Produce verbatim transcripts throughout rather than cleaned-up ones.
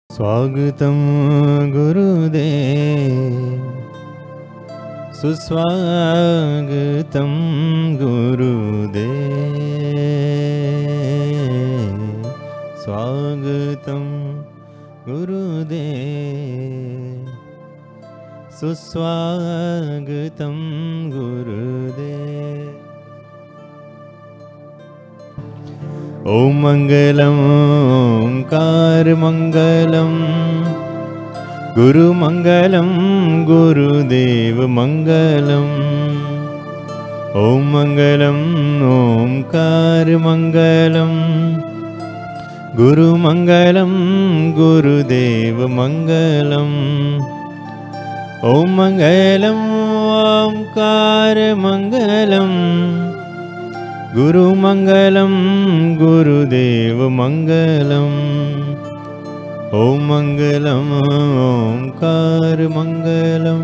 स्वागतं गुरुदेव, सुस्वागतं गुरुदेव, स्वागतं गुरुदेव, सुस्वागतं गुरुदेव। ओम मंगलम ओंकार मंगलम, गुरु मंगलम गुरुदेव मंगलम। ओम मंगलम ओंकार मंगलम, गुरु मंगलम गुरुदेव मंगलम। ओम मंगलम ओंकार मंगलम, गुरु मंगलम गुरुदेव मंगलम। ओम मंगलम ओंकार मंगलम,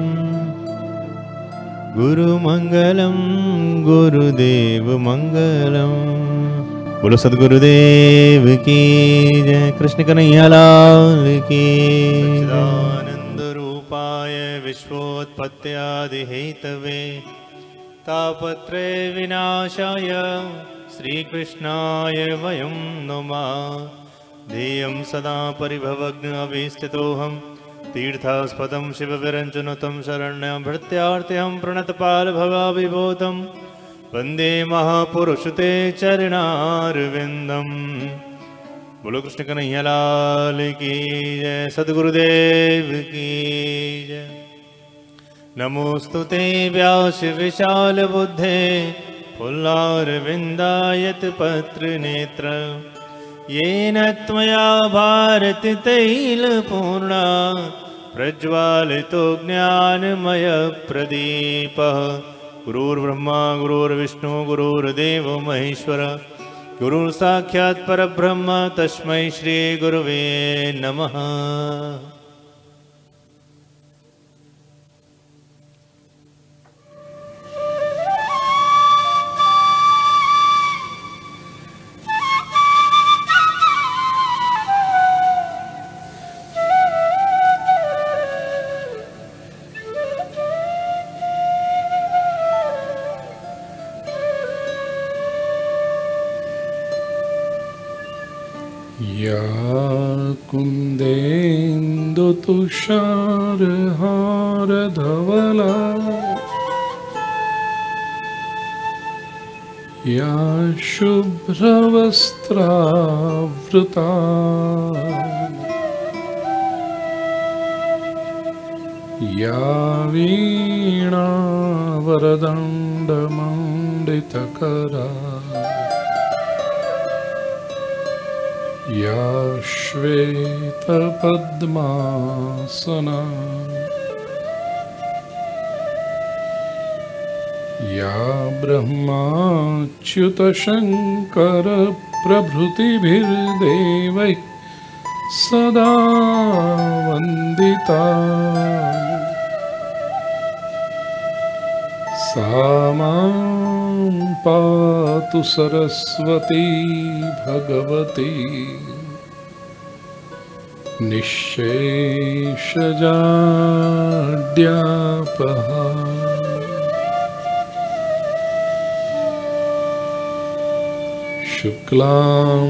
गुरु मंगलम गुरुदेव मंगलम। बोलो सद्गुरुदेव की जय। कृष्ण कन्हैया लाल की। सच्चिदानंद रूपाय विश्वोत्पत्त्यादि हेतवे, तापत्रय विनाशाय श्रीकृष्णाय वयं नुमः। ध्येयं सदा परिभवग्न अभिस्थितोऽहं, तीर्थास्पदं शिवविरञ्जनुतं शरण्यं भृत्यार्त्यं प्रणतपालभवाविभूतं, वन्दे महापुरुषते चरणारविन्दम्। बोलो कृष्ण कन्हैया लाल की जय। सद्गुरुदेव की जय। नमोस्तुते व्यास विशाल बुद्धे, फुल्लारविन्दायत पत्र नेत्र, येन त्वया भारती तैलपूर्णा, प्रज्वालितो ज्ञानमय प्रदीपः। गुरुर्ब्रह्मा गुरुर्विष्णु गुरुर्देवो महेश्वर, गुरुर्साक्षात् परब्रह्म तस्मै श्री गुरुवे नमः। या कुन्देन्दुतुषारहारधवला, या शुभ्रवस्त्रावृता, या वीणावरदण्डमण्डितकरा, या श्वेतपद्मासना, या ब्रह्माच्युतशङ्करप्रभृतिभिर्देवैः सदा वन्दिता, सा मां पातु सरस्वती भगवती निःशेषजाड्यापहा। शुक्लां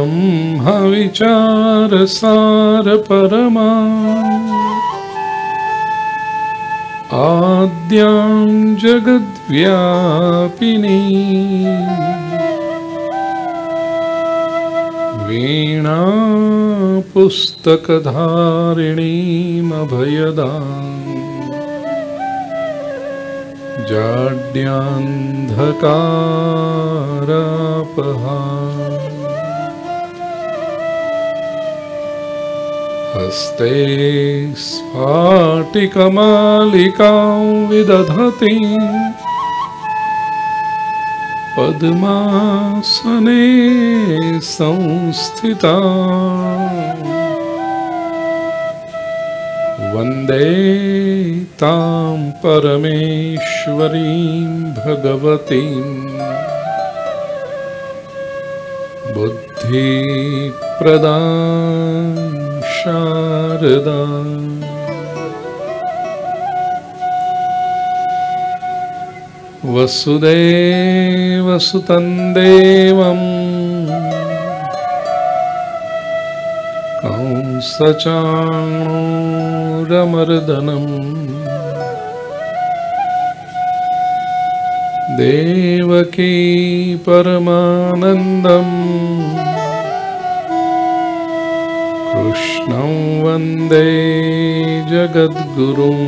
ब्रह्मविचारसारपरमा, आद्यां जगद्व्यापिनी, वीणा पुस्तकधारिणीमभयदां, जाड्यान्धकारापहा। हस्ते स्फाटिकमालिकां विदधती, पद्मासने संस्थिता, वन्दे तां परमेश्वरीं भगवतीं, बुद्धि प्रदां शारदा वसुदेवसुतं देवं कंसचाणूरमर्दनम् देवकी परमानन्दम् कृष्णं वन्दे जगद्गुरुम्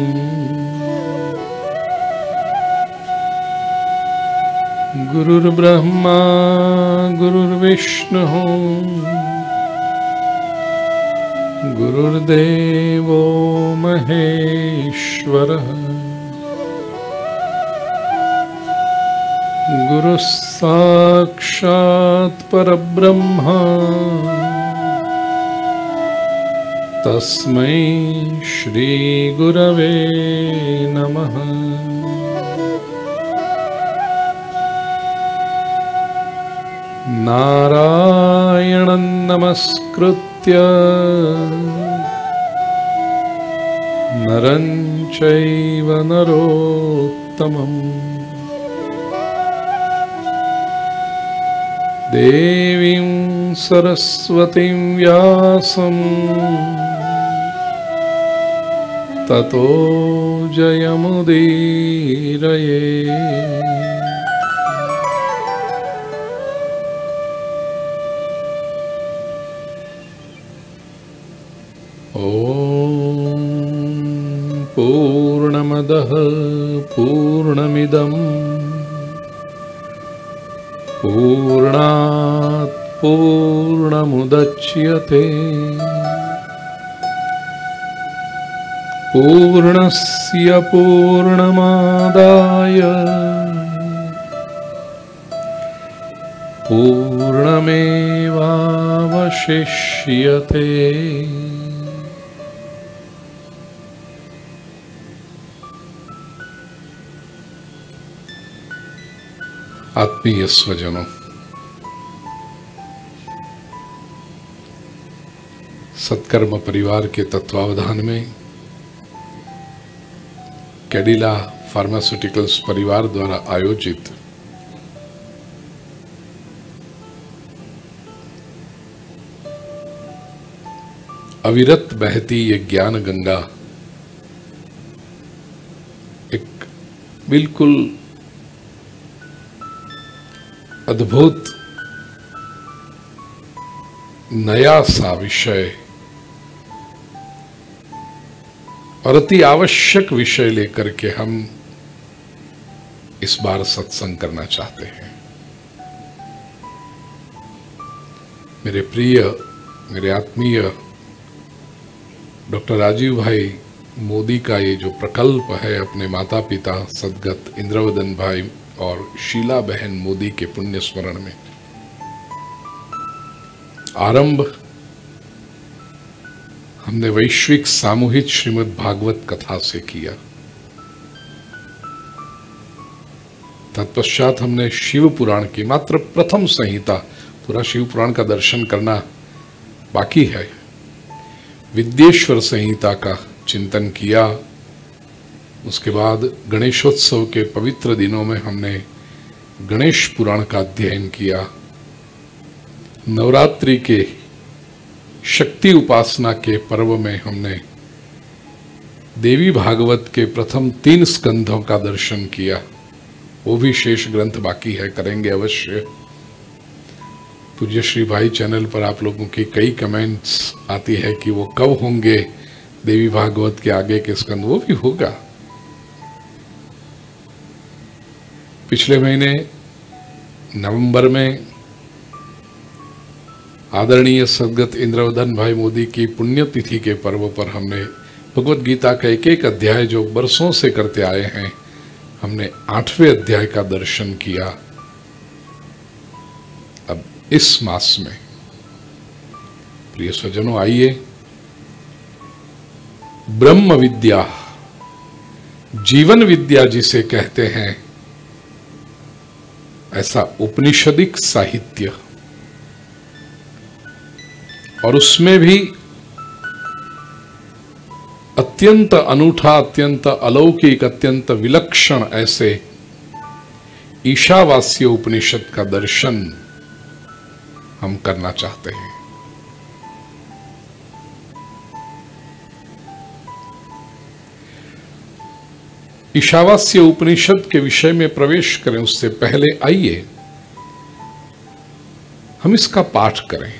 गुरुर्ब्रह्मा गुरुर्विष्णुः गुरुर्देवो महेश्वरः गुरुः साक्षात् परब्रह्म तस्मै श्री गुरवे नमः। नारायणं नमस्कृत्य नरं चैव नरोत्तमम् देवीं सरस्वतीं व्यासं ततो जयमुदीरये। ॐ पूर्णमदः पूर्णमिदं पूर्णात् पूर्णमुदच्यते पूर्णस्य पूर्णमादाय पूर्णमेवावशिष्यते। आत्मीय स्वजनों, सत्कर्म परिवार के तत्वावधान में कैडिला फार्मास्यूटिकल्स परिवार द्वारा आयोजित अविरत बहती ये ज्ञान गंगा एक बिल्कुल अद्भुत नया सा विषय और अति आवश्यक विषय लेकर के हम इस बार सत्संग करना चाहते हैं। मेरे प्रिय, मेरे आत्मीय डॉक्टर राजीव भाई मोदी का ये जो प्रकल्प है अपने माता पिता सदगत इंद्रवदन भाई और शीला बहन मोदी के पुण्य स्मरण में आरंभ हमने वैश्विक सामूहिक श्रीमद् भागवत कथा से किया। तत्पश्चात हमने शिव पुराण की मात्र प्रथम संहिता, पूरा शिव पुराण का दर्शन करना बाकी है, विद्येश्वर संहिता का चिंतन किया। उसके बाद गणेशोत्सव के पवित्र दिनों में हमने गणेश पुराण का अध्ययन किया। नवरात्रि के शक्ति उपासना के पर्व में हमने देवी भागवत के प्रथम तीन स्कंधों का दर्शन किया। वो भी शेष ग्रंथ बाकी है, करेंगे अवश्य। पूज्य श्री भाई चैनल पर आप लोगों की कई कमेंट्स आती है कि वो कब होंगे देवी भागवत के आगे के स्कंद। वो भी होगा। पिछले महीने नवंबर में आदरणीय सदगत इंद्रवदन भाई मोदी की पुण्यतिथि के पर्व पर हमने भगवत गीता का एक एक अध्याय जो बरसों से करते आए हैं, हमने आठवें अध्याय का दर्शन किया। अब इस मास में प्रिय स्वजनों, आइए ब्रह्म विद्या, जीवन विद्या जिसे कहते हैं, ऐसा उपनिषदिक साहित्य और उसमें भी अत्यंत अनूठा, अत्यंत अलौकिक, अत्यंत विलक्षण ऐसे ईशावास्य उपनिषद का दर्शन हम करना चाहते हैं। ईशावास्य उपनिषद के विषय में प्रवेश करें उससे पहले आइए हम इसका पाठ करें।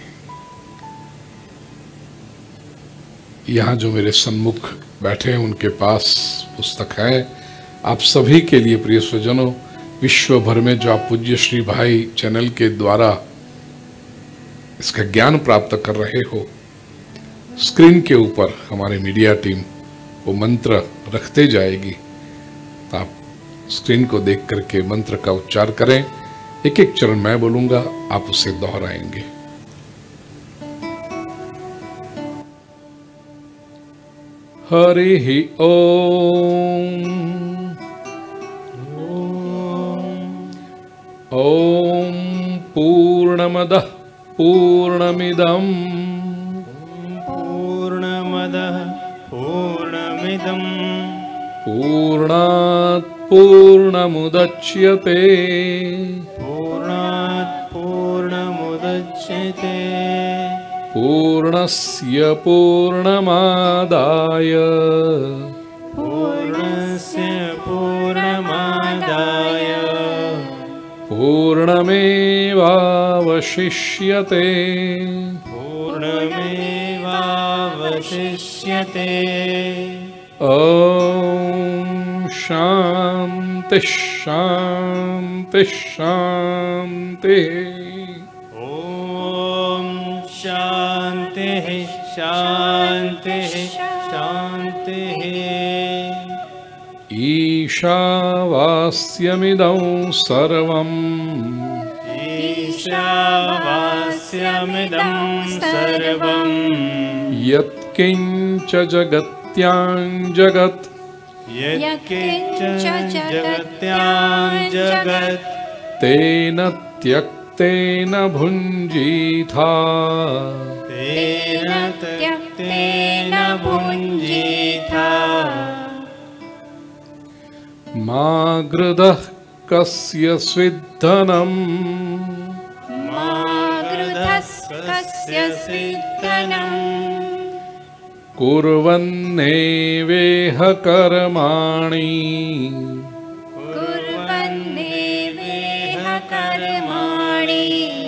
यहां जो मेरे सम्मुख बैठे हैं उनके पास पुस्तक है। आप सभी के लिए प्रिय स्वजनों, विश्व भर में जो आप पूज्य श्री भाई चैनल के द्वारा इसका ज्ञान प्राप्त कर रहे हो, स्क्रीन के ऊपर हमारे मीडिया टीम वो मंत्र रखते जाएगी। तो आप स्क्रीन को देख करके मंत्र का उच्चार करें। एक एक चरण मैं बोलूंगा, आप उसे दोहराएंगे। हरि ओम। ओम पूर्णमदः पूर्णमिदं पूर्णमदः पूर्णमिदं पूर्णात् पूर्णमुदच्यते पूर्णात् पूर्णमुदच्यते पूर्णस्य पूर्णमादाय पूर्णस्य पूर्णमादाय पूर्णमेवावशिष्यते पूर्णमेवावशिष्यते। ॐ शान्ति शान्ति शान्तिः। ॐ शान्तिः शान्तिः शान्तिः। ईशावास्यमिदं सर्वम् ईशावास्यमिदं सर्वम् यत्किञ्च जगत्यां जगत् यत्किञ्च जगत्यां जगत् तेन त्यक्तेन भुञ्जीथा तेन त्यक्तेन भुञ्जीथा मा गृधः कस्य स्विद्धनम् मा गृधस्य स्विद्धनम् कुर्वन्नेवेह कर्माणि कुर्वन्नेवेह कर्माणि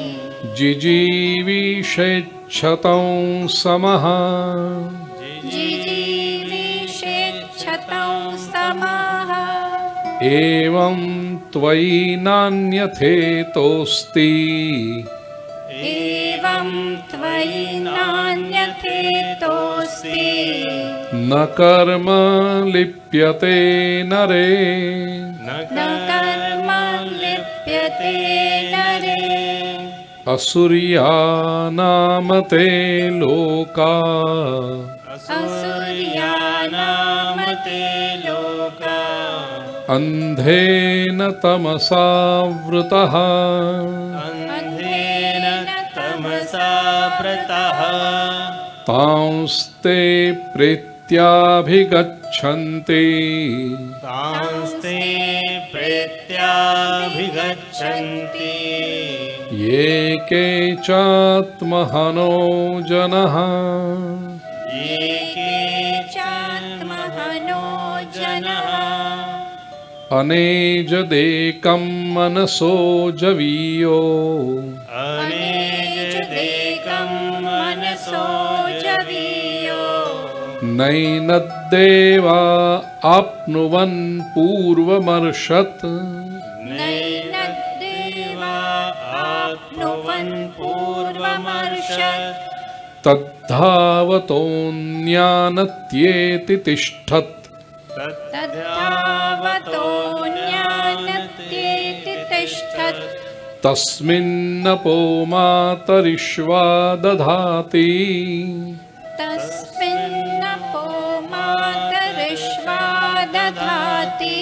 जिजीविषेच्छतं समः जिजीविषेच्छतं समः एवं त्वयि नान्यथेतोऽस्ति एवं त्वयि नान्यथेतोऽस्ति न कर्म लिप्यते नरे न कर्म लिप्यते नरे असुर्यानाम ते लोका असुर्यानाम ते लोका अन्धेन तमसावृतः अन्धेन तमसावृतः तांस्ते प्रीत्याभिगच्छन्ति तांस्ते प्रीत्याभिगच्छन्ति ये के चात्महनो जनः ये के चात्महनो जनः अनेजदेकं मनसो जवीयो अनेजदेकं मनसो जवीयो नैनद्देवा आप्नुवन् पूर्वमर्षत् नैनद्देवा आप्नुवन् पूर्वमर्षत् तद्धावतोऽन्यानत्येति तिष्ठत् तद्धावतोऽन्यानत्येति तिष्ठत् तस्मिन्नपो मातरिष्वा दधाति तस्मिन्नपो मातरिष्वा दधाति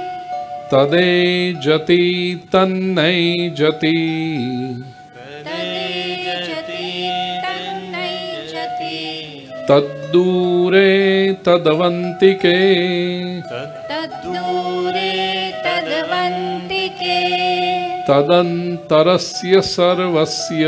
तदेजति तन्नैजति तदेजति तन्नैजति तद्दूरे तदवन्तिके तद्दूरे तद्वन्तिके तदन्तरस्य सर्वस्य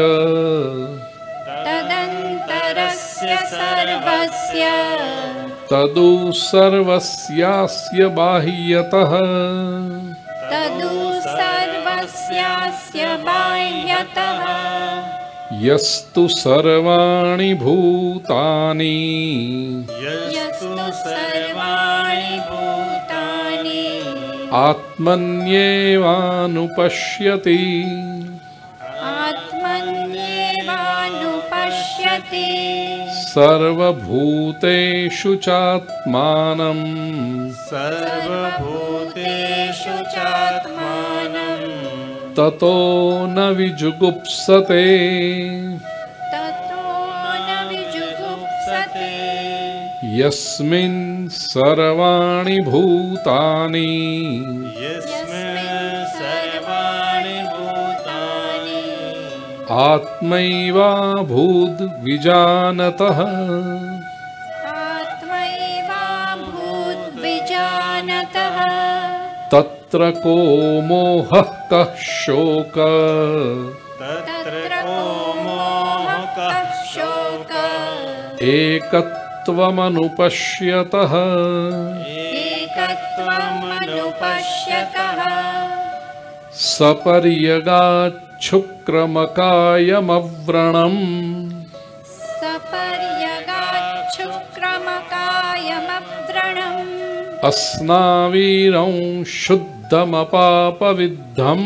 तदन्तरस्य सर्वस्य तदु सर्वस्यास्य बाह्यतः तदु सर्वस्यास्य बाह्यतः यस्तु सर्वाणि भूतानि यस्तु सर्वाणि भूतानि आत्मन्येवानुपश्यति आत्मन्येवानुपश्यति सर्वभूतेषु चात्मानम् सर्वभूतेषु चात्मानं ततो न विजुगुप्सते ततो न विजुगुप्सते यस्मिन् सर्वाणि भूतानि यस्मिन् सर्वाणि भूतानि आत्मैवाभूद्विजानतः आत्मैवाभूद्विजानतः तत्र को मोहः कः शोकः तत्र को मोहः कः शोकः एकत्वमनुपश्यतः एकत्वमनुपश्यतः सपर्यगाच्छुक्रमकायमव्रणम् सपर्यगाच्छुक्रमकायमव्रणम् अस्नावीरं शुद्धमपापविद्धम्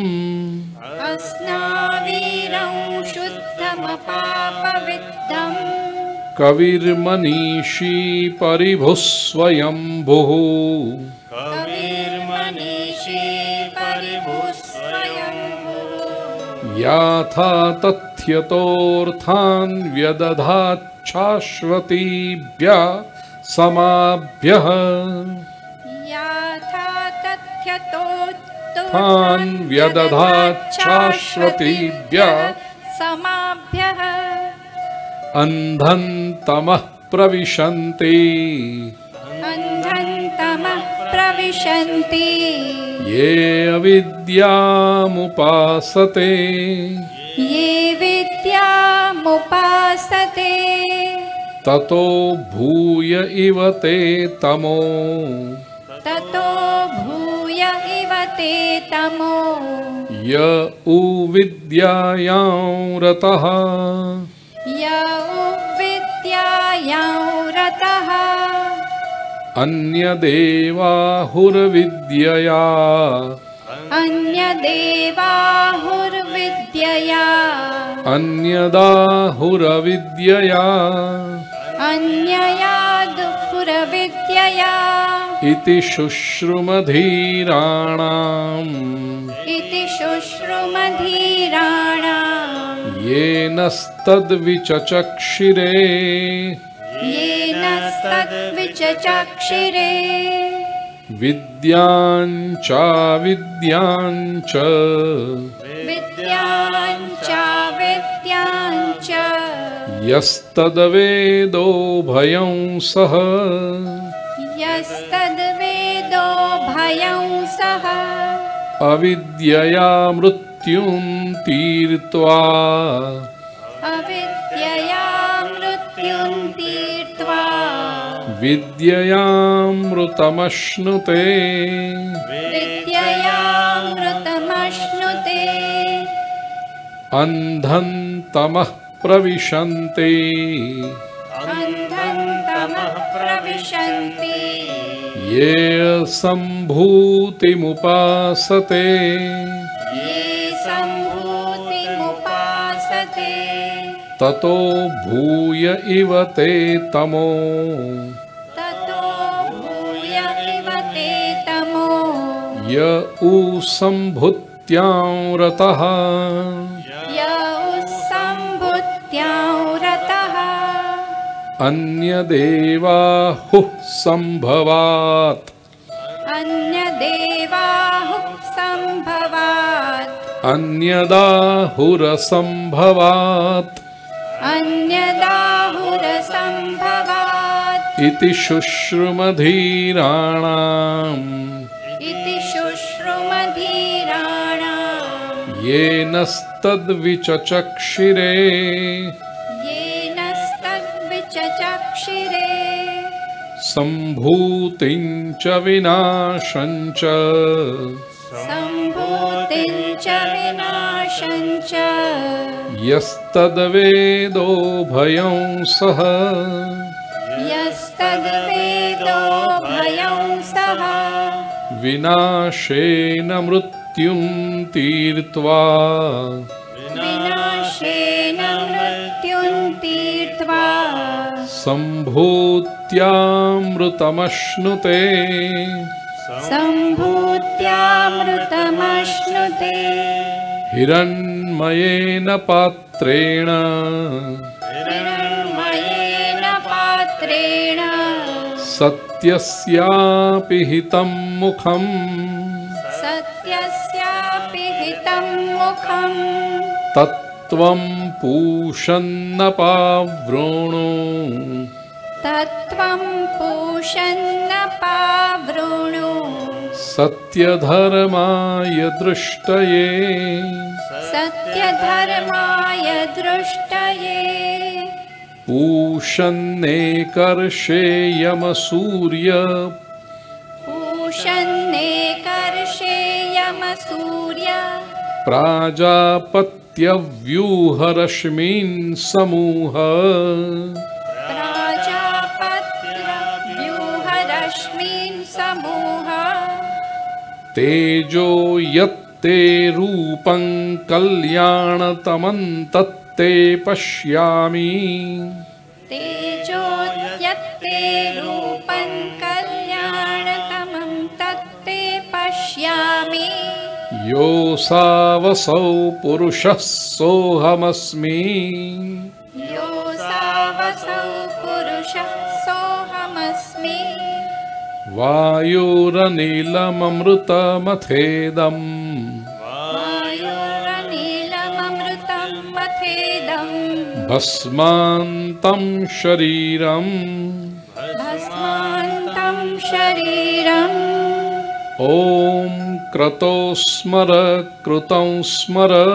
अस्नावीरं शुद्धमपापविद्धम् कविर्मनीषी परिभुः स्वयंभुः कविर्मनीषी परिभुः स्वयंभुः याथा तथ्यतोऽर्थान् व्यदधाच्छाश्वतीभ्यः समाभ्यः याथा तान् व्यदधाच्छाश्वतीभ्यः समाभ्यः अन्धन्तमः प्रविशन्ति अन्धन्तमः प्रविशन्ति ये अविद्यामुपासते ये विद्यामुपासते ततो भूय इव ते तमो ततो भूय इव ते तमो य उविद्यायां रतः य उविद्यायां रतः अन्यदेवाहुर्विद्यया अन्यदेवाहुर्विद्यया अन्यदाहुरविद्यया अन्यया दुःखुरविद्यया इति शुश्रुमधीराणाम् इति शुश्रुमधीराणाम् येनस्तद्विचचक्षिरे येन तद्विचचक्षिरे विद्याञ्चाविद्याञ्च विद्याञ्च विद्याञ्च यस्तद्वेदो भयं सः यस्तद्वेदो भयं सः अविद्यया मृत्युं तीर्त्वा अविद्यया मृत्युं तीर्त्वा विद्ययामृतमश्नुते विद्ययामृतमश्नुते अन्धन्तमः प्रविशन्ति अन्धन्तमः प्रविशन्ति ये सम्भूतिमुपासते ये सम्भूतिमुपासते ततो भूय इव ते तमो ततो भूय इव ते तमो य उ सम्भुत्यां रतः य उत्सम्भूत्यां रतः अन्यदेवाहुः सम्भवात् अन्यदेवाहुः सम्भवात् अन्यदाहुरसम्भवात् अन्यदाहुरसम्भवात् इति शुश्रुमधीराणाम् इति शुश्रुमधीराणाम् येनस्तद्विचचक्षिरे येनस्तद्विचचक्षिरे सम्भूतिं च विनाशं च सम्भूतिं च विनाशं च यस्तद्वेदो भयं सः यस्तद्वेदो भयं सः विनाशेन मृत्युं तीर्त्वा विनाशेन मृत्युं तीर्त्वा सम्भूत्यामृतमश्नुते सम्भूत्यामृतमश्नुते हिरण्मयेन पात्रेण हिरण्मयेन पात्रेण सत्यस्यापि हितं मुखम् सत्यस्यापि हितं मुखम् तत्त्वं पूषन्नपावृणु तत्त्वं पूषन्नपावृणु सत्यधर्माय दृष्टये सत्यधर्माय दृष्टये पूषन्नेकर्षेयमसूर्य पूषन्नेकर्षेयमसूर्य प्राजापत्यव्यूहरश्मीन् समूह प्राजापत्यव्यूहरश्मीन् समूह तेजो यत्ते रूपं कल्याणतमं तत्ते पश्यामि तेजो यत्ते रूपं कल्याणतमं तत्ते पश्यामि योऽसावसौ पुरुषः सोऽहमस्मि योऽसावसौ पुरुषः सोऽहमस्मि वायुरनिलममृतमथेदम् वायुरनिलममृतं मथेदम् भस्मान्तं शरीरम् भस्मान्तं शरीरम् ॐ क्रतो स्मर कृतं स्मर ॐ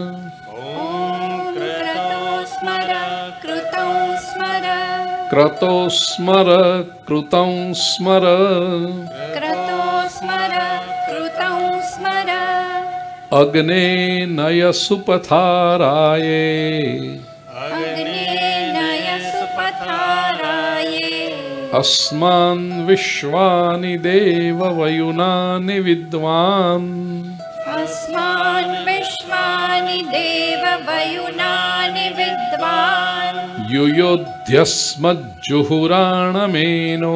क्रतो स्मर कृतं स्मर क्रतो स्मर कृतं स्मर क्रतो स्मर कृतं स्मर अग्ने नयसुपथाराये अग्नेनय सुपथाराये अस्मान् विश्वानि देववयुनानि विद्वान् अस्मान् विश्वानि देववयुनानि विद्वान् युयोध्यस्मज्जुहुराणमेनो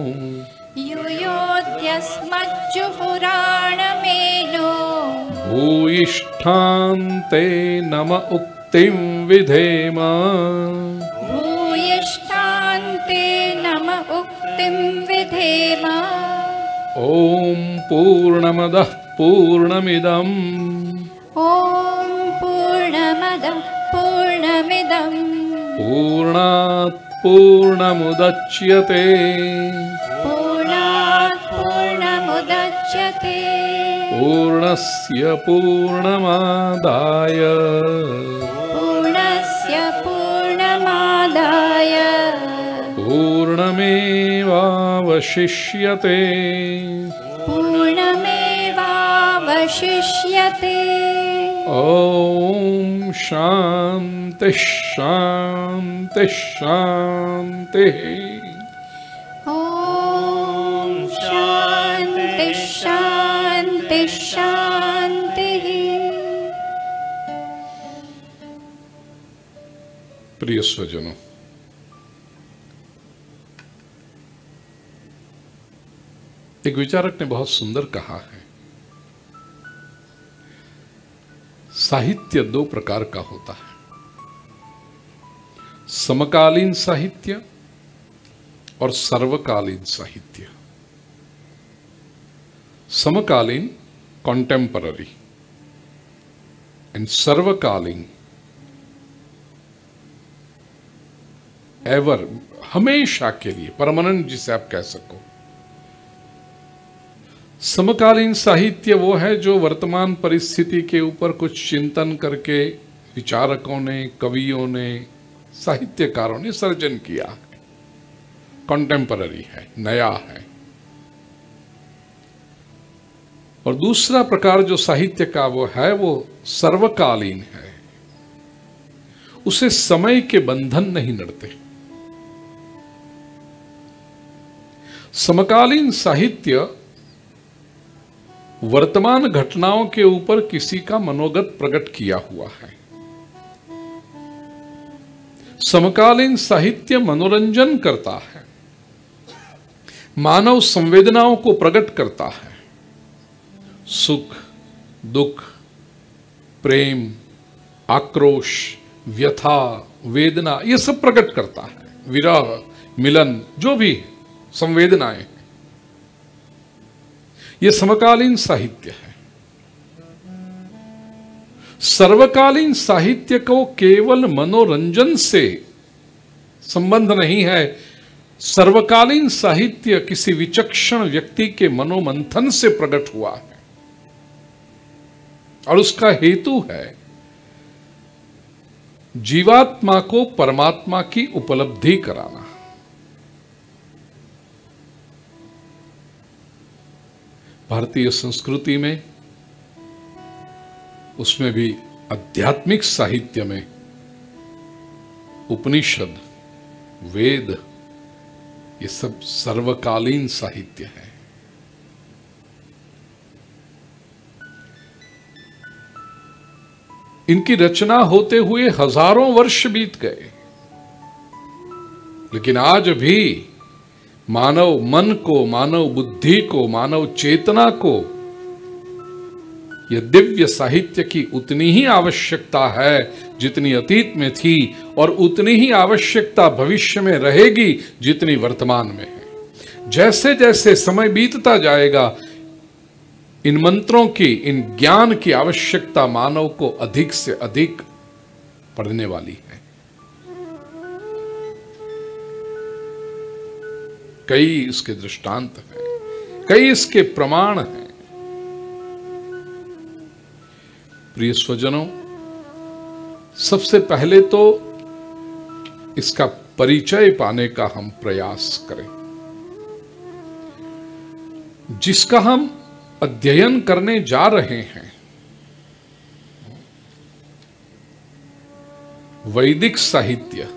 युयोध्यस्मज्जुहुराणमेनो भूयिष्ठान्ते नम उक्तिं विधेम भूयिष्ठान्ते नम उक्तिं विधेम ॐ पूर्णमदः पूर्णमिदम् ॐ पूर्णमदः पूर्णमिदं पूर्णात् पूर्णमुदच्यते पूर्णात् पूर्णमुदच्यते पूर्णस्य पूर्णमादाय पूर्णस्य पूर्णमादाय पूर्णमेवावशिष्यते पूर्णमेवावशिष्यते ॐ शान्तिः शान्तिः शान्तिः ॐ शान्तिः शान्तिः शान्तिः प्रिय स्वजनों, एक विचारक ने बहुत सुंदर कहा है, साहित्य दो प्रकार का होता है, समकालीन साहित्य और सर्वकालीन साहित्य। समकालीन कॉन्टेम्पररी एंड सर्वकालीन एवर, हमेशा के लिए, परमानेंट जिसे आप कह सको। समकालीन साहित्य वो है जो वर्तमान परिस्थिति के ऊपर कुछ चिंतन करके विचारकों ने, कवियों ने, साहित्यकारों ने सर्जन किया है, कॉन्टेम्पररी है, नया है। और दूसरा प्रकार जो साहित्य का वो है वो सर्वकालीन है, उसे समय के बंधन नहीं नड़ते। समकालीन साहित्य वर्तमान घटनाओं के ऊपर किसी का मनोगत प्रकट किया हुआ है। समकालीन साहित्य मनोरंजन करता है, मानव संवेदनाओं को प्रकट करता है, सुख, दुख, प्रेम, आक्रोश, व्यथा, वेदना, ये सब प्रकट करता है, विरह, मिलन, जो भी संवेदनाएं हैं, ये समकालीन साहित्य है। सर्वकालीन साहित्य को केवल मनोरंजन से संबंध नहीं है। सर्वकालीन साहित्य किसी विचक्षण व्यक्ति के मनोमंथन से प्रकट हुआ है और उसका हेतु है जीवात्मा को परमात्मा की उपलब्धि कराना। भारतीय संस्कृति में, उसमें भी आध्यात्मिक साहित्य में उपनिषद, वेद, ये सब सर्वकालीन साहित्य है। इनकी रचना होते हुए हजारों वर्ष बीत गए, लेकिन आज भी मानव मन को, मानव बुद्धि को, मानव चेतना को यह दिव्य साहित्य की उतनी ही आवश्यकता है जितनी अतीत में थी, और उतनी ही आवश्यकता भविष्य में रहेगी जितनी वर्तमान में है। जैसे जैसे समय बीतता जाएगा, इन मंत्रों की, इन ज्ञान की आवश्यकता मानव को अधिक से अधिक पड़ने वाली है। कई इसके दृष्टांत हैं, कई इसके प्रमाण हैं। प्रिय स्वजनों, सबसे पहले तो इसका परिचय पाने का हम प्रयास करें। जिसका हम अध्ययन करने जा रहे हैं, वैदिक साहित्य,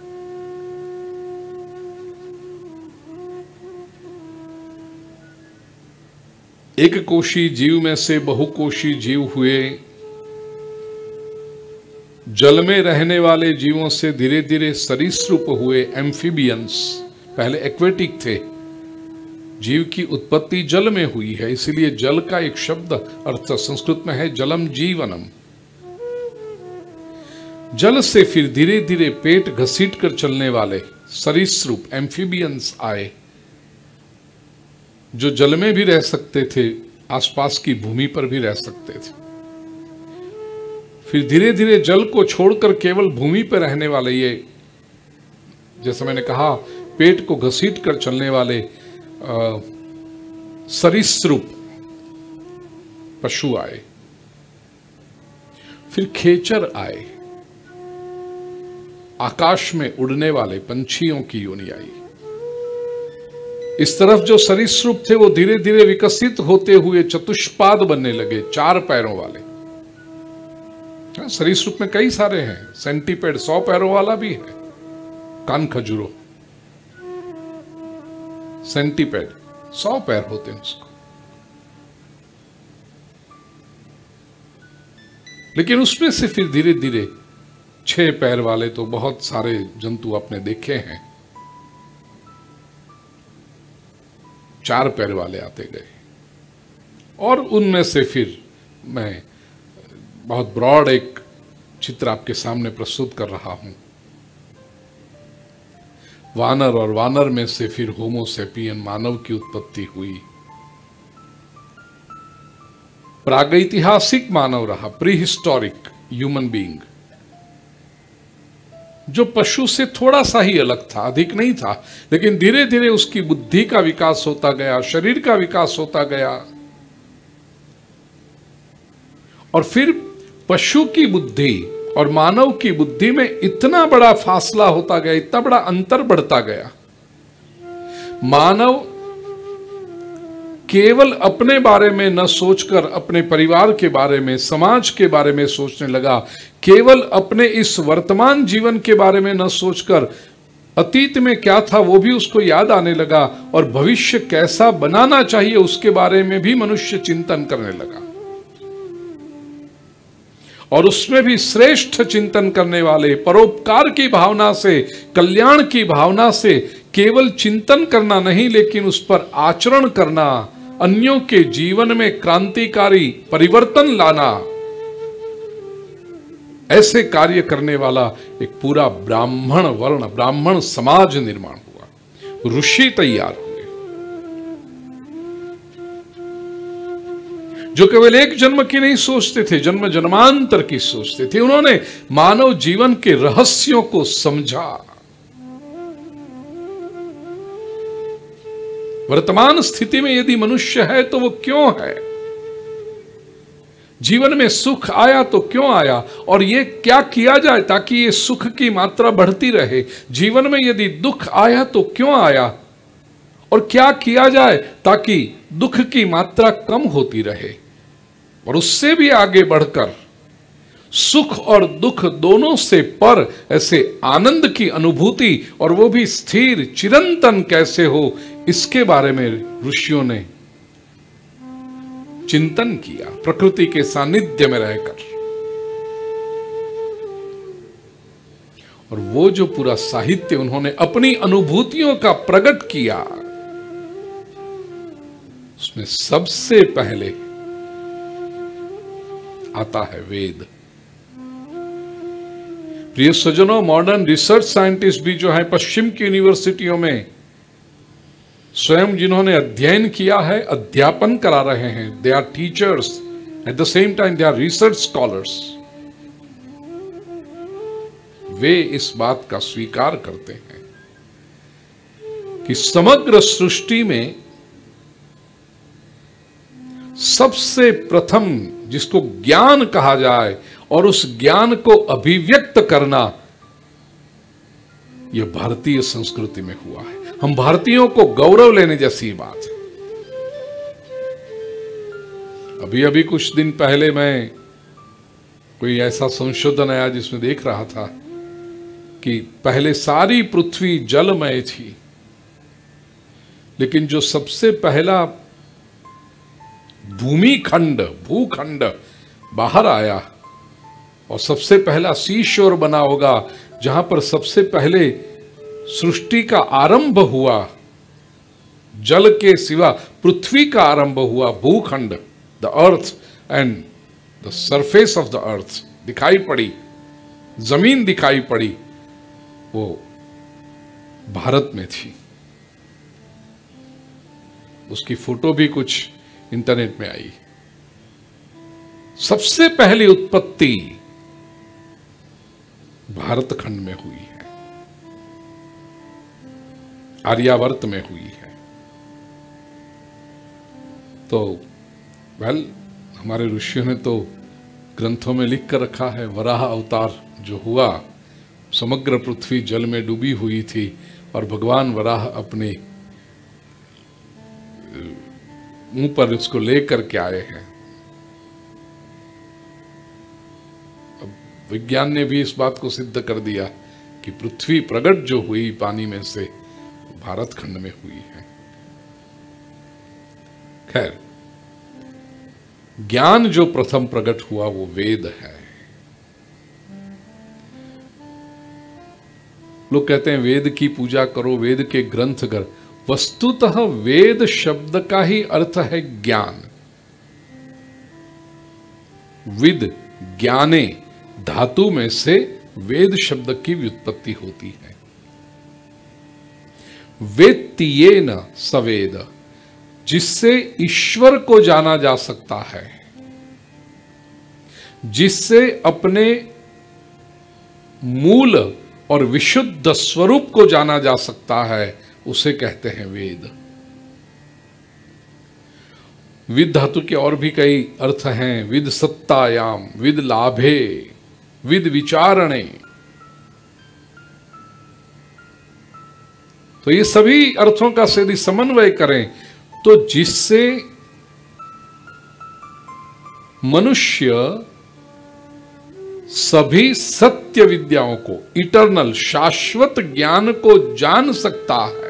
एक कोशी जीव में से बहुकोशी जीव हुए, जल में रहने वाले जीवों से धीरे धीरे सरीसृप हुए, एम्फीबियंस, पहले एक्वेटिक थे। जीव की उत्पत्ति जल में हुई है, इसलिए जल का एक शब्द अर्थ संस्कृत में है जलम जीवनम। जल से फिर धीरे धीरे पेट घसीट कर चलने वाले सरीसृप, एम्फीबियंस आए, जो जल में भी रह सकते थे, आसपास की भूमि पर भी रह सकते थे। फिर धीरे धीरे जल को छोड़कर केवल भूमि पर रहने वाले, ये जैसे मैंने कहा पेट को घसीट कर चलने वाले सरीसृप पशु आए। फिर खेचर आए, आकाश में उड़ने वाले पंछियों की योनि आई। इस तरफ जो सरीसृप थे वो धीरे धीरे विकसित होते हुए चतुष्पाद बनने लगे, चार पैरों वाले। सरीसृप में कई सारे हैं, सेंटीपेड सौ पैरों वाला भी है, कान खजूरो, सेंटीपेड सौ पैर होते हैं उसको। लेकिन उसमें से फिर धीरे धीरे छह पैर वाले तो बहुत सारे जंतु आपने देखे हैं, चार पैर वाले आते गए, और उनमें से फिर मैं बहुत ब्रॉड एक चित्र आपके सामने प्रस्तुत कर रहा हूं। वानर, और वानर में से फिर होमो सेपियन मानव की उत्पत्ति हुई। प्रागैतिहासिक मानव रहा, प्री हिस्टोरिक ह्यूमन बीइंग। जो पशु से थोड़ा सा ही अलग था, अधिक नहीं था, लेकिन धीरे धीरे उसकी बुद्धि का विकास होता गया, शरीर का विकास होता गया, और फिर पशु की बुद्धि और मानव की बुद्धि में इतना बड़ा फासला होता गया, इतना बड़ा अंतर बढ़ता गया। मानव केवल अपने बारे में न सोचकर अपने परिवार के बारे में, समाज के बारे में सोचने लगा, केवल अपने इस वर्तमान जीवन के बारे में न सोचकर अतीत में क्या था वो भी उसको याद आने लगा, और भविष्य कैसा बनाना चाहिए उसके बारे में भी मनुष्य चिंतन करने लगा। और उसमें भी श्रेष्ठ चिंतन करने वाले, परोपकार की भावना से, कल्याण की भावना से, केवल चिंतन करना नहीं लेकिन उस पर आचरण करना, अन्यों के जीवन में क्रांतिकारी परिवर्तन लाना, ऐसे कार्य करने वाला एक पूरा ब्राह्मण वर्ण, ब्राह्मण समाज निर्माण हुआ। ऋषि तैयार हुए जो केवल एक जन्म की नहीं सोचते थे, जन्म जन्मांतर की सोचते थे। उन्होंने मानव जीवन के रहस्यों को समझा। वर्तमान स्थिति में यदि मनुष्य है तो वो क्यों है, जीवन में सुख आया तो क्यों आया, और ये क्या किया जाए ताकि ये सुख की मात्रा बढ़ती रहे। जीवन में यदि दुख आया तो क्यों आया, और क्या किया जाए ताकि दुख की मात्रा कम होती रहे, और उससे भी आगे बढ़कर सुख और दुख दोनों से पर ऐसे आनंद की अनुभूति, और वो भी स्थिर चिरंतन कैसे हो, इसके बारे में ऋषियों ने चिंतन किया, प्रकृति के सानिध्य में रहकर। और वो जो पूरा साहित्य उन्होंने अपनी अनुभूतियों का प्रकट किया, उसमें सबसे पहले आता है वेद। प्रिय सज्जनों, मॉडर्न रिसर्च साइंटिस्ट भी जो है पश्चिम की यूनिवर्सिटियों में स्वयं जिन्होंने अध्ययन किया है, अध्यापन करा रहे हैं, they are teachers at the same time they are research scholars, वे इस बात का स्वीकार करते हैं कि समग्र सृष्टि में सबसे प्रथम जिसको ज्ञान कहा जाए और उस ज्ञान को अभिव्यक्त करना, यह भारतीय संस्कृति में हुआ है। हम भारतीयों को गौरव लेने जैसी बात है। अभी अभी कुछ दिन पहले मैं कोई ऐसा संशोधन आया जिसमें देख रहा था कि पहले सारी पृथ्वी जलमय थी, लेकिन जो सबसे पहला भूमिखंड भूखंड बाहर आया और सबसे पहला सीशोर बना होगा, जहां पर सबसे पहले सृष्टि का आरंभ हुआ, जल के सिवा पृथ्वी का आरंभ हुआ, भूखंड, the earth and the surface of the earth दिखाई पड़ी, जमीन दिखाई पड़ी, वो भारत में थी। उसकी फोटो भी कुछ इंटरनेट में आई। सबसे पहली उत्पत्ति भारत खंड में हुई है, आर्यावर्त में हुई है। तो वेल हमारे ऋषियों ने तो ग्रंथों में लिख कर रखा है, वराह अवतार जो हुआ, समग्र पृथ्वी जल में डूबी हुई थी और भगवान वराह अपने मुंह पर उसको लेकर के आए हैं। अब विज्ञान ने भी इस बात को सिद्ध कर दिया कि पृथ्वी प्रकट जो हुई पानी में से, भारत खंड में हुई है। खैर, ज्ञान जो प्रथम प्रकट हुआ वो वेद है। लोग कहते हैं वेद की पूजा करो, वेद के ग्रंथ कर। वस्तुतः वेद शब्द का ही अर्थ है ज्ञान। विद, ज्ञाने धातु में से वेद शब्द की व्युत्पत्ति होती है। वेत्तियेन सवेद, जिससे ईश्वर को जाना जा सकता है, जिससे अपने मूल और विशुद्ध स्वरूप को जाना जा सकता है, उसे कहते हैं वेद। विद धातु के और भी कई अर्थ हैं, विद सत्तायाम, विद लाभे, विद विचारणे। तो ये सभी अर्थों का यदि समन्वय करें तो जिससे मनुष्य सभी सत्य विद्याओं को, इटर्नल शाश्वत ज्ञान को जान सकता है,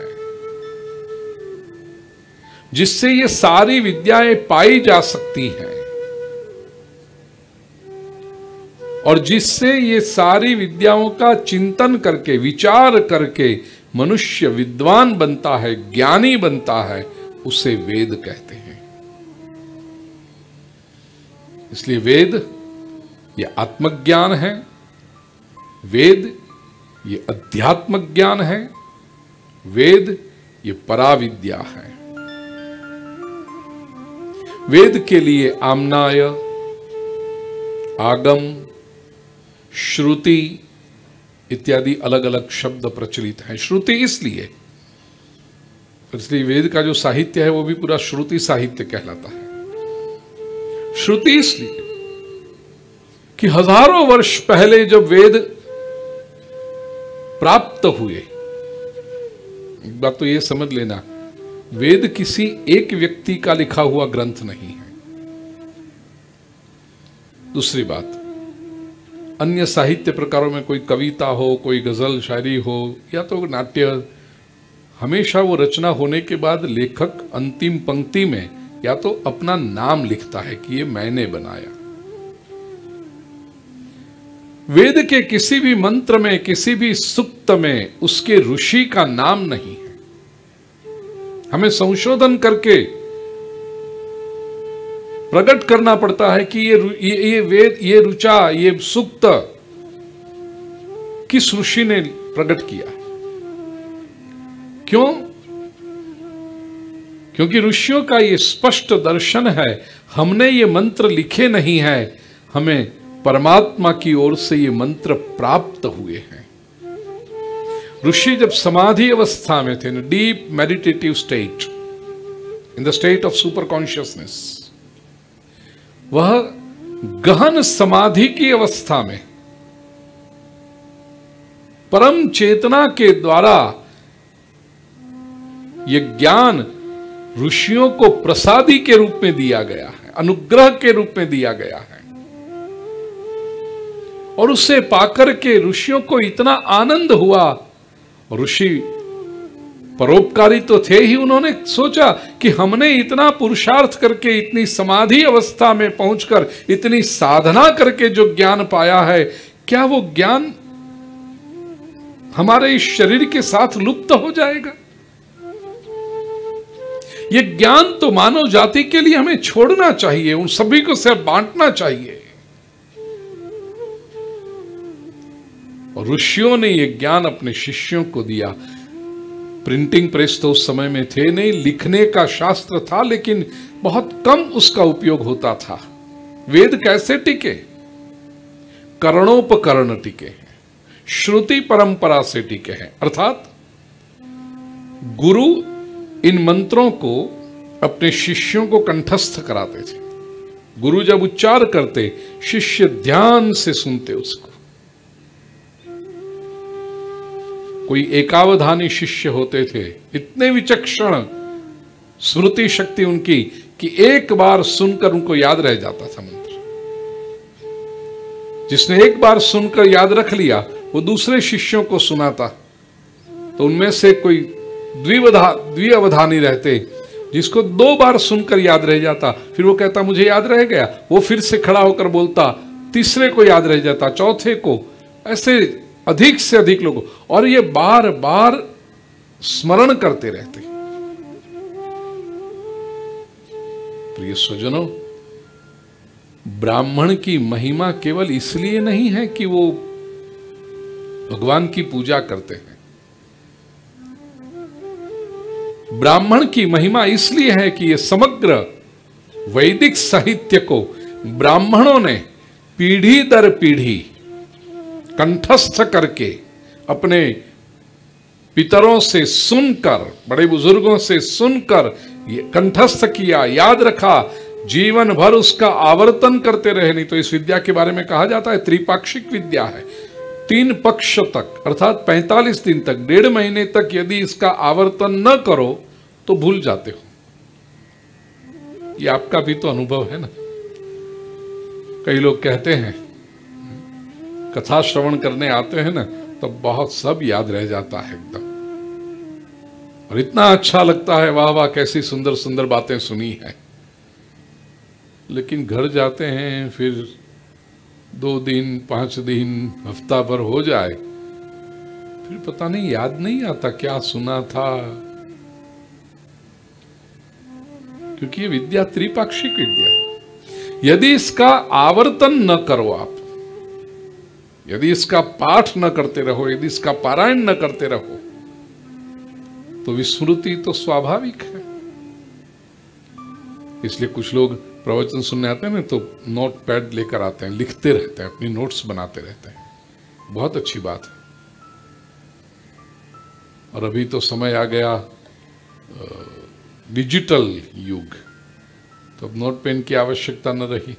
जिससे ये सारी विद्याएं पाई जा सकती हैं और जिससे ये सारी विद्याओं का चिंतन करके, विचार करके मनुष्य विद्वान बनता है, ज्ञानी बनता है, उसे वेद कहते हैं। इसलिए वेद ये आत्मज्ञान है, वेद ये अध्यात्म ज्ञान है, वेद ये पराविद्या है। वेद के लिए आम्नाय, आगम, श्रुति इत्यादि अलग अलग शब्द प्रचलित हैं। श्रुति इसलिए इसलिए वेद का जो साहित्य है वो भी पूरा श्रुति साहित्य कहलाता है। श्रुति इसलिए कि हजारों वर्ष पहले जब वेद प्राप्त हुए, एक बात तो ये समझ लेना, वेद किसी एक व्यक्ति का लिखा हुआ ग्रंथ नहीं है। दूसरी बात, अन्य साहित्य प्रकारों में कोई कविता हो, कोई गजल शायरी हो या तो नाट्य, हमेशा वो रचना होने के बाद लेखक अंतिम पंक्ति में या तो अपना नाम लिखता है कि ये मैंने बनाया। वेद के किसी भी मंत्र में, किसी भी सूक्त में उसके ऋषि का नाम नहीं है। हमें संशोधन करके प्रकट करना पड़ता है कि ये ये, ये वेद, ये ऋचा, ये सूक्त किस ऋषि ने प्रकट किया। क्यों? क्योंकि ऋषियों का ये स्पष्ट दर्शन है, हमने ये मंत्र लिखे नहीं है, हमें परमात्मा की ओर से ये मंत्र प्राप्त हुए हैं। ऋषि जब समाधि अवस्था में थे, deep meditative state, in the state of super consciousness, वह गहन समाधि की अवस्था में परम चेतना के द्वारा यह ज्ञान ऋषियों को प्रसादी के रूप में दिया गया है, अनुग्रह के रूप में दिया गया है। और उसे पाकर के ऋषियों को इतना आनंद हुआ, ऋषि परोपकारी तो थे ही, उन्होंने सोचा कि हमने इतना पुरुषार्थ करके, इतनी समाधि अवस्था में पहुंचकर, इतनी साधना करके जो ज्ञान पाया है, क्या वो ज्ञान हमारे इस शरीर के साथ लुप्त हो जाएगा? ये ज्ञान तो मानव जाति के लिए हमें छोड़ना चाहिए, उन सभी को से बांटना चाहिए। और ऋषियों ने यह ज्ञान अपने शिष्यों को दिया। प्रिंटिंग प्रेस तो उस समय में थे नहीं, लिखने का शास्त्र था लेकिन बहुत कम उसका उपयोग होता था। वेद कैसे टिके? करणोपकरण टिके हैं, श्रुति परंपरा से टिके हैं। अर्थात गुरु इन मंत्रों को अपने शिष्यों को कंठस्थ कराते थे। गुरु जब उच्चार करते, शिष्य ध्यान से सुनते उसको। कोई एकावधानी शिष्य होते थे, इतने विचक्षण स्मृति शक्ति उनकी कि एक बार सुनकर उनको याद रह जाता था मंत्र। जिसने एक बार सुनकर याद रख लिया, वो दूसरे शिष्यों को सुनाता। तो उनमें से कोई द्विवधा द्विअवधानी रहते, जिसको दो बार सुनकर याद रह जाता, फिर वो कहता मुझे याद रह गया, वो फिर से खड़ा होकर बोलता, तीसरे को याद रह जाता, चौथे को, ऐसे अधिक से अधिक लोगों, और ये बार बार स्मरण करते रहते। प्रिय स्वजनों, ब्राह्मण की महिमा केवल इसलिए नहीं है कि वो भगवान की पूजा करते हैं। ब्राह्मण की महिमा इसलिए है कि ये समग्र वैदिक साहित्य को ब्राह्मणों ने पीढ़ी दर पीढ़ी कंठस्थ करके अपने पितरों से सुनकर, बड़े बुजुर्गों से सुनकर कंठस्थ किया, याद रखा, जीवन भर उसका आवर्तन करते रहे। नहीं तो इस विद्या के बारे में कहा जाता है त्रिपाक्षिक विद्या है। तीन पक्ष तक अर्थात पैंतालीस दिन तक, डेढ़ महीने तक यदि इसका आवर्तन न करो तो भूल जाते हो। ये आपका भी तो अनुभव है ना। कई लोग कहते हैं कथा श्रवण करने आते हैं ना तो बहुत सब याद रह जाता है एकदम, और इतना अच्छा लगता है, वाह वाह कैसी सुंदर सुंदर बातें सुनी है। लेकिन घर जाते हैं, फिर दो दिन, पांच दिन, हफ्ता भर हो जाए, फिर पता नहीं, याद नहीं आता क्या सुना था। क्योंकि ये विद्या त्रिपाक्षिक विद्या है। यदि इसका आवर्तन न करो आप, यदि इसका पाठ न करते रहो, यदि इसका पारायण न करते रहो, तो विस्मृति तो स्वाभाविक है। इसलिए कुछ लोग प्रवचन सुनने आते हैं ना तो नोट पैड लेकर आते हैं, लिखते रहते हैं, अपनी नोट्स बनाते रहते हैं। बहुत अच्छी बात है। और अभी तो समय आ गया डिजिटल युग, तो अब नोट पेन की आवश्यकता न रही।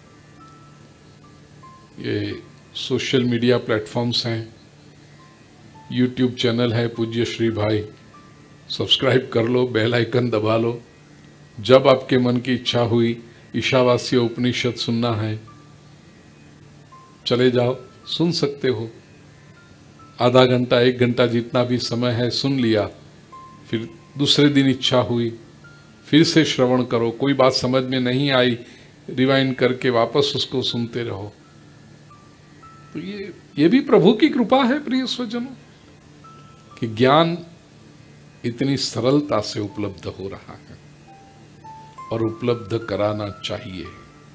ये सोशल मीडिया प्लेटफॉर्म्स हैं, यूट्यूब चैनल है पूज्य श्री भाई, सब्सक्राइब कर लो, बेल आइकन दबा लो। जब आपके मन की इच्छा हुई ईशावास्य उपनिषद सुनना है, चले जाओ, सुन सकते हो। आधा घंटा, एक घंटा, जितना भी समय है सुन लिया। फिर दूसरे दिन इच्छा हुई फिर से श्रवण करो। कोई बात समझ में नहीं आई, रिवाइंड करके वापस उसको सुनते रहो। तो ये ये भी प्रभु की कृपा है प्रिय स्वजनों, कि ज्ञान इतनी सरलता से उपलब्ध हो रहा है और उपलब्ध कराना चाहिए।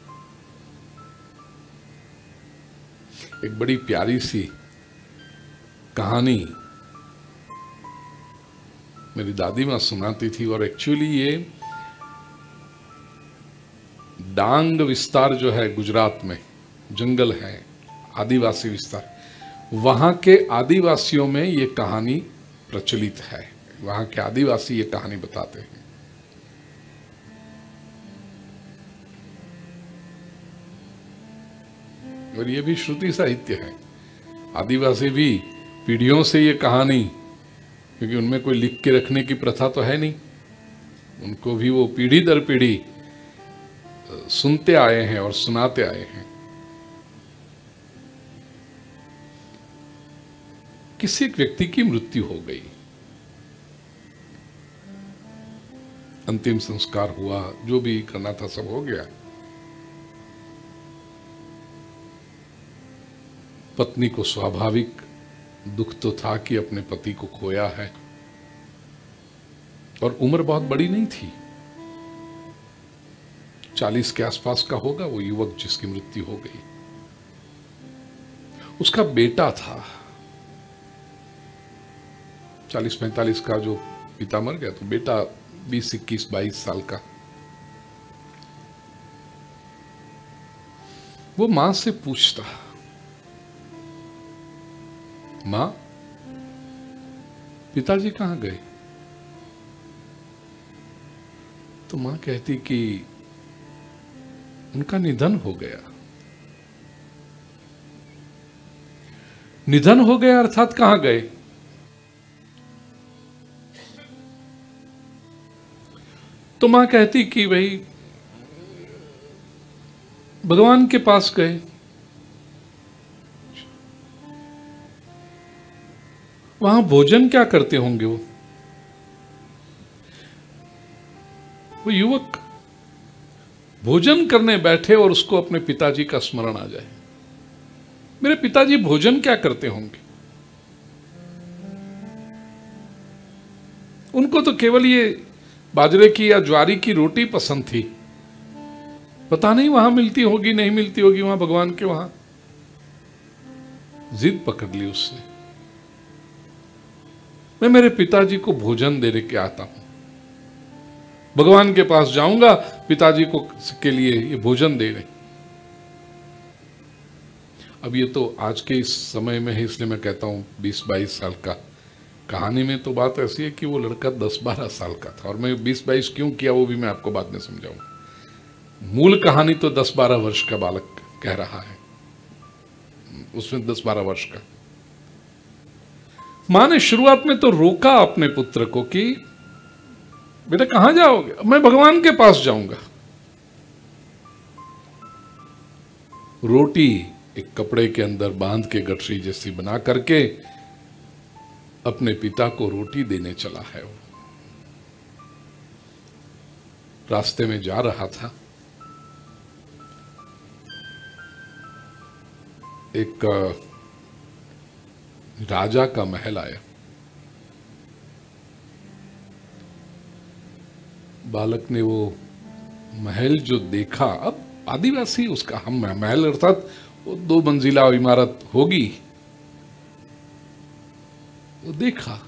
एक बड़ी प्यारी सी कहानी मेरी दादी माँ सुनाती थी, और एक्चुअली ये डांग विस्तार जो है गुजरात में, जंगल है, आदिवासी विस्तार, वहां के आदिवासियों में ये कहानी प्रचलित है। वहां के आदिवासी ये कहानी बताते हैं। और ये भी श्रुति साहित्य है। आदिवासी भी पीढ़ियों से ये कहानी, क्योंकि उनमें कोई लिख के रखने की प्रथा तो है नहीं, उनको भी वो पीढ़ी दर पीढ़ी सुनते आए हैं और सुनाते आए हैं। किसी एक व्यक्ति की मृत्यु हो गई, अंतिम संस्कार हुआ, जो भी करना था सब हो गया। पत्नी को स्वाभाविक दुख तो था कि अपने पति को खोया है, और उम्र बहुत बड़ी नहीं थी, चालीस के आसपास का होगा वो युवक जिसकी मृत्यु हो गई। उसका बेटा था चालीस पैंतालीस का, जो पिता मर गया, तो बेटा बीस इक्कीस बाईस साल का। वो मां से पूछता, मां पिताजी कहां गए? तो मां कहती कि उनका निधन हो गया। निधन हो गया अर्थात कहां गए? तो मां कहती कि भाई भगवान के पास गए। वहां भोजन क्या करते होंगे? वो वो युवक भोजन करने बैठे और उसको अपने पिताजी का स्मरण आ जाए। मेरे पिताजी भोजन क्या करते होंगे? उनको तो केवल ये बाजरे की या ज्वारी की रोटी पसंद थी, पता नहीं वहां मिलती होगी नहीं मिलती होगी, वहां भगवान के वहां जिद पकड़ ली उसने, मैं मेरे पिताजी को भोजन देने के आता हूं, भगवान के पास जाऊंगा, पिताजी को के लिए ये भोजन दे रहे। अब ये तो आज के इस समय में है, इसलिए मैं कहता हूँ बीस बाईस साल का। कहानी में तो बात ऐसी है कि वो लड़का दस बारह साल का था, और मैं बीस बाईस क्यों किया वो भी मैं आपको बाद में समझाऊंगा। मूल कहानी तो दस बारह वर्ष का बालक कह रहा है, उसमें दस बारह वर्ष का। मां ने शुरुआत में तो रोका अपने पुत्र को कि बेटा कहां जाओगे? मैं भगवान के पास जाऊंगा। रोटी एक कपड़े के अंदर बांध के गठरी जैसी बना करके अपने पिता को रोटी देने चला है। वो रास्ते में जा रहा था, एक राजा का महल आया। बालक ने वो महल जो देखा, अब आदिवासी उसका हम महल अर्थात वो दो मंजिला इमारत होगी, वो देखा।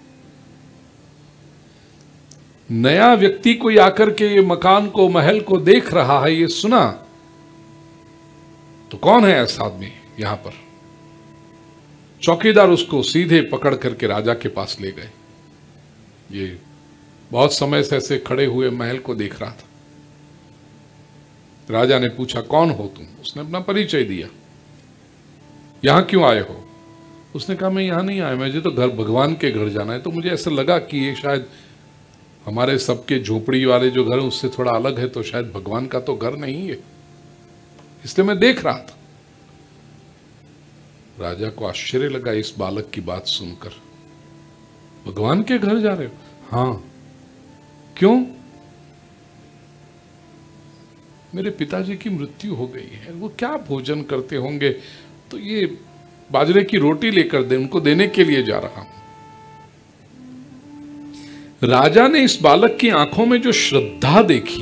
नया व्यक्ति कोई आकर के ये मकान को महल को देख रहा है, ये सुना तो कौन है ऐसा आदमी यहां पर? चौकीदार उसको सीधे पकड़ करके राजा के पास ले गए। ये बहुत समय से ऐसे खड़े हुए महल को देख रहा था। राजा ने पूछा कौन हो तुम? उसने अपना परिचय दिया। यहां क्यों आए हो? उसने कहा मैं यहां नहीं आया, मुझे तो घर भगवान के घर जाना है। तो मुझे ऐसा लगा कि ये शायद हमारे सबके झोपड़ी वाले जो घर है उससे थोड़ा अलग है, तो शायद भगवान का तो घर नहीं है, इसलिए मैं देख रहा था। राजा को आश्चर्य लगा इस बालक की बात सुनकर। भगवान के घर जा रहे हो? हाँ। क्यों? मेरे पिताजी की मृत्यु हो गई है, वो क्या भोजन करते होंगे, तो ये बाजरे की रोटी लेकर दे, उनको देने के लिए जा रहा हूं। राजा ने इस बालक की आंखों में जो श्रद्धा देखी,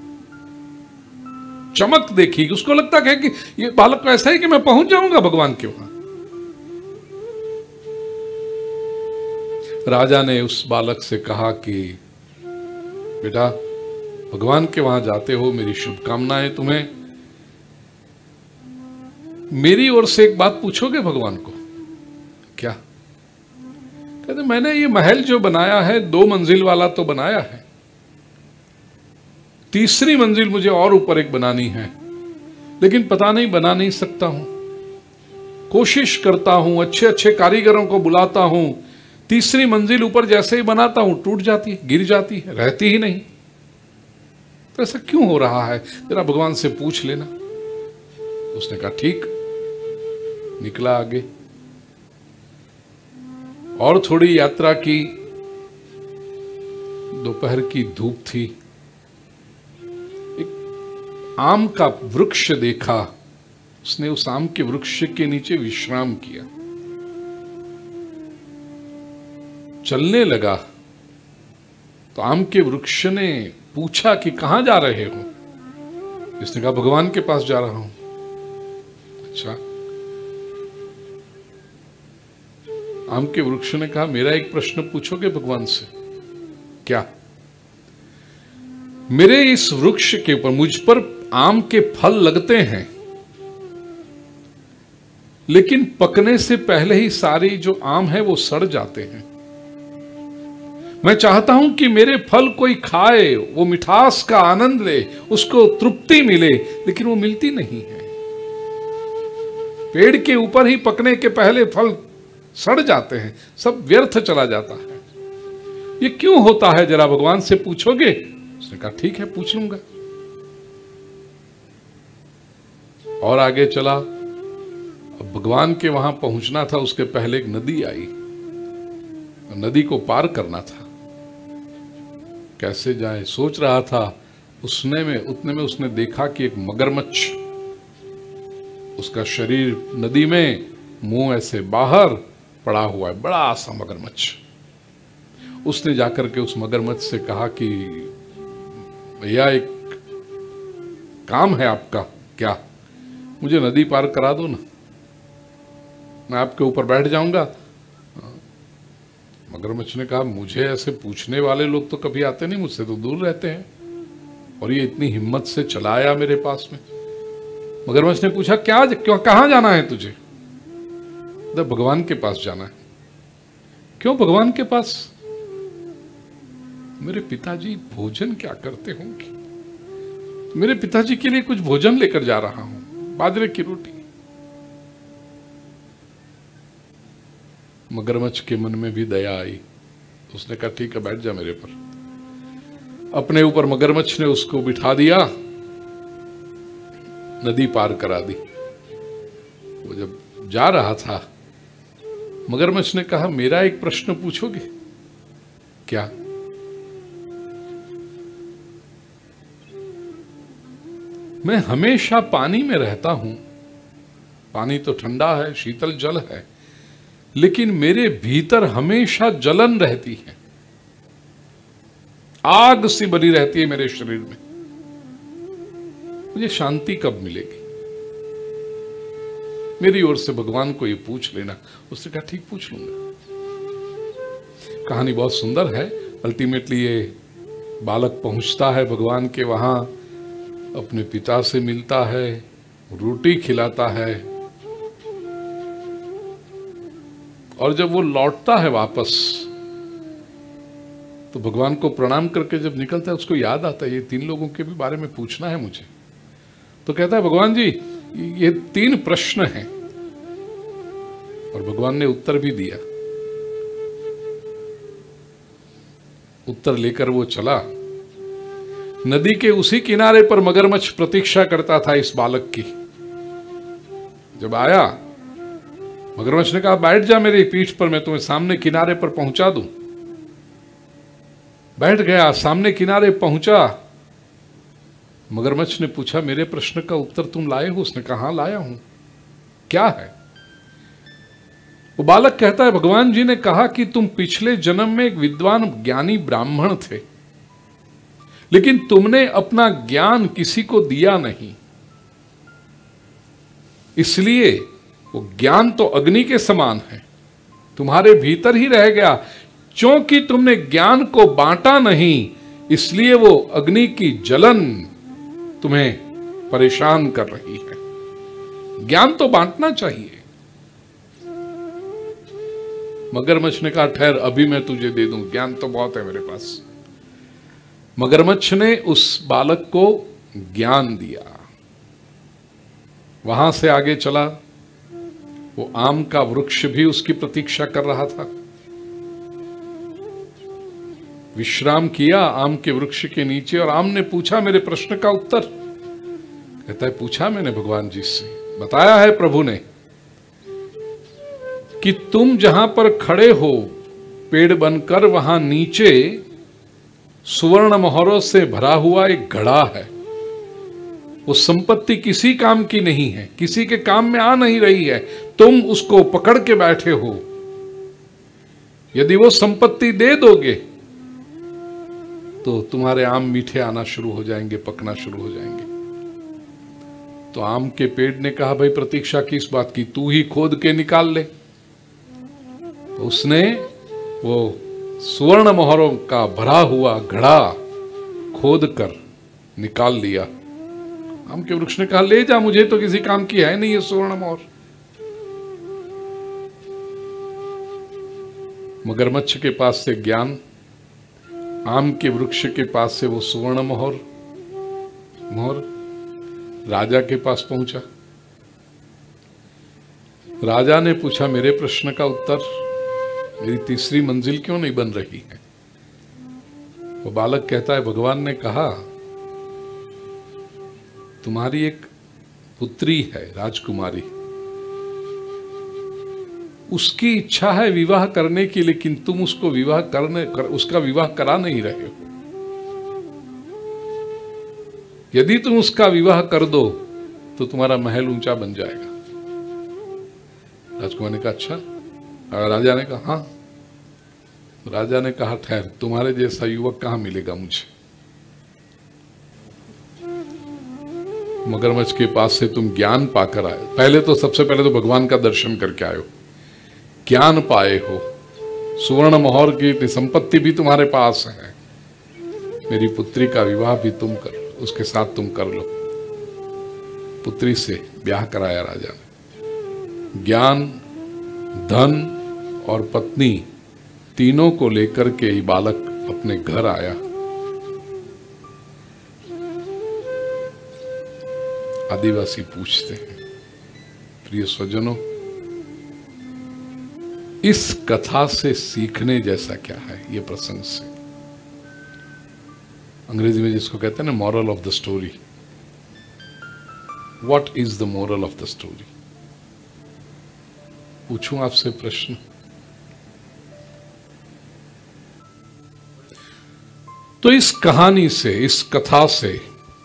चमक देखी, उसको लगता है कि ये बालक ऐसा है कि मैं पहुंच जाऊंगा भगवान के वहां। राजा ने उस बालक से कहा कि बेटा भगवान के वहां जाते हो, मेरी शुभकामनाएं तुम्हें। मेरी ओर से एक बात पूछोगे भगवान को? क्या? कहते मैंने ये महल जो बनाया है दो मंजिल वाला तो बनाया है, तीसरी मंजिल मुझे और ऊपर एक बनानी है, लेकिन पता नहीं बना नहीं सकता हूं। कोशिश करता हूं, अच्छे अच्छे कारीगरों को बुलाता हूं, तीसरी मंजिल ऊपर जैसे ही बनाता हूं टूट जाती है, गिर जाती है, रहती ही नहीं। तो ऐसा क्यों हो रहा है, जरा भगवान से पूछ लेना। उसने कहा ठीक। निकला आगे, और थोड़ी यात्रा की। दोपहर की धूप थी। एक आम का वृक्ष देखा, उसने उस आम के वृक्ष के नीचे विश्राम किया। चलने लगा तो आम के वृक्ष ने पूछा कि कहां जा रहे हो? इसने कहा भगवान के पास जा रहा हूं। अच्छा। आम के वृक्ष ने कहा मेरा एक प्रश्न पूछोगे भगवान से? क्या? मेरे इस वृक्ष के ऊपर मुझ पर आम के फल लगते हैं, लेकिन पकने से पहले ही सारी जो आम है वो सड़ जाते हैं। मैं चाहता हूं कि मेरे फल कोई खाए, वो मिठास का आनंद ले, उसको तृप्ति मिले, लेकिन वो मिलती नहीं है। पेड़ के ऊपर ही पकने के पहले फल सड़ जाते हैं, सब व्यर्थ चला जाता है। ये क्यों होता है, जरा भगवान से पूछोगे? उसने कहा ठीक है, पूछ लूंगा। और आगे चला। अब भगवान के वहां पहुंचना था, उसके पहले एक नदी आई, नदी को पार करना था। कैसे जाए सोच रहा था। उसने में उतने में उसने देखा कि एक मगरमच्छ, उसका शरीर नदी में, मुंह ऐसे बाहर पड़ा हुआ है, बड़ा सा मगरमच्छ। उसने जाकर के उस मगरमच्छ से कहा कि भैया एक काम है आपका। क्या? मुझे नदी पार करा दो ना, मैं आपके ऊपर बैठ जाऊंगा। मगरमच्छ ने कहा मुझे ऐसे पूछने वाले लोग तो कभी आते नहीं, मुझसे तो दूर रहते हैं, और ये इतनी हिम्मत से चला आया मेरे पास में। मगरमच्छ ने पूछा क्या, क्यों, कहां जाना है तुझे? तो भगवान के पास जाना है। क्यों भगवान के पास? मेरे पिताजी भोजन क्या करते होंगे, मेरे पिताजी के लिए कुछ भोजन लेकर जा रहा हूं, बाजरे की रोटी। मगरमच्छ के मन में भी दया आई। उसने कहा ठीक है बैठ जा मेरे पर। अपने ऊपर मगरमच्छ ने उसको बिठा दिया, नदी पार करा दी। वो जब जा रहा था, मगरमच्छ ने कहा मेरा एक प्रश्न पूछोगे? क्या? मैं हमेशा पानी में रहता हूं, पानी तो ठंडा है, शीतल जल है, लेकिन मेरे भीतर हमेशा जलन रहती है, आग सी बनी रहती है मेरे शरीर में। मुझे शांति कब मिलेगी? मेरी ओर से भगवान को ये पूछ लेना। उसने कहा ठीक पूछ लूंगा। कहानी बहुत सुंदर है। अल्टीमेटली ये बालक पहुंचता है भगवान के वहां, अपने पिता से मिलता है, रोटी खिलाता है, और जब वो लौटता है वापस तो भगवान को प्रणाम करके जब निकलता है, उसको याद आता है ये तीन लोगों के भी बारे में पूछना है मुझे। तो कहता है भगवान जी ये तीन प्रश्न हैं, और भगवान ने उत्तर भी दिया। उत्तर लेकर वो चला। नदी के उसी किनारे पर मगरमच्छ प्रतीक्षा करता था इस बालक की। जब आया, मगरमच्छ ने कहा बैठ जा मेरी पीठ पर, मैं तुम्हें सामने किनारे पर पहुंचा दूं। बैठ गया, सामने किनारे पहुंचा। मगरमच्छ ने पूछा मेरे प्रश्न का उत्तर तुम लाए हो? उसने कहा हाँ लाया हूं। क्या है? वो बालक कहता है भगवान जी ने कहा कि तुम पिछले जन्म में एक विद्वान ज्ञानी ब्राह्मण थे, लेकिन तुमने अपना ज्ञान किसी को दिया नहीं, इसलिए वो ज्ञान तो अग्नि के समान है, तुम्हारे भीतर ही रह गया। क्योंकि तुमने ज्ञान को बांटा नहीं, इसलिए वो अग्नि की जलन तुम्हें परेशान कर रही है। ज्ञान तो बांटना चाहिए। मगरमच्छ ने कहा ठहर, अभी मैं तुझे दे दूं, ज्ञान तो बहुत है मेरे पास। मगरमच्छ ने उस बालक को ज्ञान दिया। वहां से आगे चला। वो आम का वृक्ष भी उसकी प्रतीक्षा कर रहा था। विश्राम किया आम के वृक्ष के नीचे, और आम ने पूछा मेरे प्रश्न का उत्तर। कहता है पूछा मैंने भगवान जी से, बताया है प्रभु ने कि तुम जहां पर खड़े हो पेड़ बनकर, वहां नीचे सुवर्ण मोहरों से भरा हुआ एक घड़ा है। वो संपत्ति किसी काम की नहीं है, किसी के काम में आ नहीं रही है, तुम उसको पकड़ के बैठे हो। यदि वो संपत्ति दे दोगे तो तुम्हारे आम मीठे आना शुरू हो जाएंगे, पकना शुरू हो जाएंगे। तो आम के पेड़ ने कहा भाई प्रतीक्षा किस बात की, तू ही खोद के निकाल ले। तो उसने वो सुवर्ण मोहरों का भरा हुआ घड़ा खोद कर निकाल लिया। आम के वृक्ष ने कहा ले जा, मुझे तो किसी काम की है नहीं ये सुवर्ण मोहर। मगरमच्छ के पास से ज्ञान, आम के वृक्ष के पास से वो सुवर्ण मोहर मोहर राजा के पास पहुंचा। राजा ने पूछा मेरे प्रश्न का उत्तर, मेरी तीसरी मंजिल क्यों नहीं बन रही है? वो बालक कहता है भगवान ने कहा तुम्हारी एक पुत्री है राजकुमारी, उसकी इच्छा है विवाह करने की, लेकिन तुम उसको विवाह करने कर, उसका विवाह करा नहीं रहे हो। यदि तुम उसका विवाह कर दो तो तुम्हारा महल ऊंचा बन जाएगा। राजकुमार ने कहा अच्छा। राजा ने कहा हाँ। राजा ने कहा ठहर, तुम्हारे जैसा युवक कहां मिलेगा मुझे? मगरमच्छ के पास से तुम ज्ञान पाकर आए, पहले तो सबसे पहले तो भगवान का दर्शन करके आए हो, ज्ञान पाए हो, सुवर्ण मोहर की संपत्ति भी तुम्हारे पास है, मेरी पुत्री का विवाह भी तुम कर, उसके साथ तुम कर लो। पुत्री से ब्याह कराया राजा ने। ज्ञान, धन और पत्नी तीनों को लेकर के ये बालक अपने घर आया। आदिवासी पूछते हैं, प्रिय स्वजनों, इस कथा से सीखने जैसा क्या है? ये प्रसंग से, अंग्रेजी में जिसको कहते हैं ना moral of the story, what is the moral of the story? पूछूं आपसे प्रश्न। तो इस कहानी से, इस कथा से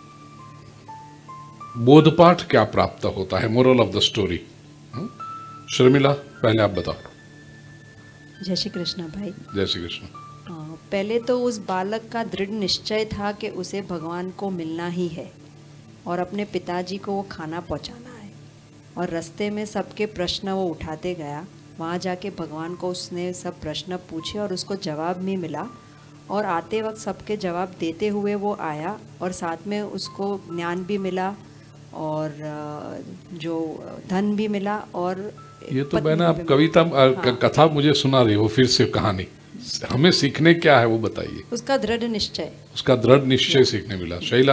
बोधपाठ क्या प्राप्त होता है? Moral of the story. Sharmila, पहले आप बताओ। जय श्री कृष्ण भाई। जय श्री कृष्ण। हाँ, पहले तो उस बालक का दृढ़ निश्चय था कि उसे भगवान को मिलना ही है और अपने पिताजी को वो खाना पहुंचाना है, और रास्ते में सबके प्रश्न वो उठाते गया। वहाँ जाके भगवान को उसने सब प्रश्न पूछे और उसको जवाब भी मिला, और आते वक्त सबके जवाब देते हुए वो आया, और साथ में उसको ज्ञान भी मिला और जो धन भी मिला। और ये तो बहना आप कविता हाँ। कथा मुझे सुना रही हो, फिर से कहानी हमें सीखने क्या है वो बताइए। उसका दृढ़ निश्चय, उसका दृढ़ निश्चय सीखने मिला। शैला?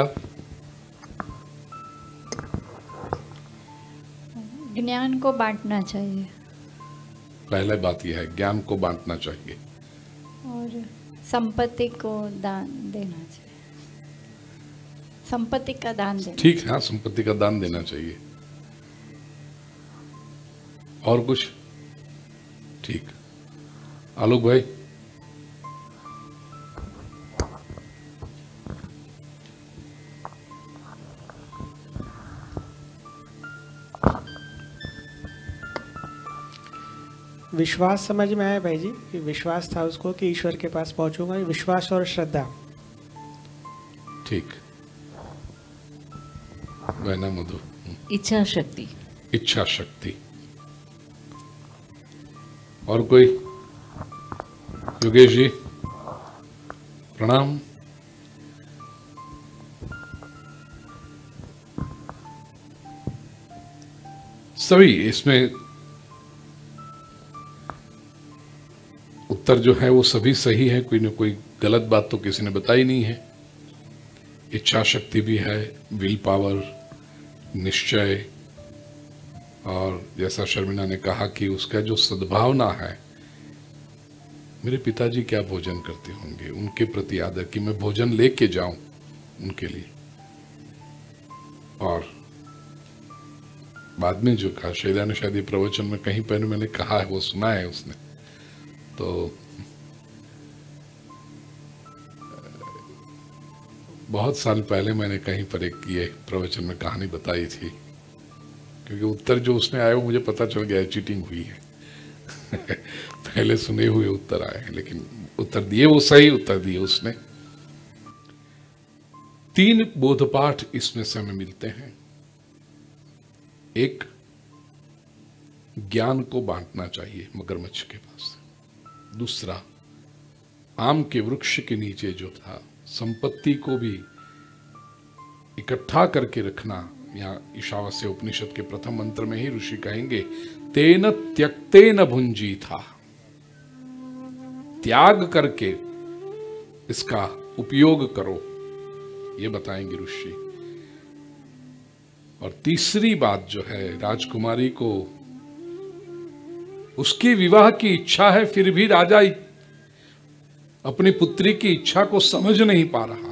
ज्ञान को बांटना चाहिए। पहले बात यह है, ज्ञान को बांटना चाहिए और संपत्ति को दान देना चाहिए। संपत्ति का दान देना। ठीक है, हाँ, संपत्ति का दान देना चाहिए। और कुछ? ठीक। आलोक भाई? विश्वास समझ में आया भाई जी, कि विश्वास था उसको कि ईश्वर के पास पहुंचूंगा। विश्वास और श्रद्धा। ठीक। वैना मधु? इच्छा शक्ति। इच्छा शक्ति। और कोई? योगेश जी प्रणाम। सभी इसमें उत्तर जो है वो सभी सही है, कोई न कोई गलत बात तो किसी ने बताई नहीं है। इच्छा शक्ति भी है, विल पावर, निश्चय, और जैसा शर्मिला ने कहा कि उसका जो सद्भावना है, मेरे पिताजी क्या भोजन करते होंगे, उनके प्रति आदर कि मैं भोजन लेके जाऊं उनके लिए। और बाद में जो कहा शैला ने, शायद ये प्रवचन में कहीं पहले मैंने कहा है, वो सुना है उसने, तो बहुत साल पहले मैंने कहीं पर एक ये प्रवचन में कहानी बताई थी, क्योंकि उत्तर जो उसने आया वो मुझे पता चल गया है चीटिंग हुई है पहले सुने हुए उत्तर आए हैं, लेकिन उत्तर दिए वो सही उत्तर दिए उसने। तीन बोधपाठ इसमें से हमें मिलते हैं। एक, ज्ञान को बांटना चाहिए मगरमच्छ के पास। दूसरा, आम के वृक्ष के नीचे जो था, संपत्ति को भी इकट्ठा करके रखना। यहाँ ईशावास्य उपनिषद के प्रथम मंत्र में ही ऋषि कहेंगे, तेन त्यक्तेन भुंजी था, त्याग करके इसका उपयोग करो, ये बताएंगे ऋषि। और तीसरी बात जो है, राजकुमारी को उसके विवाह की इच्छा है, फिर भी राजा अपनी पुत्री की इच्छा को समझ नहीं पा रहा है।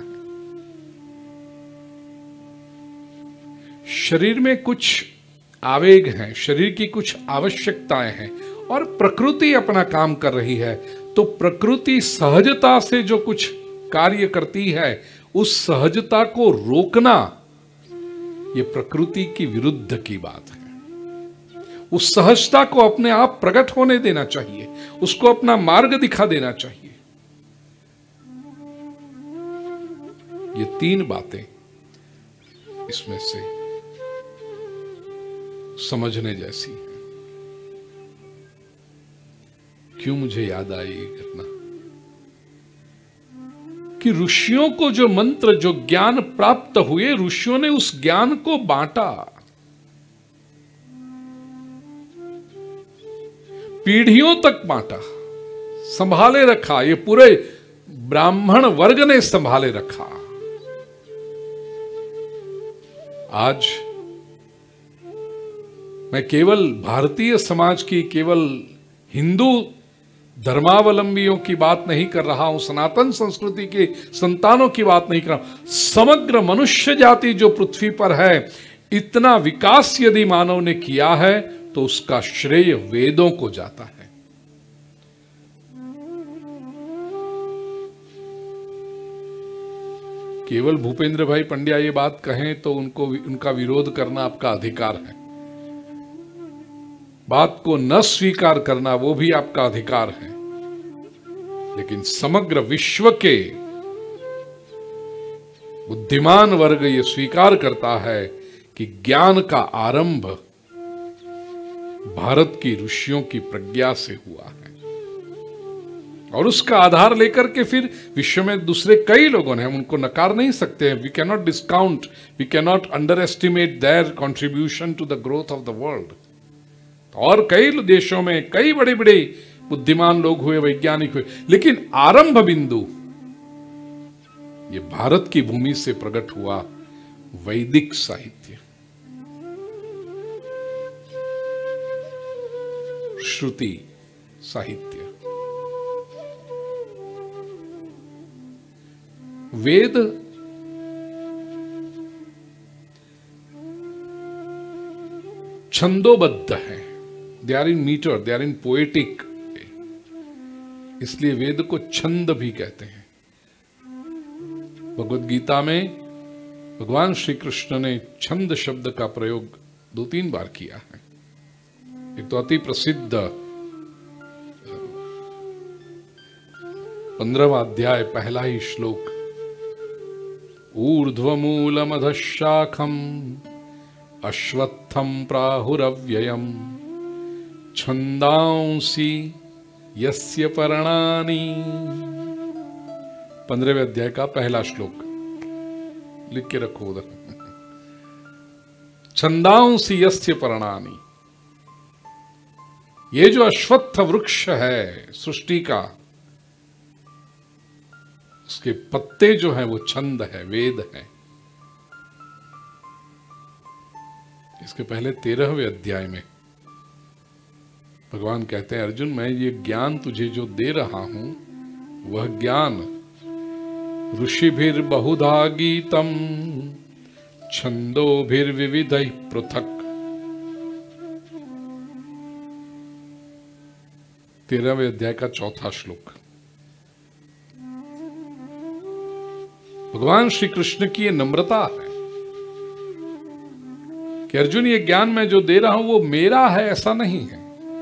शरीर में कुछ आवेग हैं, शरीर की कुछ आवश्यकताएं हैं, और प्रकृति अपना काम कर रही है। तो प्रकृति सहजता से जो कुछ कार्य करती है, उस सहजता को रोकना, ये प्रकृति की विरुद्ध की बात है। उस सहजता को अपने आप प्रकट होने देना चाहिए, उसको अपना मार्ग दिखा देना चाहिए। ये तीन बातें इसमें से समझने जैसी है। क्यों मुझे याद आई ये घटना कि ऋषियों को जो मंत्र, जो ज्ञान प्राप्त हुए, ऋषियों ने उस ज्ञान को बांटा। पीढ़ियों तक बांटा, संभाले रखा, ये पूरे ब्राह्मण वर्ग ने संभाले रखा। आज मैं केवल भारतीय समाज की, केवल हिंदू धर्मावलंबियों की बात नहीं कर रहा हूं, सनातन संस्कृति के संतानों की बात नहीं कर रहा हूं, समग्र मनुष्य जाति जो पृथ्वी पर है, इतना विकास यदि मानव ने किया है तो उसका श्रेय वेदों को जाता है। केवल भूपेंद्र भाई पंड्या ये बात कहें तो उनको उनका विरोध करना आपका अधिकार है, बात को न स्वीकार करना वो भी आपका अधिकार है, लेकिन समग्र विश्व के बुद्धिमान वर्ग ये स्वीकार करता है कि ज्ञान का आरंभ भारत की ऋषियों की प्रज्ञा से हुआ है, और उसका आधार लेकर के फिर विश्व में दूसरे कई लोगों ने, हम उनको नकार नहीं सकते हैं, we can not discount, we can not underestimate their contribution to the growth of the world. और कई देशों में कई बड़े बड़े बुद्धिमान लोग हुए, वैज्ञानिक हुए, लेकिन आरंभ बिंदु ये भारत की भूमि से प्रकट हुआ वैदिक साहित्य, श्रुति साहित्य। वेद छंदोबद्ध है, they are in metre, they are in poetic, इसलिए वेद को छंद भी कहते हैं। भगवद गीता में भगवान श्री कृष्ण ने छंद शब्द का प्रयोग दो तीन बार किया है। एक तो अति प्रसिद्ध पंद्रहवां अध्याय पहला ही श्लोक, ऊर्ध्वमूलमधशाखम अश्वत्थम प्राहुरव्ययम छंदांसी यस्य पर्णानि। पंद्रहवें अध्याय का पहला श्लोक लिख के रखो उधर। छंदांसी यस्य पर्णानि, ये जो अश्वत्थ वृक्ष है सृष्टि का, उसके पत्ते जो हैं वो छंद है, वेद है। इसके पहले तेरहवें अध्याय में भगवान कहते हैं, अर्जुन मैं ये ज्ञान तुझे जो दे रहा हूं वह ज्ञान ऋषिभिर बहुधा गीतम छंदोभिर विविधैः पृथक्। तेरहवें अध्याय का चौथा श्लोक। भगवान श्री कृष्ण की ये नम्रता है कि अर्जुन ये ज्ञान मैं जो दे रहा हूं वो मेरा है, ऐसा नहीं है।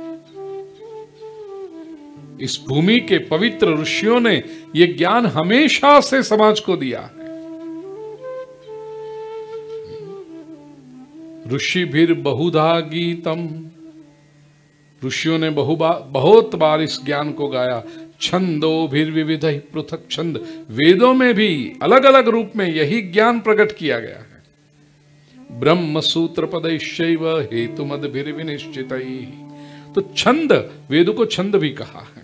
इस भूमि के पवित्र ऋषियों ने ये ज्ञान हमेशा से समाज को दिया है। ऋषिभिर बहुधा गीतम, ऋषियों ने बहु बार बहुत बार इस ज्ञान को गाया। छंदोभिर विविधैः पृथक्, छंद वेदों में भी अलग अलग रूप में यही ज्ञान प्रकट किया गया है। ब्रह्म सूत्र पदैश्चैव हेतुमद्भिर विनिश्चितैः, तो छंद, वेदों को छंद भी कहा है।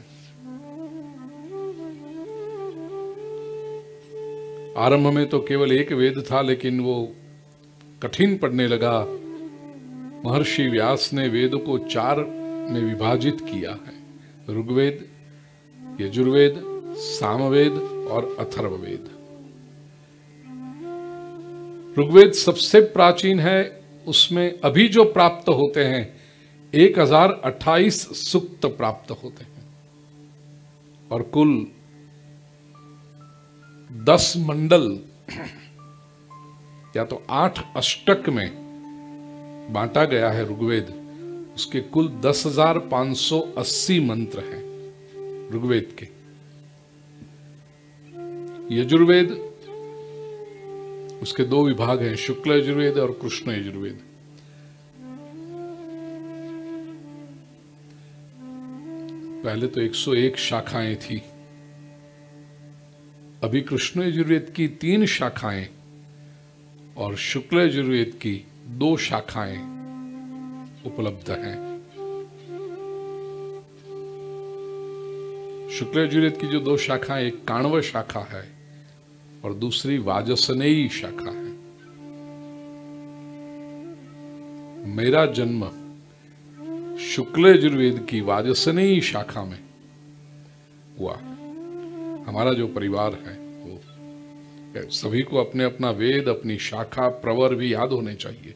आरंभ में तो केवल एक वेद था, लेकिन वो कठिन पड़ने लगा। महर्षि व्यास ने वेदों को चार में विभाजित किया है, ऋग्वेद, यजुर्वेद, सामवेद और अथर्ववेद। ऋग्वेद सबसे प्राचीन है, उसमें अभी जो प्राप्त होते हैं एक हजार अट्ठाईस सूक्त प्राप्त होते हैं, और कुल दस मंडल या तो आठ अष्टक में बांटा गया है ऋग्वेद। उसके कुल दस हजार पांच सौ अस्सी मंत्र हैं ऋग्वेद के। यजुर्वेद, उसके दो विभाग हैं, शुक्ल यजुर्वेद और कृष्ण यजुर्वेद। पहले तो एक सौ एक शाखाएं थी, अभी कृष्ण यजुर्वेद की तीन शाखाएं और शुक्ल यजुर्वेद की दो शाखाएं उपलब्ध हैं। शुक्ल यजुर्वेद की जो दो शाखाएं, एक काण्व शाखा है और दूसरी वाजसनेयी शाखा है। मेरा जन्म शुक्ल यजुर्वेद की वाजसनेयी शाखा में हुआ। हमारा जो परिवार है वो सभी को अपने अपना वेद, अपनी शाखा, प्रवर भी याद होने चाहिए।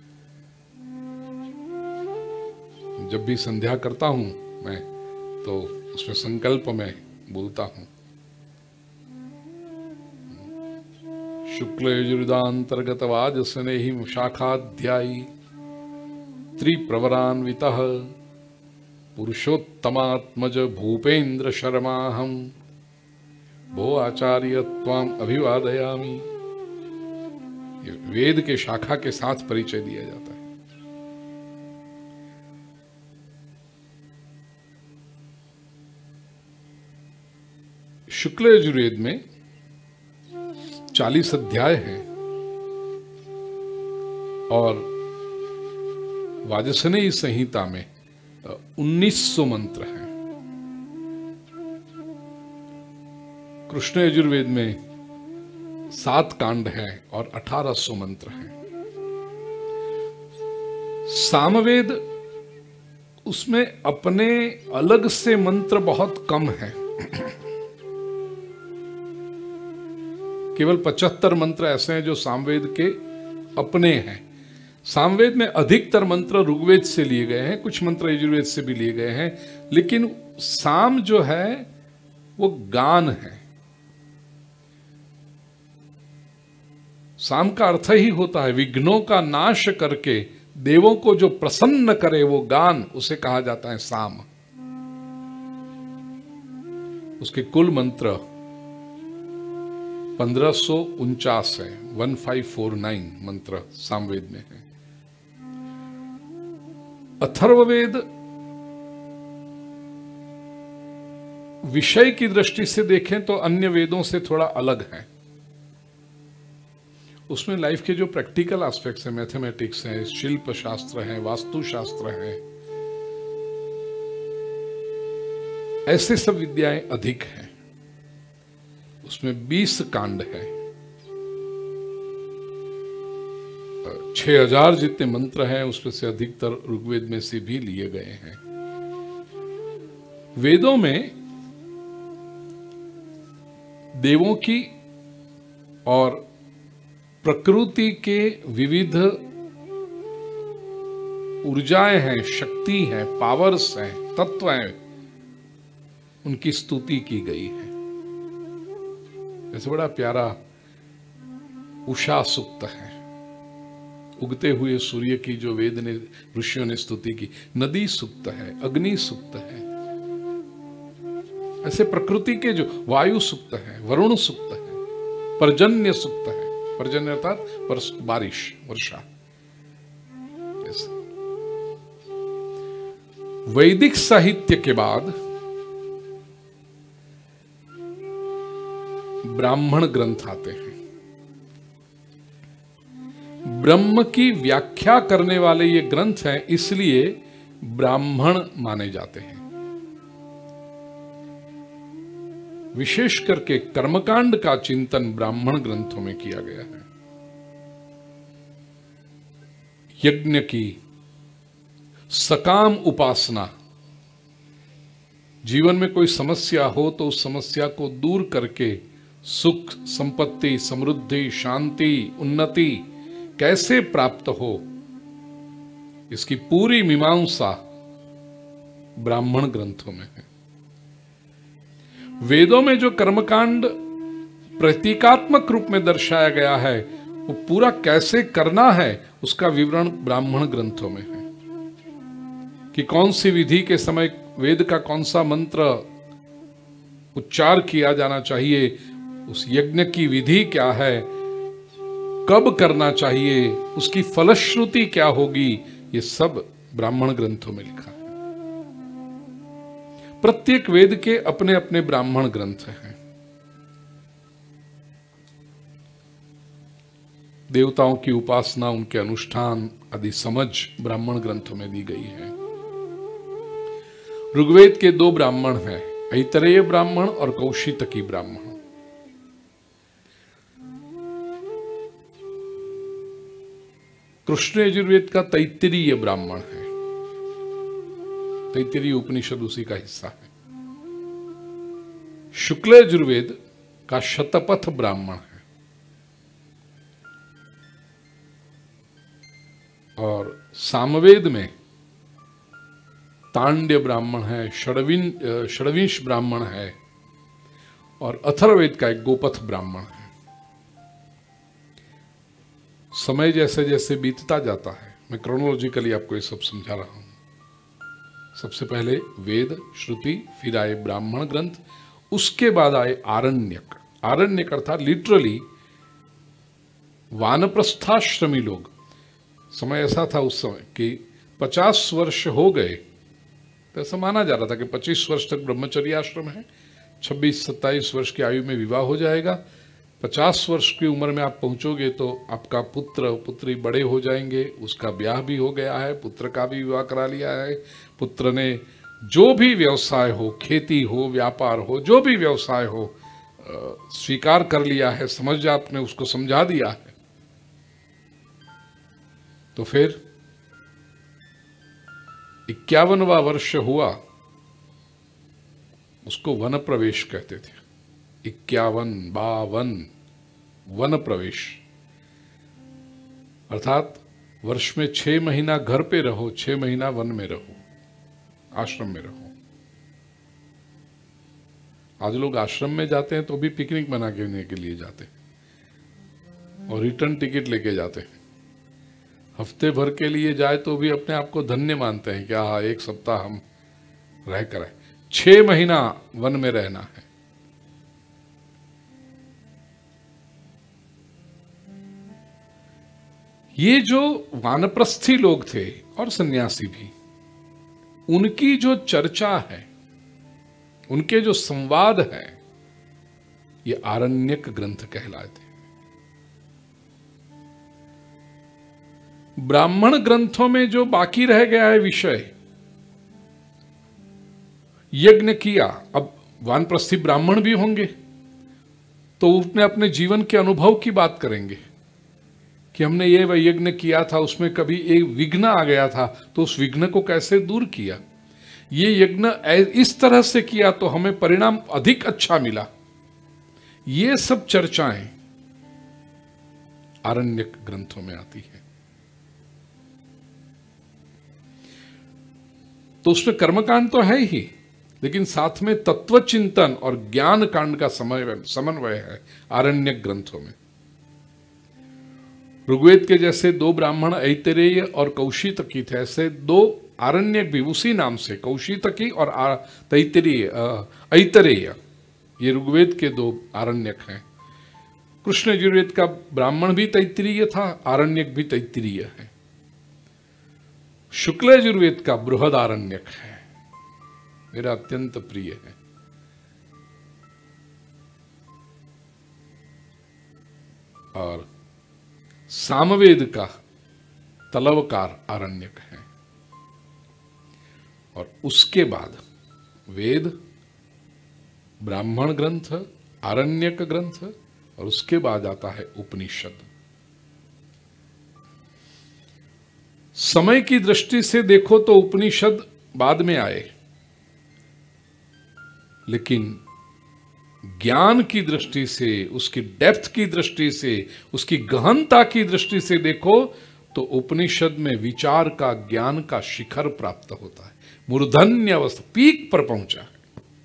जब भी संध्या करता हूं मैं तो उसमें संकल्प में बोलता हूं, शुक्ल यजुर्वेदांतर्गत वाजसनेयी शाखाध्यायी त्रिप्रवरान्वितः पुरुषोत्तमात्मज भूपेन्द्र शर्माहम भो आचार्य त्वाम अभिवादयामि। वेद के शाखा के साथ परिचय दिया जाता है। शुक्ल यजुर्वेद में चालीस अध्याय हैं और वाजसनेयी संहिता में उन्नीस सौ मंत्र हैं। कृष्ण यजुर्वेद में सात कांड हैं और अठारह सौ मंत्र हैं। सामवेद उसमें अपने अलग से मंत्र बहुत कम हैं। केवल पचहत्तर मंत्र ऐसे हैं जो सामवेद के अपने हैं। सामवेद में अधिकतर मंत्र ऋग्वेद से लिए गए हैं, कुछ मंत्र यजुर्वेद से भी लिए गए हैं, लेकिन साम जो है वो गान है। साम का अर्थ ही होता है विघ्नों का नाश करके देवों को जो प्रसन्न करे वो गान, उसे कहा जाता है साम। उसके कुल मंत्र पंद्रह सौ उनचास है, वन फाइव फोर नाइन मंत्र सामवेद में है। अथर्ववेद विषय की दृष्टि से देखें तो अन्य वेदों से थोड़ा अलग है। उसमें लाइफ के जो प्रैक्टिकल एस्पेक्ट्स हैं, मैथमेटिक्स है, शिल्प शास्त्र है, वास्तु शास्त्र है, ऐसे सब विद्याएं अधिक हैं। उसमें बीस कांड है, छह हजार जितने मंत्र हैं, उसमें से अधिकतर ऋग्वेद में से भी लिए गए हैं। वेदों में देवों की और प्रकृति के विविध ऊर्जाएं हैं, शक्ति है, पावर्स हैं, तत्व हैं, उनकी स्तुति की गई है। जैसे बड़ा प्यारा उषा सूक्त है, उगते हुए सूर्य की जो वेद ने ऋषियों ने स्तुति की। नदी सूक्त है, अग्नि सूक्त है, ऐसे प्रकृति के जो वायु सूक्त है, वरुण सूक्त है, पर्जन्य सूक्त है, पर्जन्य अर्थात बारिश, वर्षा। वैदिक साहित्य के बाद ब्राह्मण ग्रंथ आते हैं। ब्रह्म की व्याख्या करने वाले ये ग्रंथ हैं, इसलिए ब्राह्मण माने जाते हैं। विशेष करके कर्मकांड का चिंतन ब्राह्मण ग्रंथों में किया गया है। यज्ञ की सकाम उपासना, जीवन में कोई समस्या हो तो उस समस्या को दूर करके सुख, संपत्ति, समृद्धि, शांति, उन्नति कैसे प्राप्त हो, इसकी पूरी मीमांसा ब्राह्मण ग्रंथों में है। वेदों में जो कर्मकांड प्रतीकात्मक रूप में दर्शाया गया है, वो पूरा कैसे करना है उसका विवरण ब्राह्मण ग्रंथों में है। कि कौन सी विधि के समय वेद का कौन सा मंत्र उच्चार किया जाना चाहिए, उस यज्ञ की विधि क्या है, कब करना चाहिए, उसकी फलश्रुति क्या होगी, ये सब ब्राह्मण ग्रंथों में लिखा है। प्रत्येक वेद के अपने अपने ब्राह्मण ग्रंथ हैं। देवताओं की उपासना, उनके अनुष्ठान आदि समझ ब्राह्मण ग्रंथों में दी गई है। ऋग्वेद के दो ब्राह्मण हैं, ऐतरेय ब्राह्मण और कौशितकी ब्राह्मण। कृष्ण यजुर्वेद का तैत्तिरीय ब्राह्मण है। तैत्तिरीय उपनिषद उसी का हिस्सा है। शुक्ल यजुर्वेद का शतपथ ब्राह्मण है। और सामवेद में तांड्य ब्राह्मण है, षडविन षडविंश ब्राह्मण है, और अथर्ववेद का एक गोपथ ब्राह्मण है। समय जैसे जैसे बीतता जाता है, मैं क्रोनोलॉजिकली आपको ये सब समझा रहा हूं। सबसे पहले वेद, श्रुति, फिर आए ब्राह्मण ग्रंथ, उसके बाद आए आरण्यक। आरण्यक अर्थात लिटरली वानप्रस्थाश्रमी लोग। समय ऐसा था उस समय कि पचास वर्ष हो गए तो ऐसा माना जा रहा था कि पच्चीस वर्ष तक ब्रह्मचर्य आश्रम है, छब्बीस सत्ताईस वर्ष की आयु में विवाह हो जाएगा, पचास वर्ष की उम्र में आप पहुंचोगे तो आपका पुत्र पुत्री बड़े हो जाएंगे, उसका ब्याह भी हो गया है, पुत्र का भी विवाह करा लिया है, पुत्र ने जो भी व्यवसाय हो, खेती हो, व्यापार हो, जो भी व्यवसाय हो, स्वीकार कर लिया है, समझ आपने उसको समझा दिया है। तो फिर इक्यावनवा वर्ष हुआ, उसको वन प्रवेश कहते थे। इक्यावन, बावन, वन प्रवेश अर्थात वर्ष में छह महीना घर पे रहो, छह महीना वन में रहो, आश्रम में रहो। आज लोग आश्रम में जाते हैं तो भी पिकनिक मनाने के लिए जाते हैं और रिटर्न टिकट लेके जाते हैं। हफ्ते भर के लिए जाए तो भी अपने आप को धन्य मानते हैं कि हाँ एक सप्ताह हम रह कर आए। छह महीना वन में रहना है। ये जो वानप्रस्थी लोग थे और सन्यासी भी, उनकी जो चर्चा है, उनके जो संवाद है, ये आरण्यक ग्रंथ कहलाते हैं। ब्राह्मण ग्रंथों में जो बाकी रह गया है विषय, यज्ञ किया, अब वानप्रस्थी ब्राह्मण भी होंगे तो उसने अपने जीवन के अनुभव की बात करेंगे कि हमने ये वह यज्ञ किया था, उसमें कभी एक विघ्न आ गया था तो उस विघ्न को कैसे दूर किया, ये यज्ञ इस तरह से किया तो हमें परिणाम अधिक अच्छा मिला। ये सब चर्चाएं आरण्यक ग्रंथों में आती है। तो उसमें कर्मकांड तो है ही, लेकिन साथ में तत्व चिंतन और ज्ञान कांड का समन्वय है आरण्यक ग्रंथों में। ऋग्वेद के जैसे दो ब्राह्मण ऐतरेय और कौशितकी थे, ऐसे दो आरण्यक भी उसी नाम से, कौशितकी और तैतरीय ऐतरेय, ये ऋग्वेद के दो आरण्यक हैं। कृष्ण यजुर्वेद का ब्राह्मण भी तैतरीय था, आरण्यक भी तैतरीय है। शुक्ल यजुर्वेद का बृहद आरण्यक है, मेरा अत्यंत प्रिय है। और सामवेद का तलवकार आरण्यक है। और उसके बाद वेद, ब्राह्मण ग्रंथ, आरण्यक ग्रंथ, और उसके बाद आता है उपनिषद। समय की दृष्टि से देखो तो उपनिषद बाद में आए, लेकिन ज्ञान की दृष्टि से, उसकी डेप्थ की दृष्टि से, उसकी गहनता की दृष्टि से देखो तो उपनिषद में विचार का, ज्ञान का शिखर प्राप्त होता है, मूर्धन्य अवस्था, पीक पर पहुंचा है।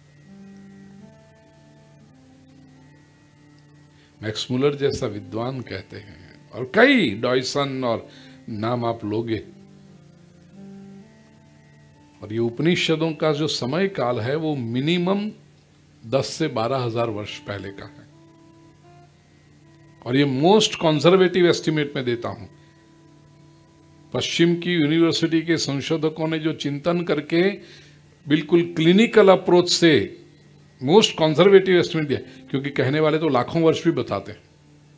मैक्स मुलर जैसा विद्वान कहते हैं, और कई डॉयसन और नाम आप लोगे, और ये उपनिषदों का जो समय काल है वो मिनिमम दस से बारह हजार वर्ष पहले का है। और ये मोस्ट कंजर्वेटिव एस्टिमेट में देता हूं। पश्चिम की यूनिवर्सिटी के संशोधकों ने जो चिंतन करके बिल्कुल क्लिनिकल अप्रोच से मोस्ट कंजर्वेटिव एस्टिमेट दिया, क्योंकि कहने वाले तो लाखों वर्ष भी बताते हैं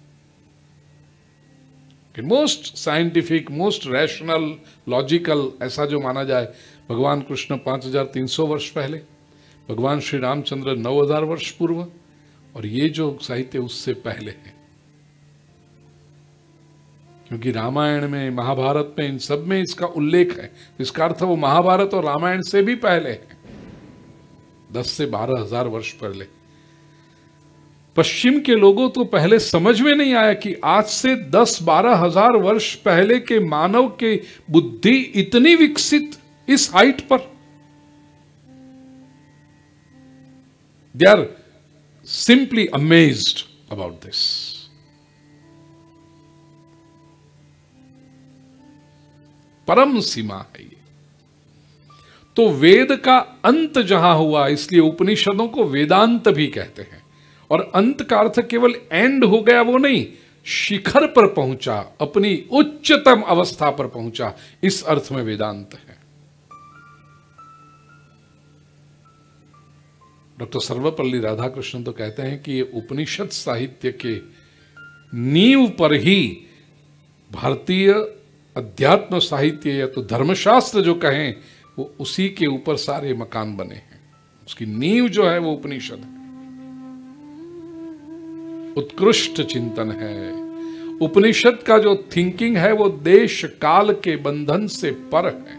कि most scientific, most rational, logical, ऐसा जो माना जाए, भगवान कृष्ण पांच हजार तीन सौ वर्ष पहले, भगवान श्री रामचंद्र नौ हजार वर्ष पूर्व, और ये जो साहित्य उससे पहले है, क्योंकि रामायण में, महाभारत में, इन सब में इसका उल्लेख है। इसका अर्थ वो महाभारत और रामायण से भी पहले है, दस से बारह हजार वर्ष पहले। पश्चिम के लोगों तो पहले समझ में नहीं आया कि आज से दस बारह हजार वर्ष पहले के मानव के बुद्धि इतनी विकसित इस हाइट पर। They are simply amazed about this. परम सीमा है ये। तो वेद का अंत जहां हुआ, इसलिए उपनिषदों को वेदांत भी कहते हैं। और अंत का अर्थ केवल एंड हो गया वो नहीं, शिखर पर पहुंचा, अपनी उच्चतम अवस्था पर पहुंचा, इस अर्थ में वेदांत है। डॉक्टर सर्वपल्ली राधाकृष्णन तो कहते हैं कि ये उपनिषद साहित्य के नींव पर ही भारतीय अध्यात्म साहित्य या तो धर्मशास्त्र जो कहें, वो उसी के ऊपर सारे मकान बने हैं। उसकी नींव जो है वो उपनिषद है, उत्कृष्ट चिंतन है। उपनिषद का जो थिंकिंग है वो देश काल के बंधन से पर है।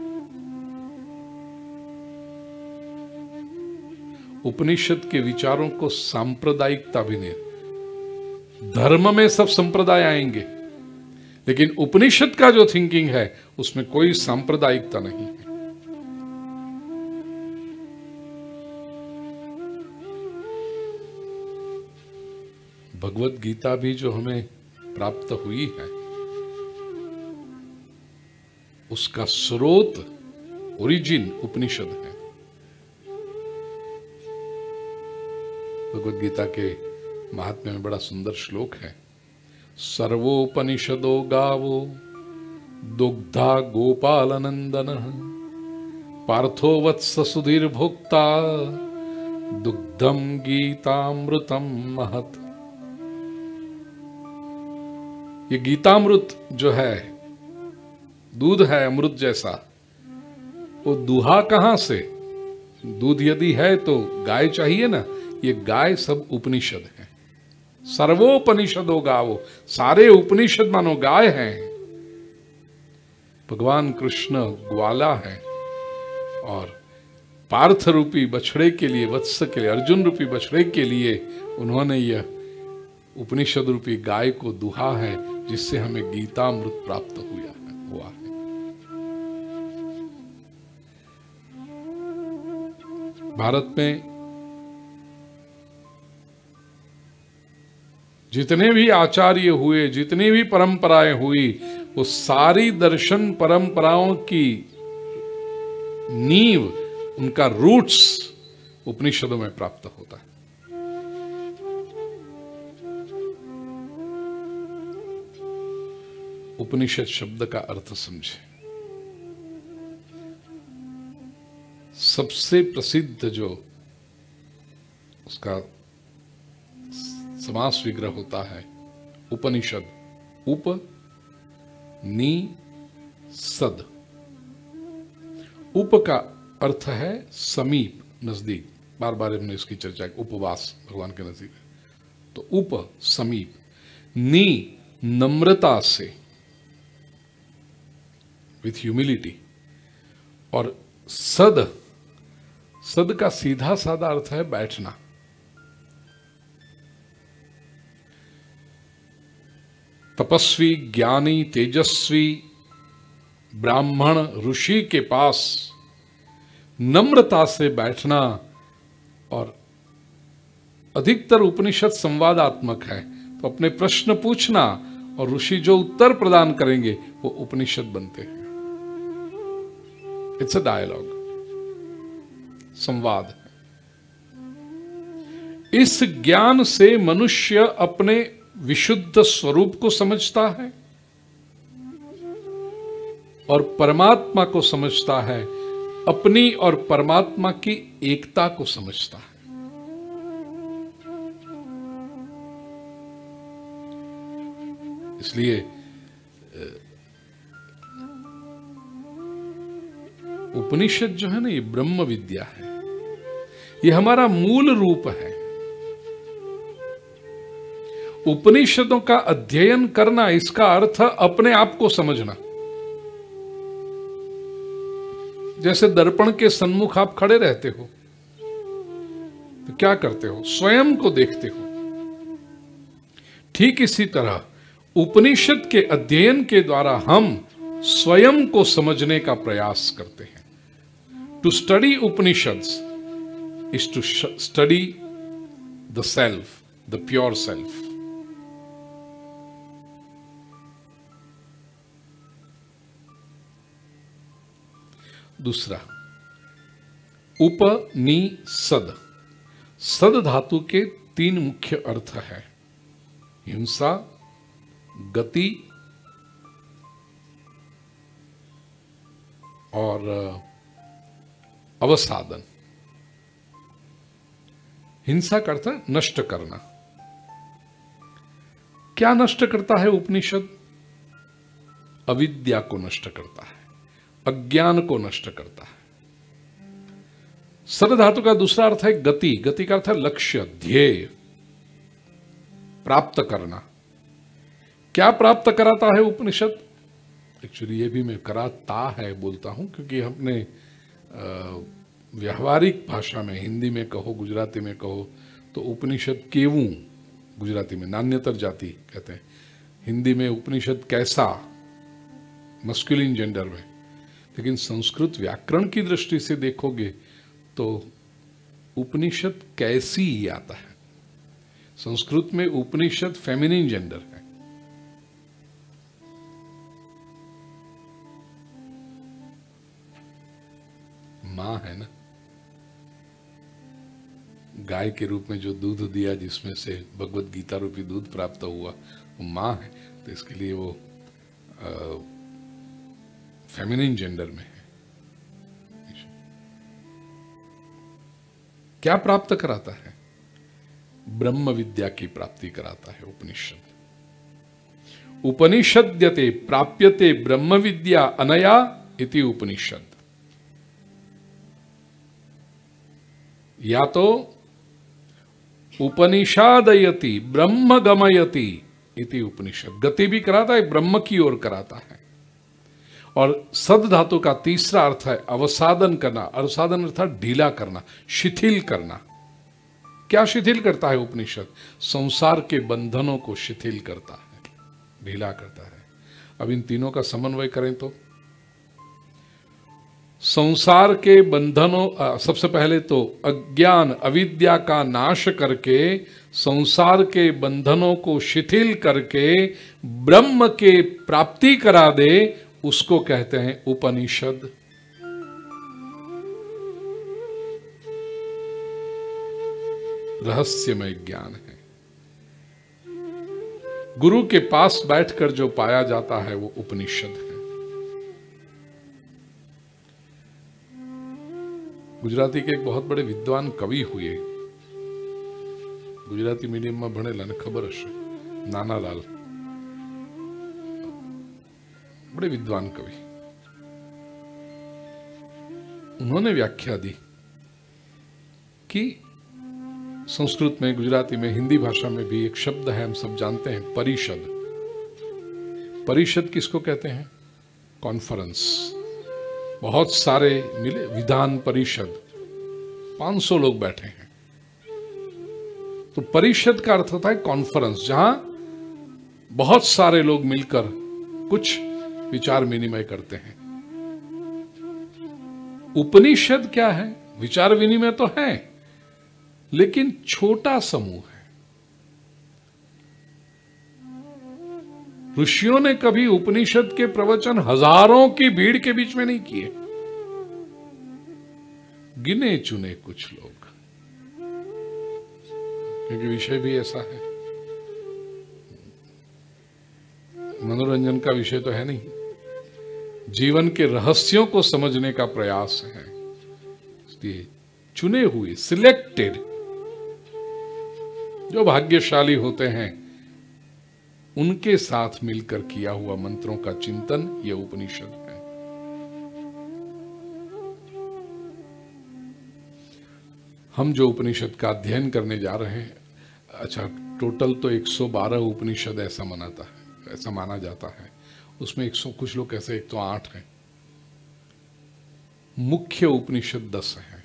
उपनिषद के विचारों को सांप्रदायिकता भी नहीं। धर्म में सब संप्रदाय आएंगे, लेकिन उपनिषद का जो थिंकिंग है उसमें कोई सांप्रदायिकता नहीं है। भगवत गीता भी जो हमें प्राप्त हुई है, उसका स्रोत, ओरिजिन उपनिषद है। भगवत गीता के महात्म्य में बड़ा सुंदर श्लोक है, सर्वोपनिषदो गावो दुग्धा गोपालनंदन पार्थो वत्स सुधीर भोक्ता दुग्धम गीतामृतम महत्। ये गीतामृत जो है, दूध है अमृत जैसा, वो दूहा कहां से? दूध यदि है तो गाय चाहिए ना। ये गाय सब उपनिषद है। सर्वोपनिषदो गावो, सारे उपनिषद मानो गाय हैं। भगवान कृष्ण ग्वाला है, और पार्थ रूपी बछड़े के लिए, वत्स के लिए, अर्जुन रूपी बछड़े के लिए उन्होंने यह उपनिषद रूपी गाय को दुहा है, जिससे हमें गीतामृत प्राप्त हुआ है हुआ है भारत में जितने भी आचार्य हुए, जितनी भी परंपराएं हुई, वो सारी दर्शन परंपराओं की नींव, उनका रूट्स उपनिषदों में प्राप्त होता है। उपनिषद शब्द का अर्थ समझे। सबसे प्रसिद्ध जो उसका समास विग्रह होता है उपनिषद, उप नि सद। उप का अर्थ है समीप, नजदीक। बार बार हमने इसकी चर्चा की, उपवास भगवान के नजदीक है। तो उप समीप, नि नम्रता से, विथ ह्यूमिलिटी, और सद, सद का सीधा साधा अर्थ है बैठना। तपस्वी, ज्ञानी, तेजस्वी ब्राह्मण ऋषि के पास नम्रता से बैठना। और अधिकतर उपनिषद संवादात्मक है, तो अपने प्रश्न पूछना और ऋषि जो उत्तर प्रदान करेंगे वो उपनिषद बनते हैं। इट्स अ डायलॉग, संवाद है। इस ज्ञान से मनुष्य अपने विशुद्ध स्वरूप को समझता है और परमात्मा को समझता है, अपनी और परमात्मा की एकता को समझता है। इसलिए उपनिषद जो है ना, ये ब्रह्म विद्या है। ये हमारा मूल रूप है। उपनिषदों का अध्ययन करना, इसका अर्थ अपने आप को समझना। जैसे दर्पण के सन्मुख आप खड़े रहते हो तो क्या करते हो? स्वयं को देखते हो। ठीक इसी तरह उपनिषद के अध्ययन के द्वारा हम स्वयं को समझने का प्रयास करते हैं। To study Upanishads is to study the self, the pure self. दूसरा, उपनिषद। सद धातु के तीन मुख्य अर्थ है, हिंसा, गति और अवसादन। हिंसा का अर्थ नष्ट करना। क्या नष्ट करता है उपनिषद? अविद्या को नष्ट करता है, अज्ञान को नष्ट करता है। सद धातु का दूसरा अर्थ है गति। गति का अर्थ है लक्ष्य, ध्येय, प्राप्त करना। क्या प्राप्त कराता है उपनिषद? एक्चुअली ये भी मैं कराता है बोलता हूं क्योंकि हमने व्यावहारिक भाषा में, हिंदी में कहो, गुजराती में कहो तो उपनिषद केवू, गुजराती में नान्यतर जाति कहते हैं, हिंदी में उपनिषद कैसा, मस्कुलिन जेंडर में। लेकिन संस्कृत व्याकरण की दृष्टि से देखोगे तो उपनिषद कैसी ही आता है। संस्कृत में उपनिषद फेमिनिन जेंडर है। मां है ना, गाय के रूप में जो दूध दिया, जिसमें से भगवत गीता रूपी दूध प्राप्त हुआ, वो मां है। तो इसके लिए वो फेमिनिन जेंडर में है। क्या प्राप्त कराता है? ब्रह्म विद्या की प्राप्ति कराता है उपनिषद। उपनिषद्यते प्राप्यते ब्रह्म विद्या अनया इति उपनिषद। या तो उपनिषादयति ब्रह्म गमयति इति उपनिषद। गति भी कराता है, ब्रह्म की ओर कराता है। और सद धातु का तीसरा अर्थ है अवसादन करना। अवसादन अर्थात ढीला करना, शिथिल करना। क्या शिथिल करता है उपनिषद? संसार के बंधनों को शिथिल करता है, ढीला करता है। अब इन तीनों का समन्वय करें तो संसार के बंधनों, सबसे पहले तो अज्ञान अविद्या का नाश करके संसार के बंधनों को शिथिल करके ब्रह्म के प्राप्ति करा दे, उसको कहते हैं उपनिषद। रहस्यमय ज्ञान है। गुरु के पास बैठकर जो पाया जाता है वो उपनिषद है। गुजराती के एक बहुत बड़े विद्वान कवि हुए, गुजराती मीडियम में भणेला ने खबर हशे, नानालाल, बड़े विद्वान कवि। उन्होंने व्याख्या दी कि संस्कृत में, गुजराती में, हिंदी भाषा में भी एक शब्द है, हम सब जानते हैं, परिषद। परिषद किसको कहते हैं? कॉन्फ्रेंस। बहुत सारे मिले, विधान परिषद, पाँच सौ लोग बैठे हैं। तो परिषद का अर्थ होता है कॉन्फ्रेंस, जहां बहुत सारे लोग मिलकर कुछ विचार विनिमय करते हैं। उपनिषद क्या है? विचार विनिमय तो है, लेकिन छोटा समूह है। ऋषियों ने कभी उपनिषद के प्रवचन हजारों की भीड़ के बीच में नहीं किए, गिने चुने कुछ लोग, क्योंकि विषय भी ऐसा है। मनोरंजन का विषय तो है नहीं, जीवन के रहस्यों को समझने का प्रयास है। इसलिए चुने हुए, सिलेक्टेड, जो भाग्यशाली होते हैं, उनके साथ मिलकर किया हुआ मंत्रों का चिंतन यह उपनिषद है। हम जो उपनिषद का अध्ययन करने जा रहे हैं, अच्छा टोटल तो एक सौ बारह उपनिषद ऐसा मनाता है, ऐसा माना जाता है। उसमें एक सौ कुछ लोग कैसे एक तो आठ हैं। मुख्य उपनिषद दस हैं।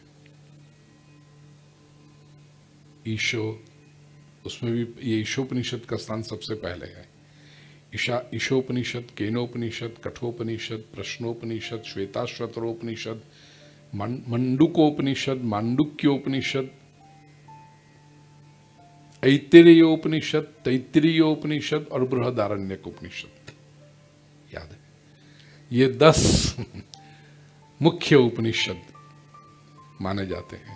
ईशो, उसमें भी ये ईशोपनिषद का स्थान सबसे पहले है। ईशा ईशोपनिषद, केनोपनिषद, कठोपनिषद, प्रश्नोपनिषद, श्वेताश्वतरोपनिषद, मंडूकोपनिषद, मांडुक्योपनिषद, ऐत्तिरेयोपनिषद, तैत्तिरीयोपनिषद और बृहदारण्यक उपनिषद। याद है, ये दस मुख्य उपनिषद माने जाते हैं।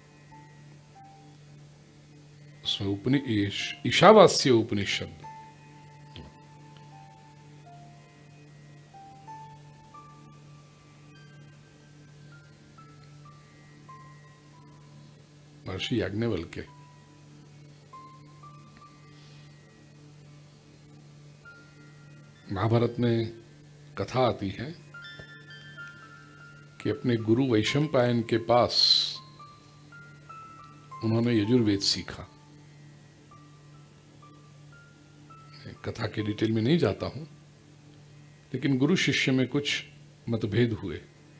उसमें उपनि ईशावास्य उपनिषद, महर्षि याज्ञवल्क्य महाभारत में कथा आती है कि अपने गुरु वैशंपायन के पास उन्होंने यजुर्वेद सीखा। कथा के डिटेल में नहीं जाता हूं, लेकिन गुरु शिष्य में कुछ मतभेद हुए।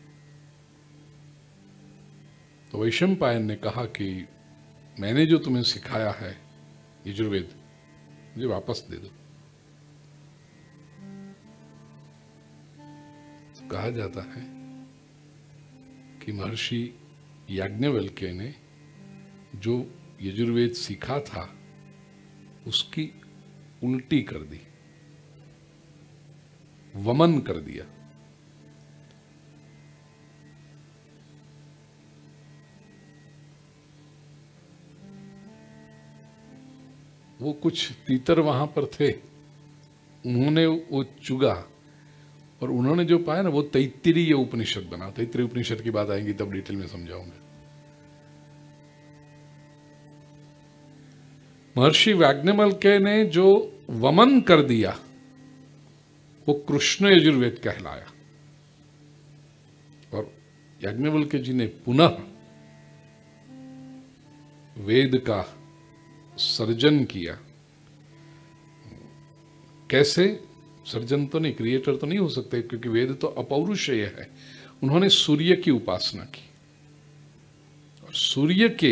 तो वैशंपायन ने कहा कि मैंने जो तुम्हें सिखाया है यजुर्वेद, मुझे वापस दे दो। तो कहा जाता है कि महर्षि याज्ञवल्क्य ने जो यजुर्वेद सीखा था उसकी उल्टी कर दी, वमन कर दिया। वो कुछ तीतर वहां पर थे, उन्होंने वो चुगा और उन्होंने जो पाया ना वो तैत्तिरीय उपनिषद बना। तैत्तिरीय उपनिषद की बात आएगी तब डिटेल में समझाऊंगा। महर्षि याज्ञवल्क्य ने जो वमन कर दिया वो कृष्ण यजुर्वेद कहलाया। और याज्ञवल्क्य जी ने पुनः वेद का सर्जन किया। कैसे? सर्जन तो नहीं, क्रिएटर तो नहीं हो सकते, क्योंकि वेद तो अपौरुषेय है। उन्होंने सूर्य की उपासना की और सूर्य के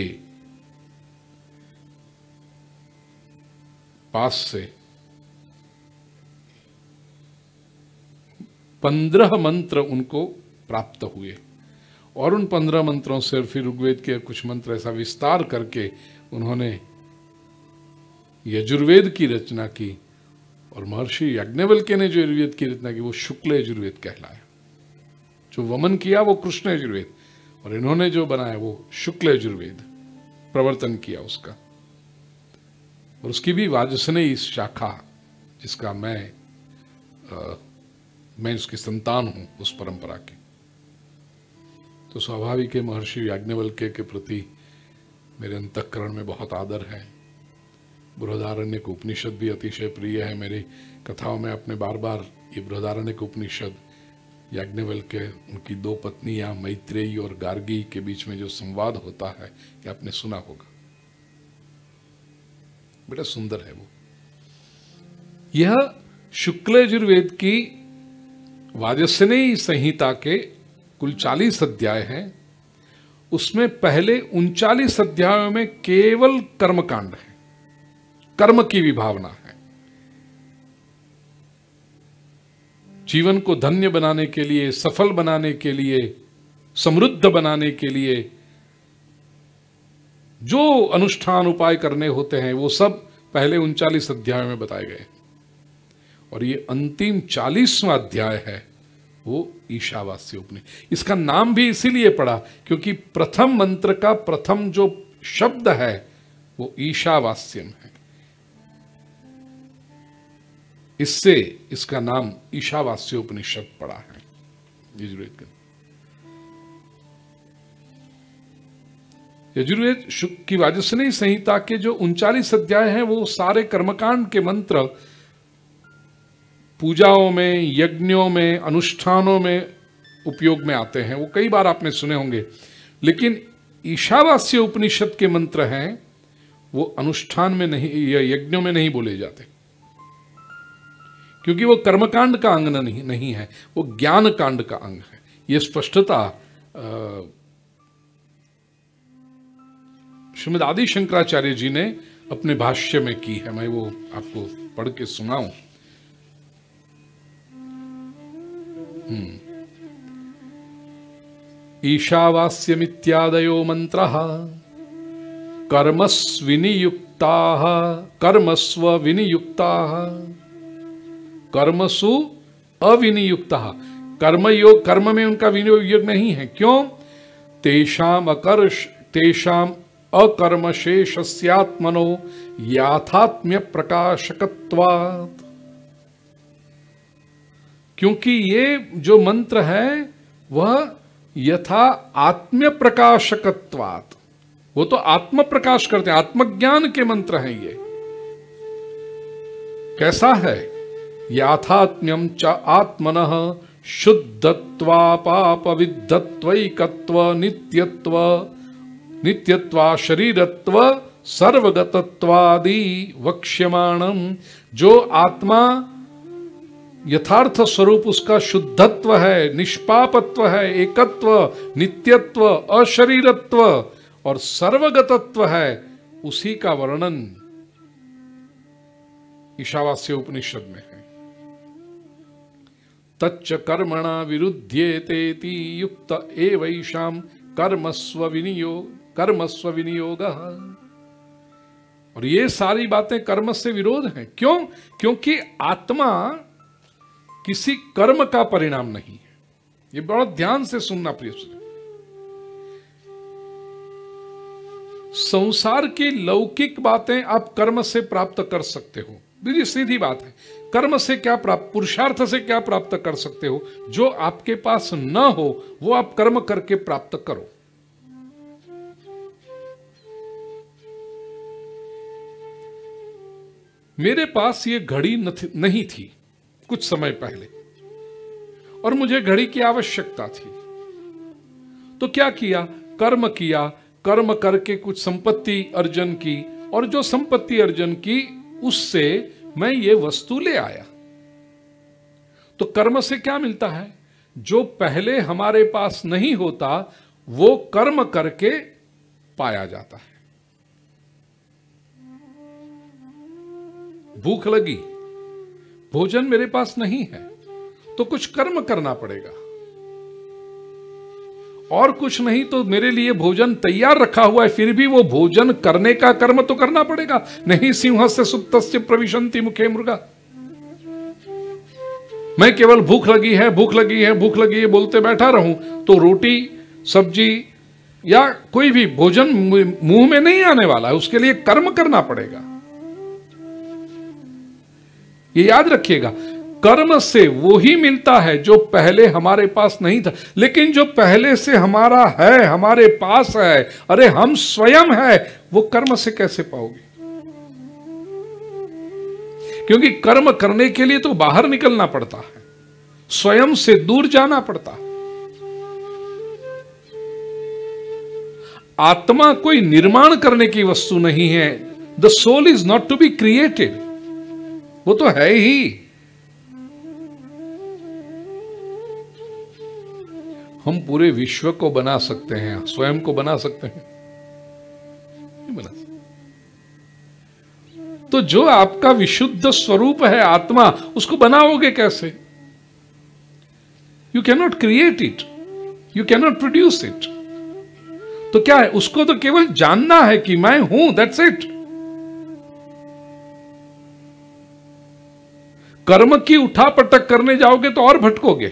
पास से पंद्रह मंत्र उनको प्राप्त हुए और उन पंद्रह मंत्रों से फिर ऋग्वेद के कुछ मंत्र ऐसा विस्तार करके उन्होंने यजुर्वेद की रचना की। और महर्षि याज्ञवल्क्य ने जो यजुर्वेद की रचना की वो शुक्ल यजुर्वेद कहलाया। जो वमन किया वो कृष्ण यजुर्वेद और इन्होंने जो बनाया वो शुक्ल यजुर्वेद, प्रवर्तन किया उसका। और उसकी भी वाजसनेयी शाखा, जिसका मैं आ, मैं उसकी संतान हूं, उस परंपरा की। तो स्वाभाविक है महर्षि याज्ञवल्क्य के प्रति मेरे अंतःकरण में बहुत आदर है। बृहदारण्यक उपनिषद भी अतिशय प्रिय है मेरी कथाओं में। अपने बार बार ये बृहदारण्यक उपनिषद, याज्ञवल्क्य, उनकी दो पत्नियां मैत्रेयी और गार्गी के बीच में जो संवाद होता है, ये आपने सुना होगा। बड़ा सुंदर है वो। यह शुक्ल यजुर्वेद की वाजसनेयी संहिता के कुल चालीस अध्याय हैं। उसमें पहले उनचालीस अध्यायों में केवल कर्मकांड है, कर्म की विभावना है। जीवन को धन्य बनाने के लिए, सफल बनाने के लिए, समृद्ध बनाने के लिए जो अनुष्ठान उपाय करने होते हैं वो सब पहले उनचालीस अध्याय में बताए गए। और ये अंतिम चालीसवां अध्याय है वो ईशावास्य उपनिषद। इसका नाम भी इसीलिए पड़ा क्योंकि प्रथम मंत्र का प्रथम जो शब्द है वो ईशावास्यम है। इससे इसका नाम ईशावास्य उपनिषद पड़ा है यजुर्वेद का। यजुर्वेद की वाजसनेयी संहिता के जो उनचालीस अध्याय हैं वो सारे कर्मकांड के मंत्र पूजाओं में, यज्ञों में, अनुष्ठानों में उपयोग में आते हैं। वो कई बार आपने सुने होंगे। लेकिन ईशावास्य उपनिषद के मंत्र हैं वो अनुष्ठान में नहीं या यज्ञों में नहीं बोले जाते, क्योंकि वो कर्मकांड का अंग नहीं नहीं है, वो ज्ञान कांड का अंग है। ये स्पष्टता श्रीमद आदि शंकराचार्य जी ने अपने भाष्य में की है। मैं वो आपको पढ़ के सुनाऊं। हम्म ईशावास्यमित्यादयो मंत्रः कर्मस्विनियुक्ताः कर्मस्व विनियुक्ताः कर्मसु अविनियुक्ताः। कर्मयोग, कर्म में उनका विनियोग नहीं है। क्यों? तेषाम अकर्ष तेषाम अकर्मशेषस्यात्मनो याथात्म्य प्रकाशकत्वात्। क्योंकि ये जो मंत्र है वह यथा आत्म्य प्रकाशकत्वात्, वो तो आत्म प्रकाश करते हैं, आत्मज्ञान के मंत्र हैं ये। कैसा है? याथात्म्यम च आत्मनः शुद्धत्वा पाप विद्धत्वैकत्व नित्यत्व नित्यत्वा शरीरत्व सर्वगतत्वादि वक्ष्यमाणम। जो आत्मा यथार्थ स्वरूप उसका शुद्धत्व है, निष्पापत्व है, एकत्व, नित्यत्व, अशरीरत्व और सर्वगतत्व है, उसी का वर्णन ईशावास्य उपनिषद में है। तच्च कर्मणा विरुध्येतेति युक्त एवैषाम कर्मस्व विनियोग कर्मस्व विनियोगः। और ये सारी बातें कर्म से विरोध हैं। क्यों? क्योंकि आत्मा किसी कर्म का परिणाम नहीं है। ये बड़ा ध्यान से सुनना प्रिय। संसार की लौकिक बातें आप कर्म से प्राप्त कर सकते हो, दीदी सीधी बात है। कर्म से क्या प्राप्त, पुरुषार्थ से क्या प्राप्त कर सकते हो? जो आपके पास न हो वो आप कर्म करके प्राप्त करो। मेरे पास ये घड़ी नहीं थी कुछ समय पहले, और मुझे घड़ी की आवश्यकता थी, तो क्या किया? कर्म किया। कर्म करके कुछ संपत्ति अर्जन की, और जो संपत्ति अर्जन की उससे मैं ये वस्तु ले आया। तो कर्म से क्या मिलता है? जो पहले हमारे पास नहीं होता वो कर्म करके पाया जाता है। भूख लगी, भोजन मेरे पास नहीं है, तो कुछ कर्म करना पड़ेगा, और कुछ नहीं तो मेरे लिए भोजन तैयार रखा हुआ है, फिर भी वो भोजन करने का कर्म तो करना पड़ेगा। नहीं सिंहस्य सुप्तस्य प्रविशन्ति मुखे मृगा। मैं केवल भूख लगी है भूख लगी है भूख लगी है बोलते बैठा रहूं तो रोटी सब्जी या कोई भी भोजन मुंह में नहीं आने वाला है, उसके लिए कर्म करना पड़ेगा। ये याद रखिएगा, कर्म से वो ही मिलता है जो पहले हमारे पास नहीं था। लेकिन जो पहले से हमारा है, हमारे पास है, अरे हम स्वयं है, वो कर्म से कैसे पाओगे? क्योंकि कर्म करने के लिए तो बाहर निकलना पड़ता है, स्वयं से दूर जाना पड़ता है। आत्मा कोई निर्माण करने की वस्तु नहीं है। The soul is not to be created, वो तो है ही। हम पूरे विश्व को बना सकते हैं, स्वयं को बना सकते हैं? नहीं बना सकते। तो जो आपका विशुद्ध स्वरूप है आत्मा, उसको बनाओगे कैसे? You can not create it, you can not produce it. तो क्या है? उसको तो केवल जानना है कि मैं हूं, दैट्स इट। कर्म की उठापटक करने जाओगे तो और भटकोगे।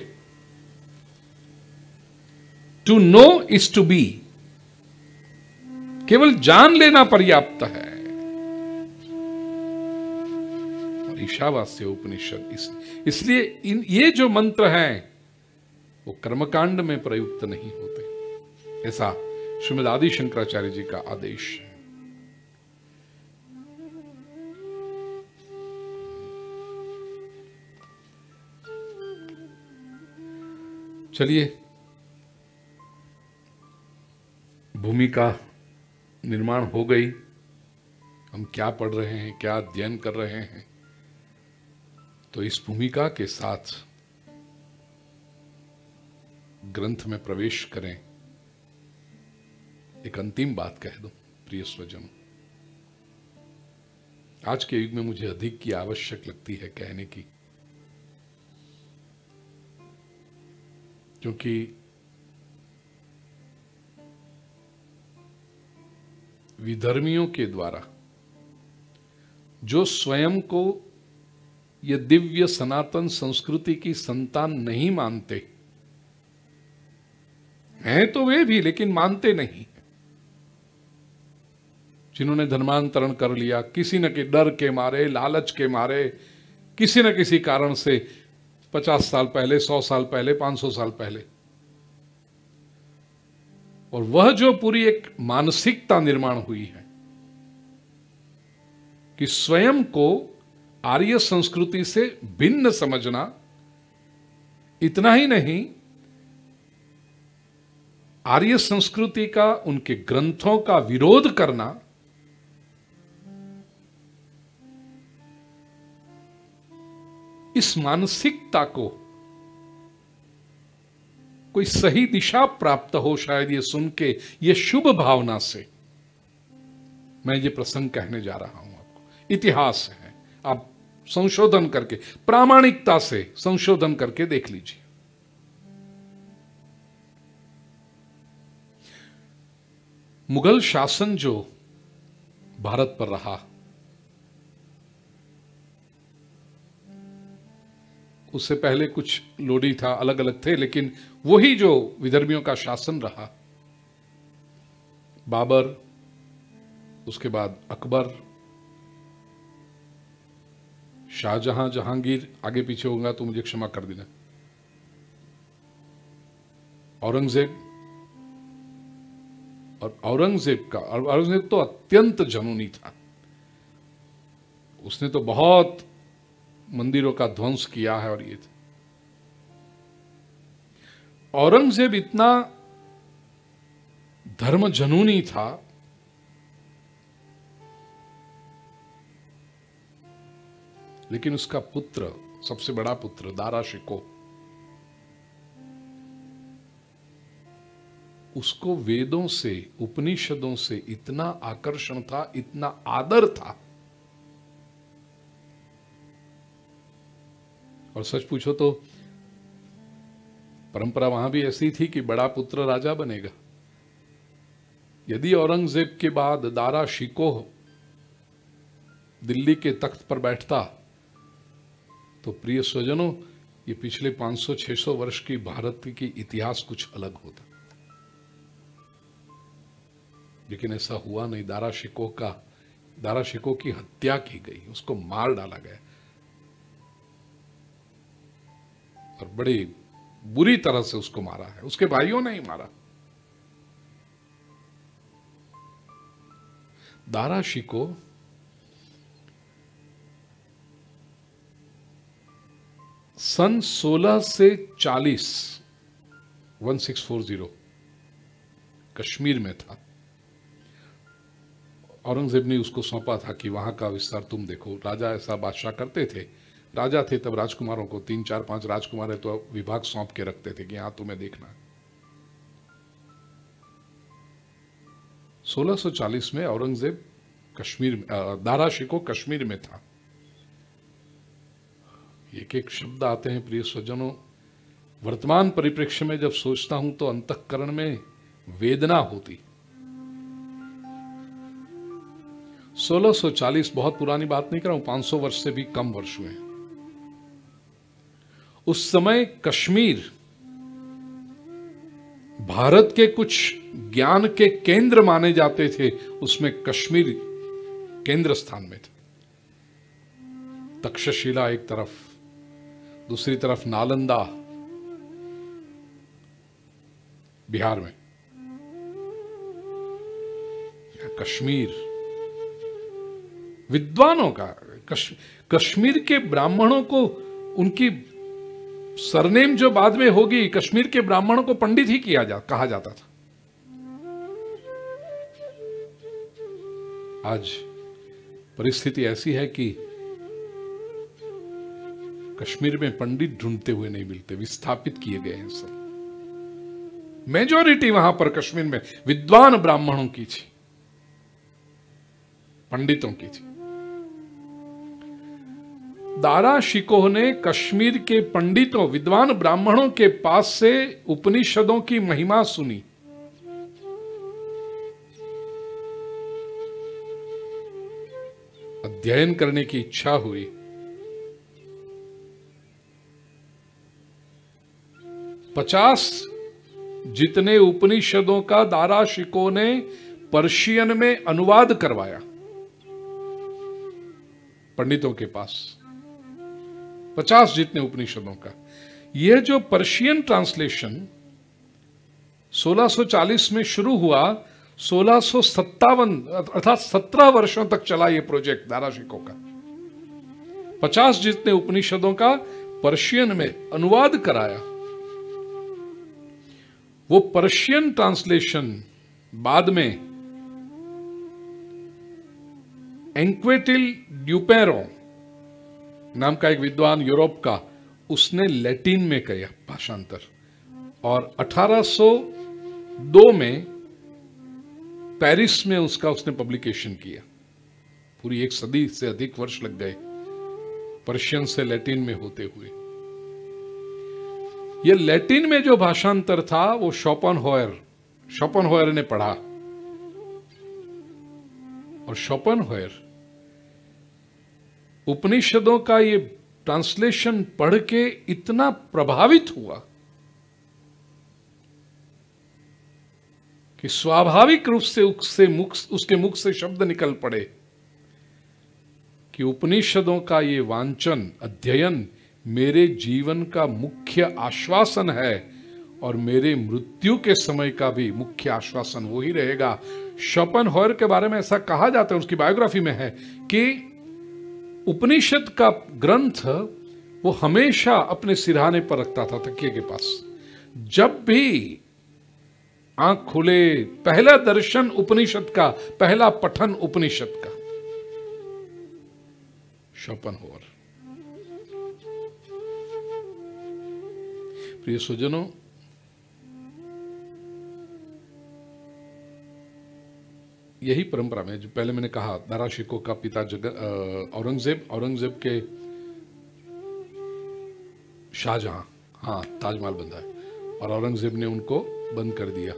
To know is to be, केवल जान लेना पर्याप्त है। और ईशावास्य उपनिषद इस, इसलिए इन ये जो मंत्र हैं वो कर्मकांड में प्रयुक्त नहीं होते, ऐसा श्रीमद आदि शंकराचार्य जी का आदेश है। चलिए भूमिका निर्माण हो गई, हम क्या पढ़ रहे हैं, क्या अध्ययन कर रहे हैं, तो इस भूमिका के साथ ग्रंथ में प्रवेश करें। एक अंतिम बात कह दूं प्रिय स्वजन, आज के युग में मुझे अधिक की आवश्यक लगती है कहने की, क्योंकि विधर्मियों के द्वारा जो स्वयं को ये दिव्य सनातन संस्कृति की संतान नहीं मानते हैं, तो वे भी लेकिन मानते नहीं, जिन्होंने धर्मांतरण कर लिया किसी न के डर के मारे, लालच के मारे, किसी न किसी कारण से पचास साल पहले, सौ साल पहले, पांच सौ साल पहले, और वह जो पूरी एक मानसिकता निर्माण हुई है कि स्वयं को आर्य संस्कृति से भिन्न समझना, इतना ही नहीं आर्य संस्कृति का, उनके ग्रंथों का विरोध करना, इस मानसिकता को कोई सही दिशा प्राप्त हो, शायद ये सुन के, ये शुभ भावना से मैं ये प्रसंग कहने जा रहा हूं आपको। इतिहास है, आप संशोधन करके, प्रामाणिकता से संशोधन करके देख लीजिए। मुगल शासन जो भारत पर रहा, उससे पहले कुछ लोडी था, अलग अलग थे, लेकिन वही जो विदर्भियों का शासन रहा, बाबर, उसके बाद अकबर, शाहजहां, जहांगीर, आगे पीछे होगा तो मुझे क्षमा कर देना, औरंगजेब, और औरंगजेब का, और औरंगजेब तो अत्यंत जुनूनी था, उसने तो बहुत मंदिरों का ध्वंस किया है। और ये औरंगजेब इतना धर्म जनूनी था, लेकिन उसका पुत्र, सबसे बड़ा पुत्र दारा शिकोह, उसको वेदों से, उपनिषदों से इतना आकर्षण था, इतना आदर था, और सच पूछो तो परंपरा वहां भी ऐसी थी कि बड़ा पुत्र राजा बनेगा। यदि औरंगजेब के बाद दारा शिकोह दिल्ली के तख्त पर बैठता, तो प्रिय स्वजनों, ये पिछले पाँच सौ छह सौ वर्ष की भारत की इतिहास कुछ अलग होता, लेकिन ऐसा हुआ नहीं। दारा शिकोह का, दारा शिकोह की हत्या की गई, उसको मार डाला गया, और बड़ी बुरी तरह से उसको मारा है, उसके भाइयों ने ही मारा। दारा शिकोह सन सोलह से चालीस, सोलह सौ चालीस कश्मीर में था। औरंगजेब ने उसको सौंपा था कि वहां का विस्तार तुम देखो। राजा ऐसा बादशाह करते थे, राजा थे तब राजकुमारों को, तीन चार पांच राजकुमार है तो विभाग सौंप के रखते थे कि यहां तुम्हें देखना है। सोलह सौ चालीस में औरंगजेब कश्मीर, दारा शिकोह कश्मीर में था। एक एक शब्द आते हैं प्रिय स्वजनों, वर्तमान परिप्रेक्ष्य में जब सोचता हूं तो अंतःकरण में वेदना होती। सोलह सौ चालीस बहुत पुरानी बात नहीं कर रहा हूं, पांच सौ वर्ष से भी कम वर्ष हुए। उस समय कश्मीर भारत के कुछ ज्ञान के केंद्र माने जाते थे, उसमें कश्मीर केंद्र स्थान में था। तक्षशिला एक तरफ, दूसरी तरफ नालंदा बिहार में, कश्मीर विद्वानों का, कश, कश्मीर के ब्राह्मणों को, उनकी सरनेम जो बाद में होगी, कश्मीर के ब्राह्मणों को पंडित ही किया जा कहा जाता था। आज परिस्थिति ऐसी है कि कश्मीर में पंडित ढूंढते हुए नहीं मिलते, विस्थापित किए गए हैं सब। मेजॉरिटी वहां पर कश्मीर में विद्वान ब्राह्मणों की थी, पंडितों की थी। दारा शिकोह ने कश्मीर के पंडितों, विद्वान ब्राह्मणों के पास से उपनिषदों की महिमा सुनी। अध्ययन करने की इच्छा हुई। पचास जितने उपनिषदों का दारा शिकोह ने पर्शियन में अनुवाद करवाया पंडितों के पास, पचास जितने उपनिषदों का। यह जो पर्शियन ट्रांसलेशन सोलह सौ चालीस में शुरू हुआ, सोलह सौ सत्तावन अर्थात सत्रह वर्षों तक चला यह प्रोजेक्ट दारा शिकोह का। पचास जितने उपनिषदों का पर्शियन में अनुवाद कराया। वो पर्शियन ट्रांसलेशन बाद में एंक्वेटिल ड्यूपेरो नाम का एक विद्वान यूरोप का, उसने लैटिन में किया भाषांतर, और अठारह सौ दो में पेरिस में उसका उसने पब्लिकेशन किया। पूरी एक सदी से अधिक वर्ष लग गए पर्शियन से लैटिन में होते हुए। यह लैटिन में जो भाषांतर था वो शोपेनहायर शोपेनहायर ने पढ़ा, और शोपेनहायर उपनिषदों का ये ट्रांसलेशन पढ़ के इतना प्रभावित हुआ कि स्वाभाविक रूप से उससे मुख उसके मुख से शब्द निकल पड़े कि उपनिषदों का ये वांचन, अध्ययन मेरे जीवन का मुख्य आश्वासन है, और मेरे मृत्यु के समय का भी मुख्य आश्वासन वही रहेगा। शोपेनहायर के बारे में ऐसा कहा जाता है, उसकी बायोग्राफी में है कि उपनिषद का ग्रंथ वो हमेशा अपने सिरहाने पर रखता था, तकिए के पास। जब भी आंख खुले, पहला दर्शन उपनिषद का, पहला पठन उपनिषद का। शोपेनहायर। प्रिय सुजनों, यही परंपरा में, जो पहले मैंने कहा, दारा शिकोह का पिता जगन औरंगजेब, औरंगजेब के शाहजहां, हाँ ताजमहल बनवाया, और औरंगजेब ने उनको बंद कर दिया।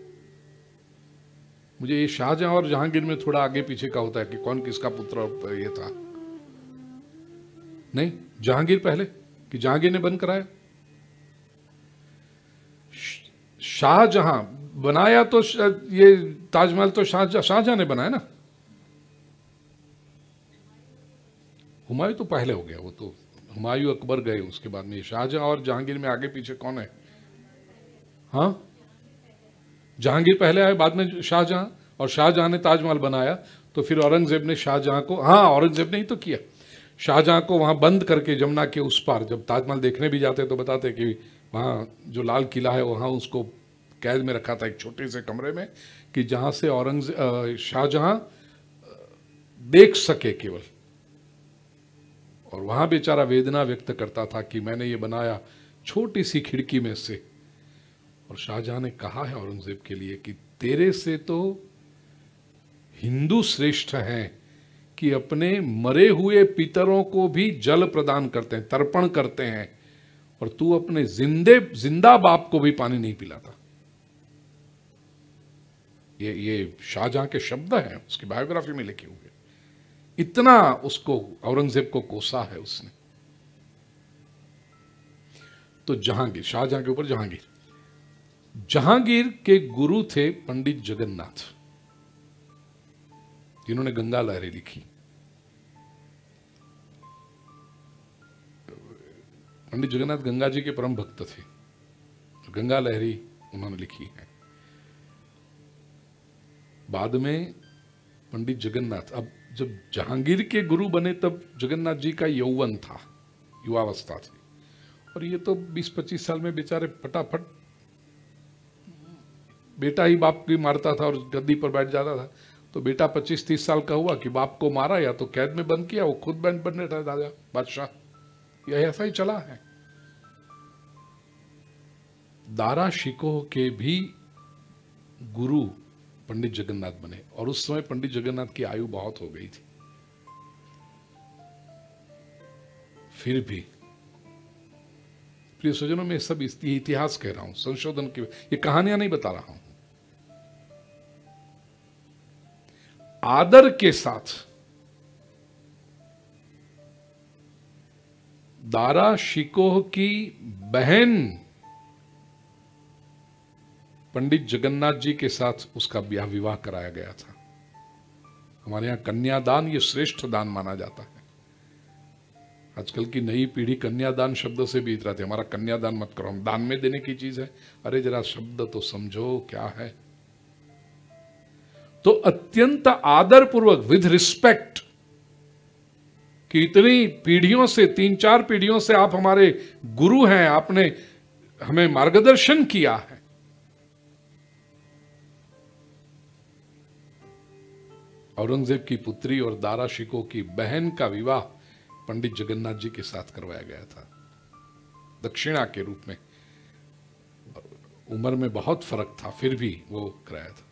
मुझे ये शाहजहां और जहांगीर में थोड़ा आगे पीछे का होता है कि कौन किसका पुत्र ये था। नहीं, जहांगीर पहले कि जहांगीर ने बंद कराया। शाहजहां बनाया तो ये ताजमहल तो शाहजहां शाहजहां ने बनाया ना। हुमायूं तो पहले हो गया, वो तो हुमायूं अकबर गए उसके बाद में। शाहजहां और जहांगीर में आगे पीछे कौन है? हाँ, जहांगीर पहले आए, बाद में शाहजहां, और शाहजहां ने ताजमहल बनाया। तो फिर औरंगजेब ने शाहजहां को, हाँ औरंगजेब ने ही तो किया, शाहजहां को वहां बंद करके जमुना के उस पार, जब ताजमहल देखने भी जाते तो बताते कि वहां जो लाल किला है वहां उसको कैद में रखा था एक छोटे से कमरे में, कि जहां से औरंगजेब शाहजहां देख सके केवल। और वहां बेचारा वेदना व्यक्त करता था कि मैंने ये बनाया छोटी सी खिड़की में से। और शाहजहां ने कहा है औरंगजेब के लिए कि तेरे से तो हिंदू श्रेष्ठ हैं कि अपने मरे हुए पितरों को भी जल प्रदान करते हैं, तर्पण करते हैं, और तू अपने जिंदे जिंदा बाप को भी पानी नहीं पिलाता। ये ये शाहजहां के शब्द हैं, उसकी बायोग्राफी में लिखे हुए। इतना उसको औरंगजेब को कोसा है उसने। तो जहांगीर, शाहजहां के ऊपर जहांगीर। जहांगीर के गुरु थे पंडित जगन्नाथ, जिन्होंने गंगा लहरी लिखी। पंडित जगन्नाथ गंगा जी के परम भक्त थे, गंगा लहरी उन्होंने लिखी है। बाद में पंडित जगन्नाथ, अब जब जहांगीर के गुरु बने तब जगन्नाथ जी का यौवन था, युवावस्था थी, और ये तो बीस पच्चीस साल में बेचारे फटाफट, बेटा ही बाप की मारता था और गद्दी पर बैठ जाता था, तो बेटा पच्चीस तीस साल का हुआ कि बाप को मारा या तो कैद में बंद किया, वो खुद बंद बनने था राजा बादशाह। यह ऐसा ही चला है। दारा शिकोह के भी गुरु पंडित जगन्नाथ बने, और उस समय पंडित जगन्नाथ की आयु बहुत हो गई थी। फिर भी प्रिय स्वजनों, में सब इतिहास कह रहा हूं, संशोधन की, ये कहानियां नहीं बता रहा हूं। आदर के साथ दारा शिकोह की बहन पंडित जगन्नाथ जी के साथ उसका ब्याह विवाह कराया गया था। हमारे यहां कन्यादान ये श्रेष्ठ दान माना जाता है। आजकल की नई पीढ़ी कन्यादान शब्द से भी इतराती है, हमारा कन्यादान मत करो, हम दान में देने की चीज है। अरे जरा शब्द तो समझो क्या है। तो अत्यंत आदर पूर्वक, विद रिस्पेक्ट, कि इतनी पीढ़ियों से, तीन चार पीढ़ियों से आप हमारे गुरु हैं, आपने हमें मार्गदर्शन किया है। औरंगजेब की पुत्री और दारा शिकोह की बहन का विवाह पंडित जगन्नाथ जी के साथ करवाया गया था, दक्षिणा के रूप में। उम्र में बहुत फर्क था, फिर भी वो कराया था।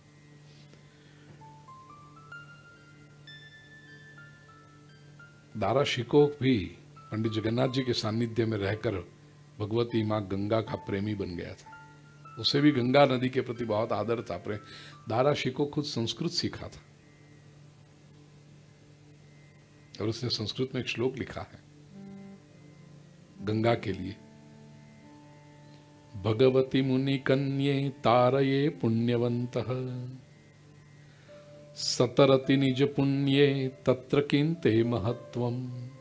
दारा शिकोह भी पंडित जगन्नाथ जी के सानिध्य में रहकर भगवती मां गंगा का प्रेमी बन गया था। उसे भी गंगा नदी के प्रति बहुत आदर था, प्रेम। दारा शिकोह खुद संस्कृत सीखा था, और उसने संस्कृत में एक श्लोक लिखा है गंगा के लिए। भगवती मुनि कन्ये तारये पुण्यवंतः, सतरति निज पुण्ये तत्र किंते महत्वम,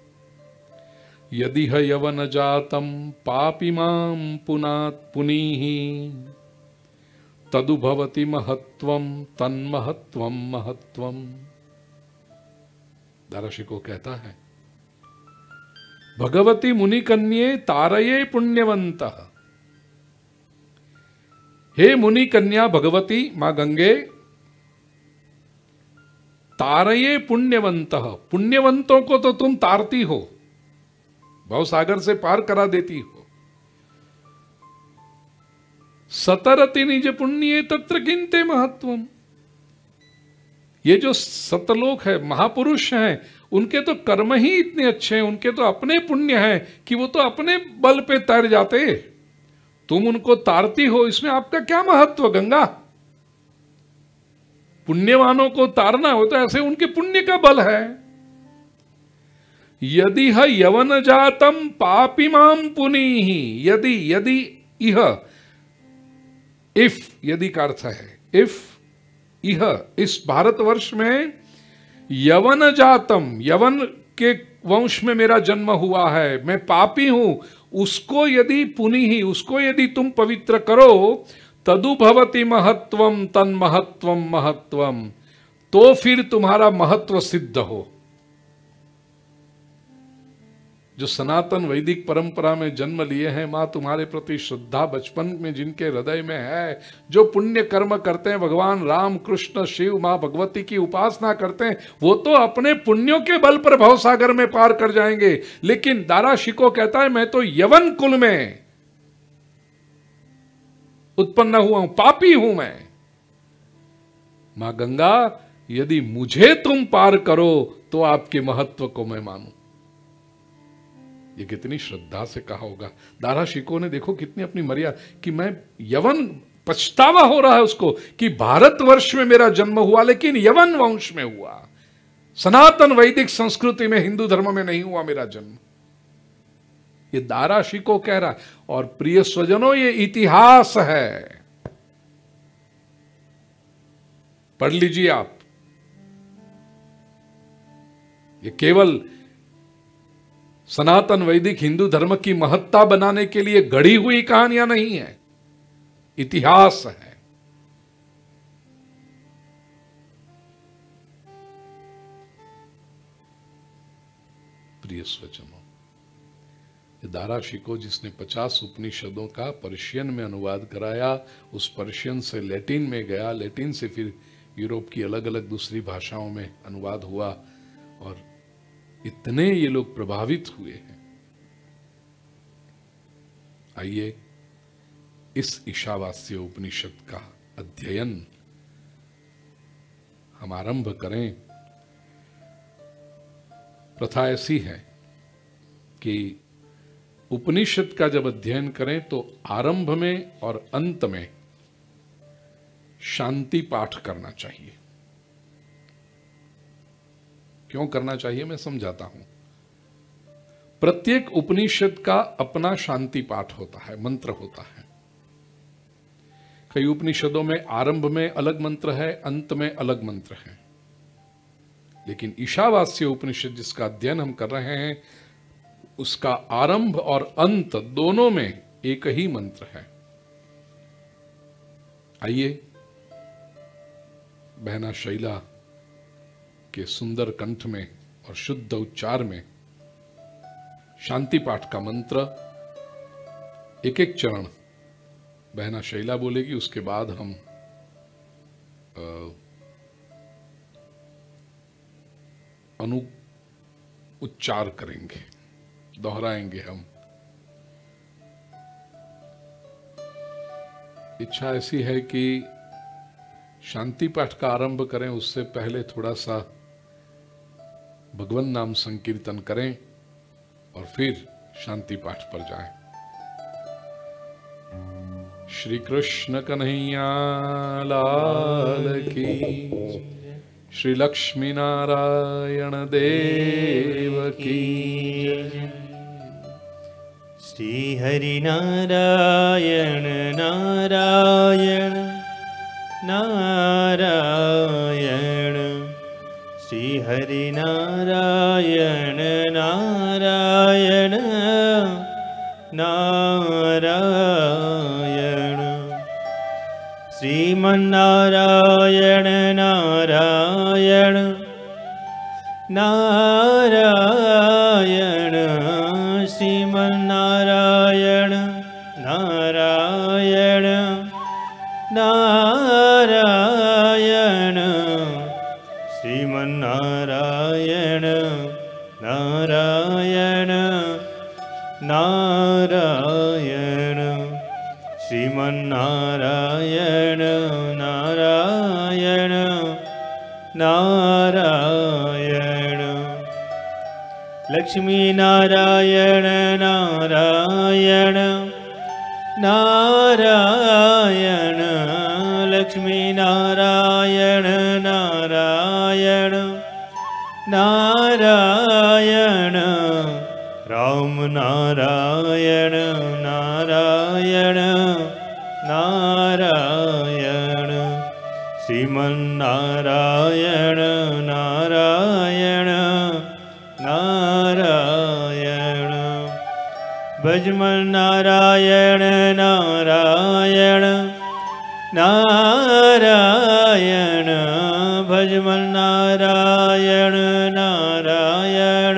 यदि ह यवन जातम पापिमां पुनात् पुनीः, तदु भवति महत्वम तन्महत्वम महत्वम। दारा शिकोह कहता है, भगवती मुनि कन्ये तारये पुण्यवंतः, हे मुनि कन्या भगवती मां गंगे, तारये पुण्यवंतः, पुण्यवंतों को तो तुम तारती हो, भवसागर से पार करा देती हो। सतरति निज पुण्ये तत्र किंते महत्वम, ये जो सतलोक है, महापुरुष हैं, उनके तो कर्म ही इतने अच्छे हैं, उनके तो अपने पुण्य हैं कि वो तो अपने बल पे तैर जाते, तुम उनको तारती हो, इसमें आपका क्या महत्व गंगा? पुण्यवानों को तारना हो तो ऐसे उनके पुण्य का बल है। यदि ह यवन जातम पापिमां पुनीहि, यदि यदि इह, इफ, यदि का अर्थ है इफ, इह, इस भारतवर्ष में यवन जातम, यवन के वंश में मेरा जन्म हुआ है, मैं पापी हूं, उसको यदि पुनीहि, उसको यदि तुम पवित्र करो, तदु भवति महत्वम तन महत्वम महत्वम, तो फिर तुम्हारा महत्व सिद्ध हो। जो सनातन वैदिक परंपरा में जन्म लिए हैं, मां तुम्हारे प्रति श्रद्धा बचपन में जिनके हृदय में है, जो पुण्य कर्म करते हैं, भगवान राम कृष्ण शिव मां भगवती की उपासना करते हैं, वो तो अपने पुण्यों के बल पर भवसागर में पार कर जाएंगे। लेकिन दारा शिकोह कहता है, मैं तो यवन कुल में उत्पन्न हुआ हूं, पापी हूं मैं। मां गंगा, यदि मुझे तुम पार करो तो आपके महत्व को मैं मानूं। ये कितनी श्रद्धा से कहा होगा। दारा शिकोह ने देखो कितनी अपनी मर्यादा, कि मैं यवन, पछतावा हो रहा है उसको कि भारतवर्ष में मेरा जन्म हुआ लेकिन यवन वंश में हुआ, सनातन वैदिक संस्कृति में, हिंदू धर्म में नहीं हुआ मेरा जन्म। ये दारा शिकोह कह रहा है। और प्रिय स्वजनों, ये इतिहास है, पढ़ लीजिए आप। ये केवल सनातन वैदिक हिंदू धर्म की महत्ता बनाने के लिए गढ़ी हुई कहानियां नहीं है, इतिहास है। प्रिय स्वजनों, दारा शिकोह जिसने पचास उपनिषदों का पर्शियन में अनुवाद कराया, उस पर्शियन से लैटिन में गया, लैटिन से फिर यूरोप की अलग अलग दूसरी भाषाओं में अनुवाद हुआ और इतने ये लोग प्रभावित हुए हैं। आइए इस ईशावास्य उपनिषद का अध्ययन हम आरंभ करें। प्रथा ऐसी है कि उपनिषद का जब अध्ययन करें तो आरंभ में और अंत में शांति पाठ करना चाहिए। क्यों करना चाहिए मैं समझाता हूं। प्रत्येक उपनिषद का अपना शांति पाठ होता है, मंत्र होता है। कई उपनिषदों में आरंभ में अलग मंत्र है, अंत में अलग मंत्र है, लेकिन ईशावास्य उपनिषद जिसका अध्ययन हम कर रहे हैं उसका आरंभ और अंत दोनों में एक ही मंत्र है। आइए बहना शैला के सुंदर कंठ में और शुद्ध उच्चार में शांति पाठ का मंत्र एक एक चरण बहना शैला बोलेगी, उसके बाद हम अनु उच्चार करेंगे, दोहराएंगे हम। इच्छा ऐसी है कि शांति पाठ का आरंभ करें, उससे पहले थोड़ा सा भगवन नाम संकीर्तन करें और फिर शांति पाठ पर जाएं। श्री कृष्ण कन्हैया लाल की, श्री लक्ष्मी नारायण देव की, श्री हरि नारायण नारायण नारायण, श्री हरि नारायण नारायण नारायण, श्रीमन्नारायण नारायण नारायण, श्रीमन्नारायण नारायण नारायण, श्रीमन्नारायण नारायण नारायण, श्रीमन्नारायण नारायण नारायण, लक्ष्मी नारायण नारायण नारायण, लक्ष्मी नारायण नारायण नारायण, राम नारायण नारायण नारायण, श्रीमन्नारायण नारायण नारायण, भजमन नारायण नारायण नारायण, भजमन नारायण नारायण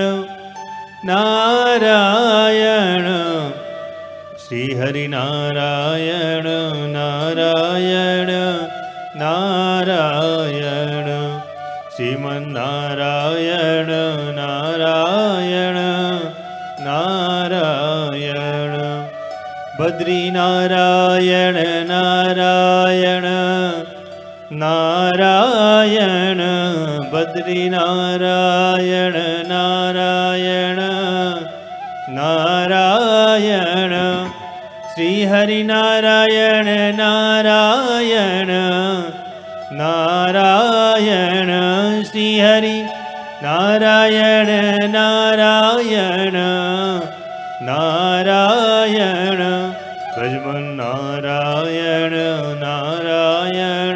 नारायण, श्री हरि नारायण नारायण नारायण, श्रीमन्नारायण नारायण नारायण, बद्री नारायण नारायण नारायण, बद्री नारायण नारायण नारायण, श्री हरि नारायण नारायण नारायण, श्री हरि नारायण नारायण नारायण, भजमन नारायण नारायण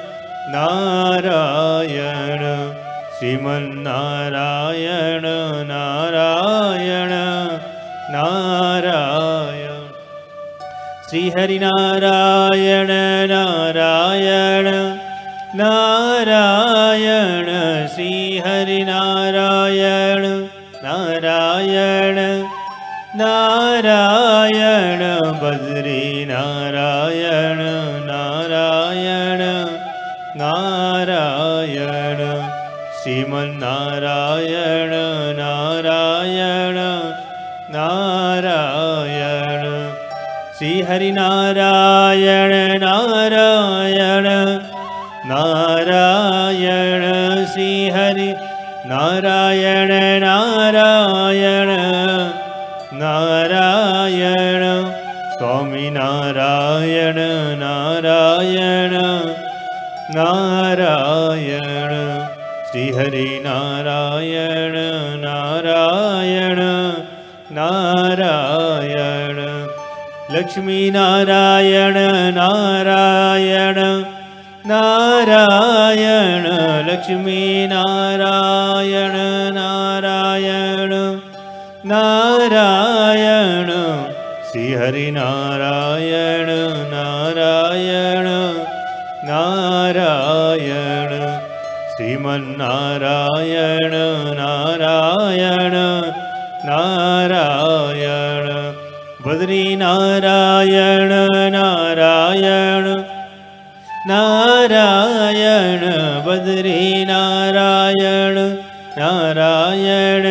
नारायण, श्रीमन्नारायण नारायण नारायण, श्री हरि नारायण नारायण नारायण, श्री हरि नारायण नारायण नारायण, बद्री नारायण नारायण नारायण, नारायण श्री हरि नारायण नारायण नारायण श्री हरि नारायण नारायण नारायण स्वामी नारायण नारायण नारायण श्री हरि नारायण नारायण नारायण लक्ष्मी नारायण नारायण नारायण लक्ष्मी नारायण नारायण नारायण श्री हरि नारायण नारायण नारायण श्रीमन्नारायण नारायण नारायण बद्री नारायण नारायण नारायण बद्री नारायण नारायण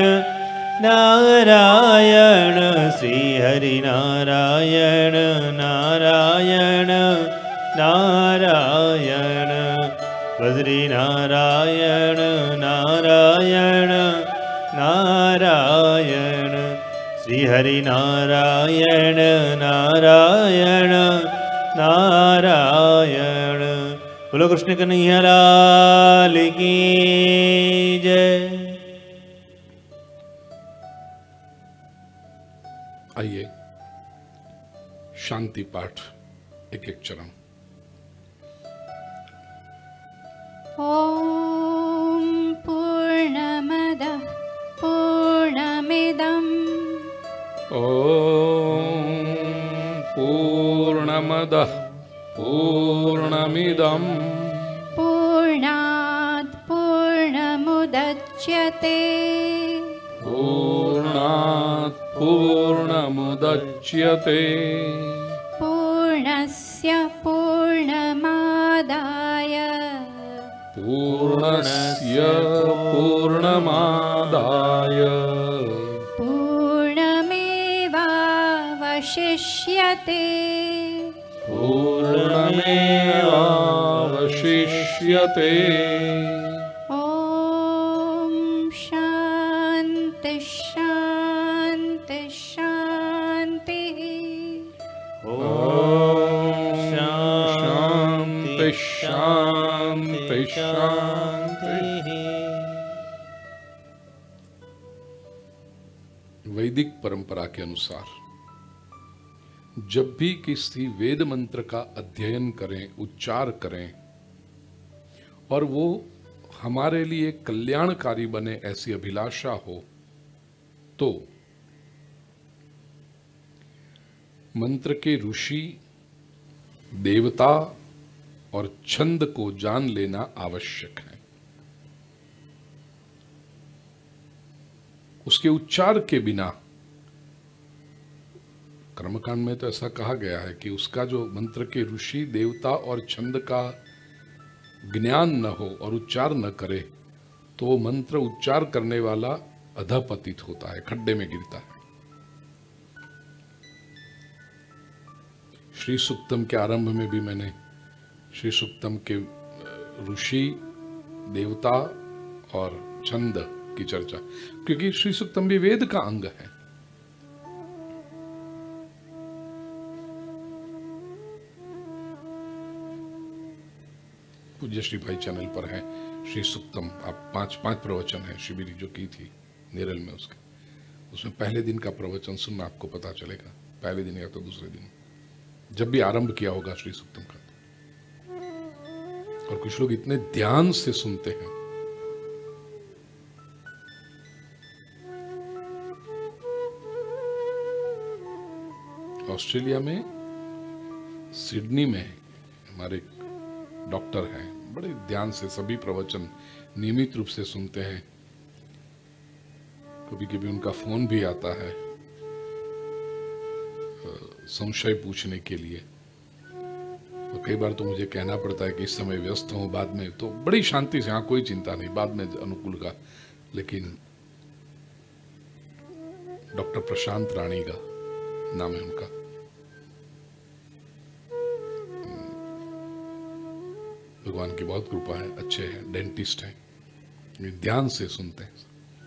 नारायण श्री हरि नारायण नारायण नारायण बद्री नारायण नारायण नारायण श्री हरि नारायण नारायण नारायण। बोलो कृष्ण कन्हैया लाल की जय। आइए शांति पाठ एक एक चरण। ॐ पूर्णमदः पूर्णमिदम् ॐ पूर्णमदः पूर्णमिदम् पूर्णात् पूर्णमुदच्यते पूर्णात् पूर्णमुदच्यते पूर्णस्य पूर्णमादाय पूर्णस्य पूर्णमादाय पूर्णमेवावशिष्यते पूर्णमेवावशिष्यते। ॐ शान्ति शान्ति शान्तिः। ॐ शान्ति शान्ति शान्तिः। वैदिक परंपरा के अनुसार जब भी किसी वेद मंत्र का अध्ययन करें, उच्चार करें और वो हमारे लिए कल्याणकारी बने ऐसी अभिलाषा हो, तो मंत्र के ऋषि, देवता और छंद को जान लेना आवश्यक है। उसके उच्चार के बिना, कर्मकांड में तो ऐसा कहा गया है कि उसका जो मंत्र के ऋषि, देवता और छंद का ज्ञान न हो और उच्चार न करे तो वो मंत्र उच्चार करने वाला अधपतित होता है, खड्डे में गिरता है। श्री सूक्तम के आरंभ में भी मैंने श्री सूक्तम के ऋषि, देवता और छंद की चर्चा, क्योंकि श्री सूक्तम भी वेद का अंग है। पूज्य श्री भाई चैनल पर है श्री सूक्तम, आप पांच पांच प्रवचन है शिविर जो की थी नेरल में, उसके उसमें पहले दिन का प्रवचन सुनना, आपको पता चलेगा पहले दिन या तो दूसरे दिन, जब भी आरंभ किया होगा श्री सूक्तम का। और कुछ लोग इतने ध्यान से सुनते हैं। ऑस्ट्रेलिया में सिडनी में हमारे डॉक्टर हैं, बड़े ध्यान से सभी प्रवचन नियमित रूप से सुनते हैं। कभी कभी उनका फोन भी आता है संशय पूछने के लिए, तो कई बार तो मुझे कहना पड़ता है कि इस समय व्यस्त हूं, बाद में, तो बड़ी शांति से, हाँ कोई चिंता नहीं, बाद में अनुकूल का। लेकिन डॉक्टर प्रशांत राणी का नाम है उनका। भगवान की बहुत कृपा है, अच्छे हैं, डेंटिस्ट हैं, ध्यान से सुनते हैं।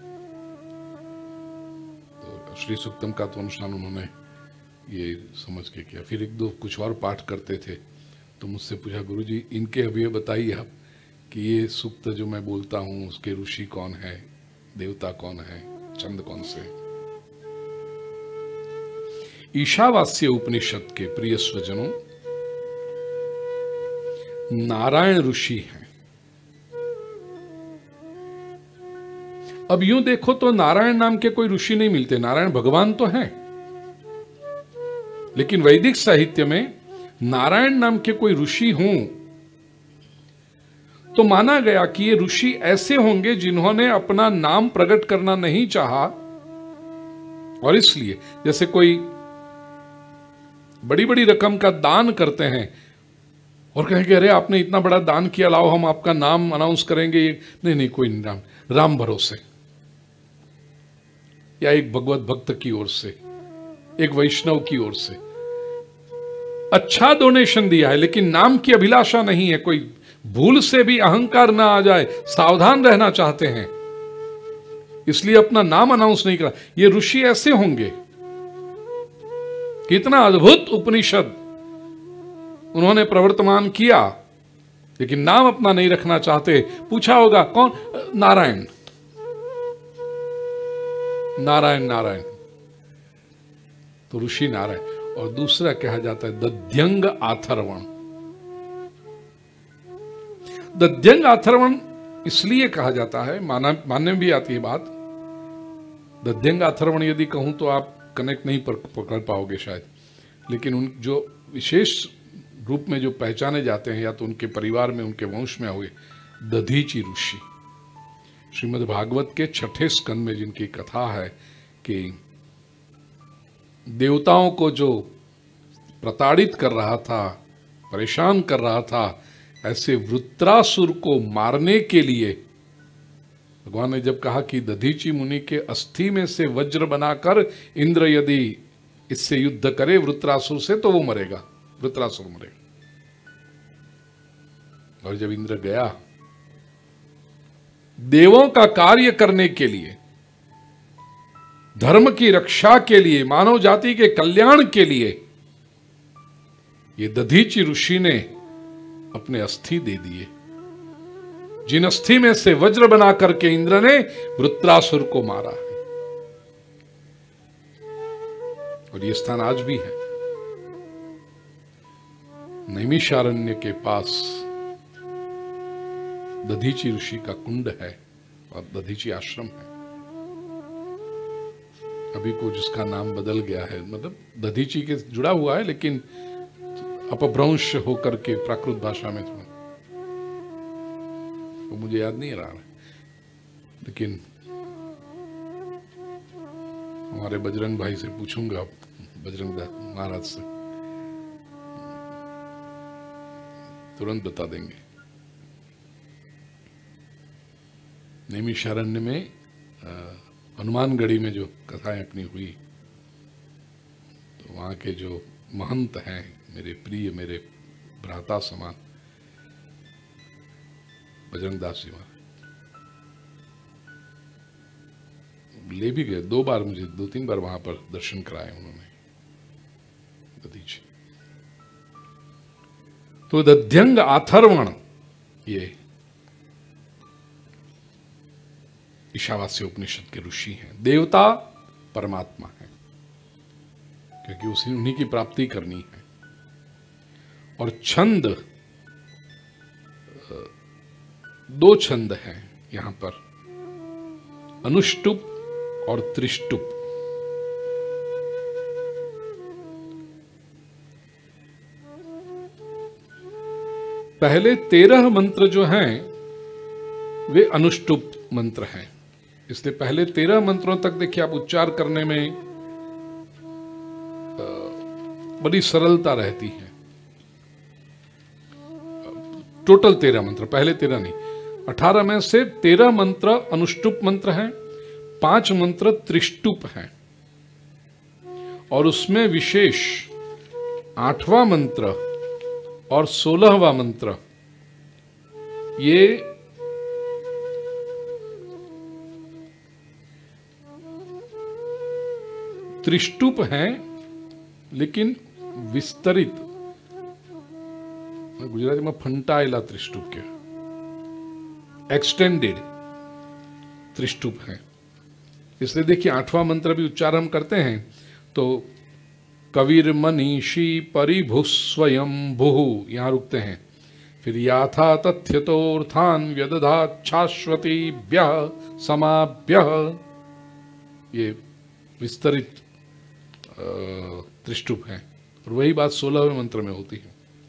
तो श्री सूक्तम का तो अनुष्ठान उन्होंने ये समझ के किया। फिर एक दो कुछ और पाठ करते थे तो मुझसे पूछा, गुरुजी इनके अभी बताइए आप कि ये सूक्त जो मैं बोलता हूँ उसके ऋषि कौन है, देवता कौन है, छंद कौन से। ईशावास्य उपनिषद के प्रिय स्वजनों, नारायण ऋषि हैं। अब यूं देखो तो नारायण नाम के कोई ऋषि नहीं मिलते, नारायण भगवान तो हैं, लेकिन वैदिक साहित्य में नारायण नाम के कोई ऋषि हों तो माना गया कि ये ऋषि ऐसे होंगे जिन्होंने अपना नाम प्रकट करना नहीं चाहा, और इसलिए जैसे कोई बड़ी बड़ी रकम का दान करते हैं और कहेंगे अरे आपने इतना बड़ा दान किया, लाओ हम आपका नाम अनाउंस करेंगे। नहीं नहीं कोई नाम, राम भरोसे, या एक भगवत भक्त की ओर से, एक वैष्णव की ओर से अच्छा डोनेशन दिया है, लेकिन नाम की अभिलाषा नहीं है। कोई भूल से भी अहंकार ना आ जाए, सावधान रहना चाहते हैं, इसलिए अपना नाम अनाउंस नहीं करा। ये ऋषि ऐसे होंगे, कितना अद्भुत उपनिषद उन्होंने प्रवर्तमान किया, लेकिन नाम अपना नहीं रखना चाहते। पूछा होगा कौन? नारायण नारायण नारायण, तो ऋषि नारायण। और दूसरा कहा जाता है दध्यंग आथर्वण। दध्यंग आथर्वण इसलिए कहा जाता है, माना मानने में भी आती है बात। दध्यंग अथर्वण यदि कहूं तो आप कनेक्ट नहीं पकड़ पाओगे शायद, लेकिन उन जो विशेष रूप में जो पहचाने जाते हैं या तो उनके परिवार में, उनके वंश में हुए, दधीचि ऋषि। श्रीमद् भागवत के छठे स्कंद में जिनकी कथा है कि देवताओं को जो प्रताड़ित कर रहा था, परेशान कर रहा था, ऐसे वृत्रासुर को मारने के लिए भगवान ने जब कहा कि दधीचि मुनि के अस्थि में से वज्र बनाकर इंद्र यदि इससे युद्ध करे वृत्रासुर से तो वो मरेगा, वृत्रासुर मरेगा। और जब इंद्र गया देवों का कार्य करने के लिए, धर्म की रक्षा के लिए, मानव जाति के कल्याण के लिए, ये दधीचि ऋषि ने अपने अस्थि दे दिए, जिन अस्थि में से वज्र बना करके इंद्र ने वृत्रासुर को मारा है। और ये स्थान आज भी है, नैमिषारण्य के पास दधीचि ऋषि का कुंड है और दधीचि आश्रम है। अभी को जिसका नाम बदल गया है, मतलब दधीचि के जुड़ा हुआ है लेकिन अपभ्रंश होकर के प्राकृत भाषा में थोड़ा, वो मुझे याद नहीं रहा है, लेकिन हमारे बजरंग भाई से पूछूंगा, बजरंग महाराज से, तुरंत बता देंगे। नैमिषारण्य में हनुमानगढ़ी में जो कथाएं अपनी हुई, तो वहाँ के जो महंत हैं, मेरे प्रिय, मेरे भ्राता समान बजरंग दास जी महाराज ले भी गए, दो बार मुझे, दो तीन बार वहां पर दर्शन कराए उन्होंने दधीचि। तो दध्यंग अथर्वण ये ईशावास्य उपनिषद के ऋषि हैं। देवता परमात्मा है, क्योंकि उसी उन्हीं की प्राप्ति करनी है। और छंद, दो छंद हैं यहां पर, अनुष्टुप और त्रिष्टुप। पहले तेरह मंत्र जो हैं वे अनुष्टुप मंत्र हैं, इसलिए पहले तेरह मंत्रों तक देखिए आप उच्चार करने में बड़ी सरलता रहती है। टोटल तेरह मंत्र, पहले तेरह नहीं, अठारह में से तेरह मंत्र अनुष्टुप मंत्र हैं, पांच मंत्र त्रिष्टुप हैं। और उसमें विशेष आठवां मंत्र और सोलहवां मंत्र ये त्रिष्टुप हैं, लेकिन विस्तरित, गुजराती में फंटाएला त्रिष्टुप के एक्सटेंडेड त्रिष्टुप हैं। इसलिए देखिए आठवां मंत्र भी उच्चारण हम करते हैं तो कविर मनीषी परिभु स्वयं भुहु, यहां रुकते हैं। फिर याथा तथ्यतोर्थान व्यदधात शाश्वतीभ्यः समाभ्यः, ये विस्तरित त्रिष्टुप है। और वही बात सोलहवें मंत्र में होती है,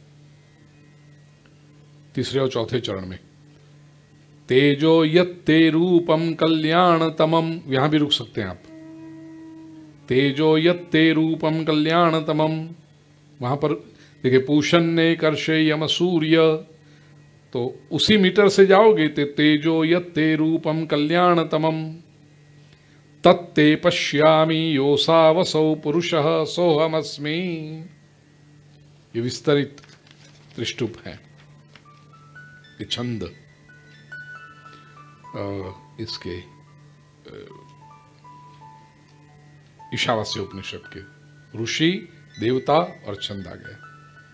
तीसरे और चौथे चरण में। तेजो यत्ते रूपम कल्याणतमम, यहां भी रुक सकते हैं आप। तेजो यत्ते रूपम कल्याणतमम, वहां पर देखिए पूषण ने कर्षे यम सूर्य, तो उसी मीटर से जाओगे तो तेजो यत्ते रूपम कल्याणतमम तत्ते पश्यामि योसावसौ पुरुषः सोहमस्मि, ये विस्तरित त्रिष्टुप है। ये छंद इसके ईशावास्य उपनिषद के ऋषि, देवता और छंद आ गया।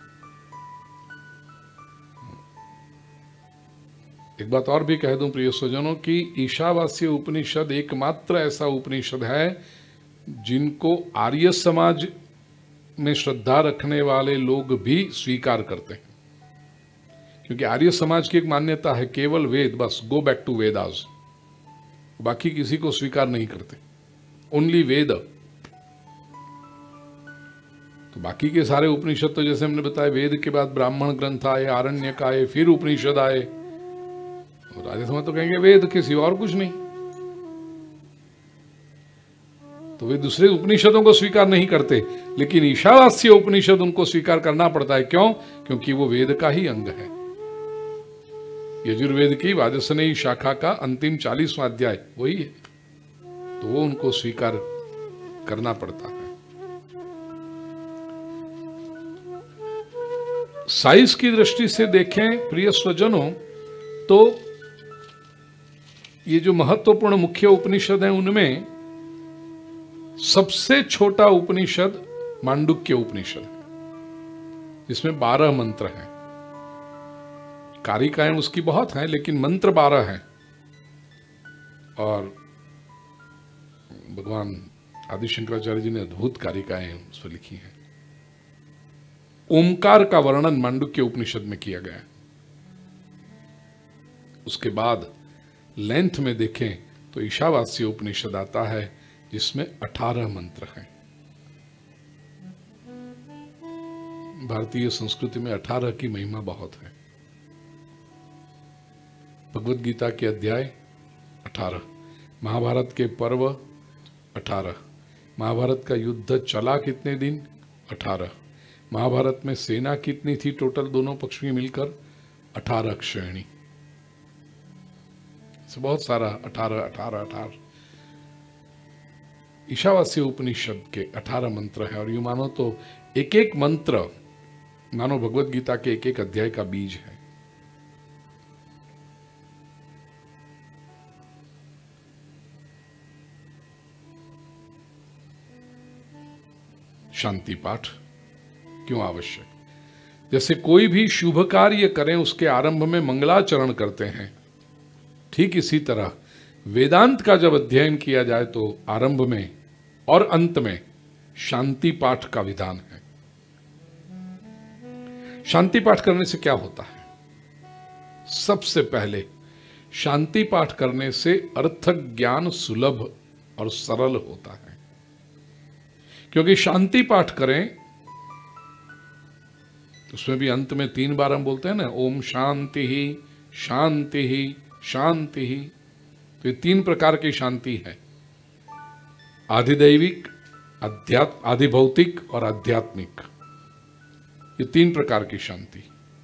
एक बात और भी कह दूं प्रिय स्वजनों कि ईशावास्य उपनिषद एकमात्र ऐसा उपनिषद है जिनको आर्य समाज में श्रद्धा रखने वाले लोग भी स्वीकार करते हैं। क्योंकि आर्य समाज की एक मान्यता है केवल वेद, बस गो बैक टू वेदास, बाकी किसी को स्वीकार नहीं करते, ओनली वेद। तो बाकी के सारे उपनिषद तो जैसे हमने बताया वेद के बाद ब्राह्मण ग्रंथ आए, आरण्यक आए, फिर उपनिषद आए, और आर्य समाज तो कहेंगे वेद किसी और कुछ नहीं, तो वे दूसरे उपनिषदों को स्वीकार नहीं करते। लेकिन ईशावास्य उपनिषद उनको स्वीकार करना पड़ता है। क्यों? क्योंकि वो वेद का ही अंग है। यजुर्वेद की वाजसनेयी शाखा का अंतिम चालीसवां अध्याय वही है, तो वो उनको स्वीकार करना पड़ता है। साइज की दृष्टि से देखें प्रिय स्वजनों, तो ये जो महत्वपूर्ण मुख्य उपनिषद हैं उनमें सबसे छोटा उपनिषद मांडुक्य उपनिषद है, जिसमें बारह मंत्र हैं। कारिकाएं उसकी बहुत हैं, लेकिन मंत्र बारह हैं। और भगवान आदि शंकराचार्य जी ने अद्भुत कारिकाएं उस पर लिखी हैं। ओमकार का वर्णन मांडुक्य उपनिषद में किया गया है। उसके बाद लेंथ में देखें तो ईशावास्य उपनिषद आता है जिसमें अठारह मंत्र हैं। भारतीय संस्कृति में अठारह की महिमा बहुत है। भगवद गीता के अध्याय अठारह, महाभारत के पर्व अठारह, महाभारत का युद्ध चला कितने दिन अठारह, महाभारत में सेना कितनी थी टोटल दोनों पक्ष में मिलकर अठारह श्रेणी, बहुत सारा अठारह अठारह अठारह। ईशावास्य उपनिषद के अठारह मंत्र है। और यूं मानो तो एक एक मंत्र मानो भगवद गीता के एक एक अध्याय का बीज है। शांति पाठ क्यों आवश्यक? जैसे कोई भी शुभ कार्य करें उसके आरंभ में मंगलाचरण करते हैं, ठीक इसी तरह वेदांत का जब अध्ययन किया जाए तो आरंभ में और अंत में शांति पाठ का विधान है। शांति पाठ करने से क्या होता है? सबसे पहले शांति पाठ करने से अर्थ ज्ञान सुलभ और सरल होता है। क्योंकि शांति पाठ करें उसमें भी अंत में तीन बार हम बोलते हैं ना, ओम शांति ही शांति ही शांति ही। तो ये तीन प्रकार की शांति है, आधिदैविक, अध्यात्म, आधिभौतिक और आध्यात्मिक। ये तीन प्रकार की शांति,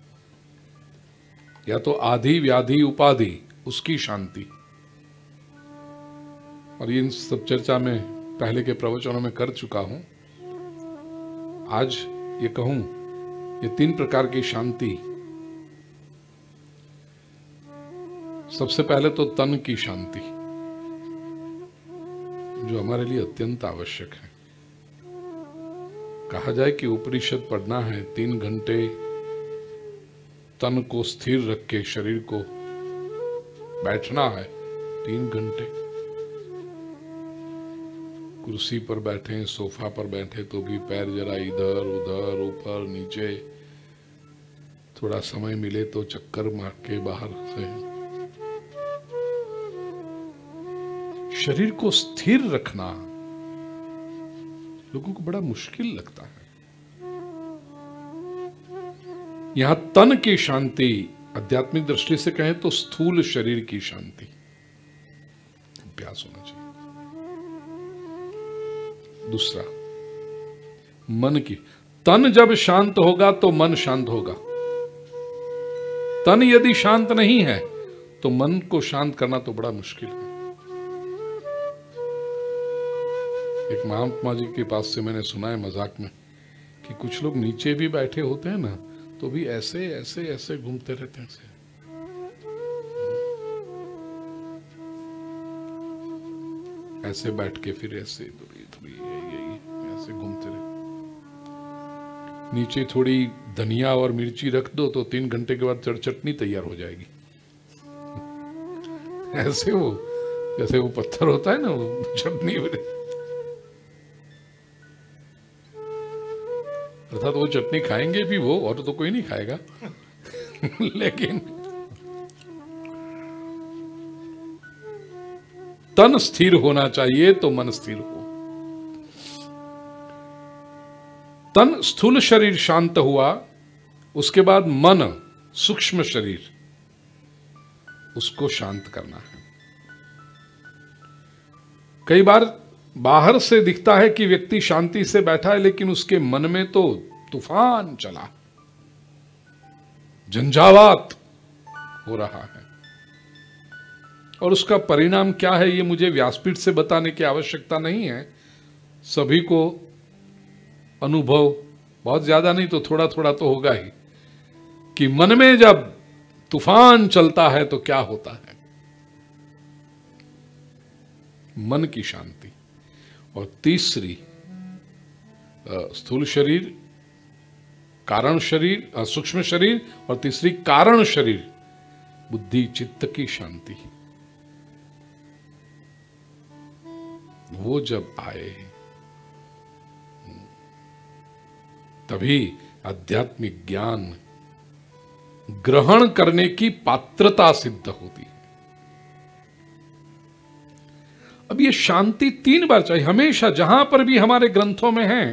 या तो आधि व्याधि उपाधि उसकी शांति। और इन सब चर्चा में पहले के प्रवचनों में कर चुका हूं। आज ये कहूं, ये तीन प्रकार की शांति, सबसे पहले तो तन की शांति, जो हमारे लिए अत्यंत आवश्यक है। कहा जाए कि उपनिषद पढ़ना है, तीन घंटे तन को स्थिर रख के शरीर को बैठना है, तीन घंटे कुर्सी पर बैठे, सोफा पर बैठे तो भी पैर जरा इधर उधर ऊपर नीचे, थोड़ा समय मिले तो चक्कर मार के बाहर से शरीर को स्थिर रखना लोगों को बड़ा मुश्किल लगता है। यहां तन की शांति, आध्यात्मिक दृष्टि से कहें तो स्थूल शरीर की शांति, अभ्यास होना चाहिए। दूसरा, मन की, तन जब शांत होगा तो मन शांत होगा। तन यदि शांत नहीं है तो मन को शांत करना तो बड़ा मुश्किल है। एक महात्मा जी के पास से मैंने सुना है मजाक में कि कुछ लोग नीचे भी बैठे होते हैं ना तो भी ऐसे ऐसे ऐसे घूमते रहते हैं, ऐसे ऐसे बैठ के फिर ऐसे थोड़ी थोड़ी यही ऐसे घूमते रहे। नीचे थोड़ी धनिया और मिर्ची रख दो तो तीन घंटे के बाद चटनी तैयार हो जाएगी। ऐसे वो जैसे वो पत्थर होता है ना, वो चटनी अर्थात वो चटनी खाएंगे भी वो, और तो कोई नहीं खाएगा लेकिन तन स्थिर होना चाहिए तो मन स्थिर हो। तन स्थूल शरीर शांत हुआ, उसके बाद मन सूक्ष्म शरीर, उसको शांत करना है। कई बार बाहर से दिखता है कि व्यक्ति शांति से बैठा है, लेकिन उसके मन में तो तूफान चला, झंझावात हो रहा है। और उसका परिणाम क्या है ये मुझे व्यासपीठ से बताने की आवश्यकता नहीं है, सभी को अनुभव, बहुत ज्यादा नहीं तो थोड़ा थोड़ा तो होगा ही, कि मन में जब तूफान चलता है तो क्या होता है। मन की शांति। और तीसरी, स्थूल शरीर, कारण शरीर, सूक्ष्म शरीर, और तीसरी कारण शरीर, बुद्धि चित्त की शांति। वो जब आए तभी आध्यात्मिक ज्ञान ग्रहण करने की पात्रता सिद्ध होती है। अब ये शांति तीन बार चाहिए हमेशा, जहां पर भी हमारे ग्रंथों में है।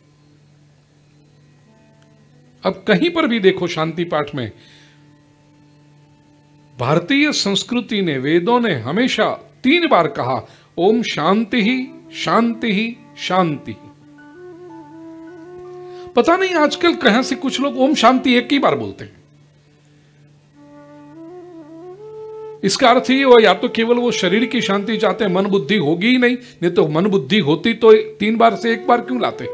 अब कहीं पर भी देखो शांति पाठ में, भारतीय संस्कृति ने, वेदों ने हमेशा तीन बार कहा, ओम शांति ही शांति ही शांति। पता नहीं आजकल कहां से कुछ लोग ओम शांति एक ही बार बोलते हैं। इसका अर्थ ये हुआ या तो केवल वो शरीर की शांति चाहते हैं, मन बुद्धि होगी ही नहीं, नहीं तो मन बुद्धि होती तो तीन बार से एक बार क्यों लाते।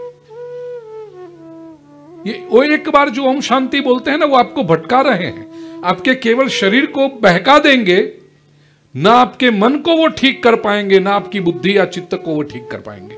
ये वो एक बार जो ओम शांति बोलते हैं ना, वो आपको भटका रहे हैं, आपके केवल शरीर को बहका देंगे, ना आपके मन को वो ठीक कर पाएंगे, ना आपकी बुद्धि या चित्त को वो ठीक कर पाएंगे।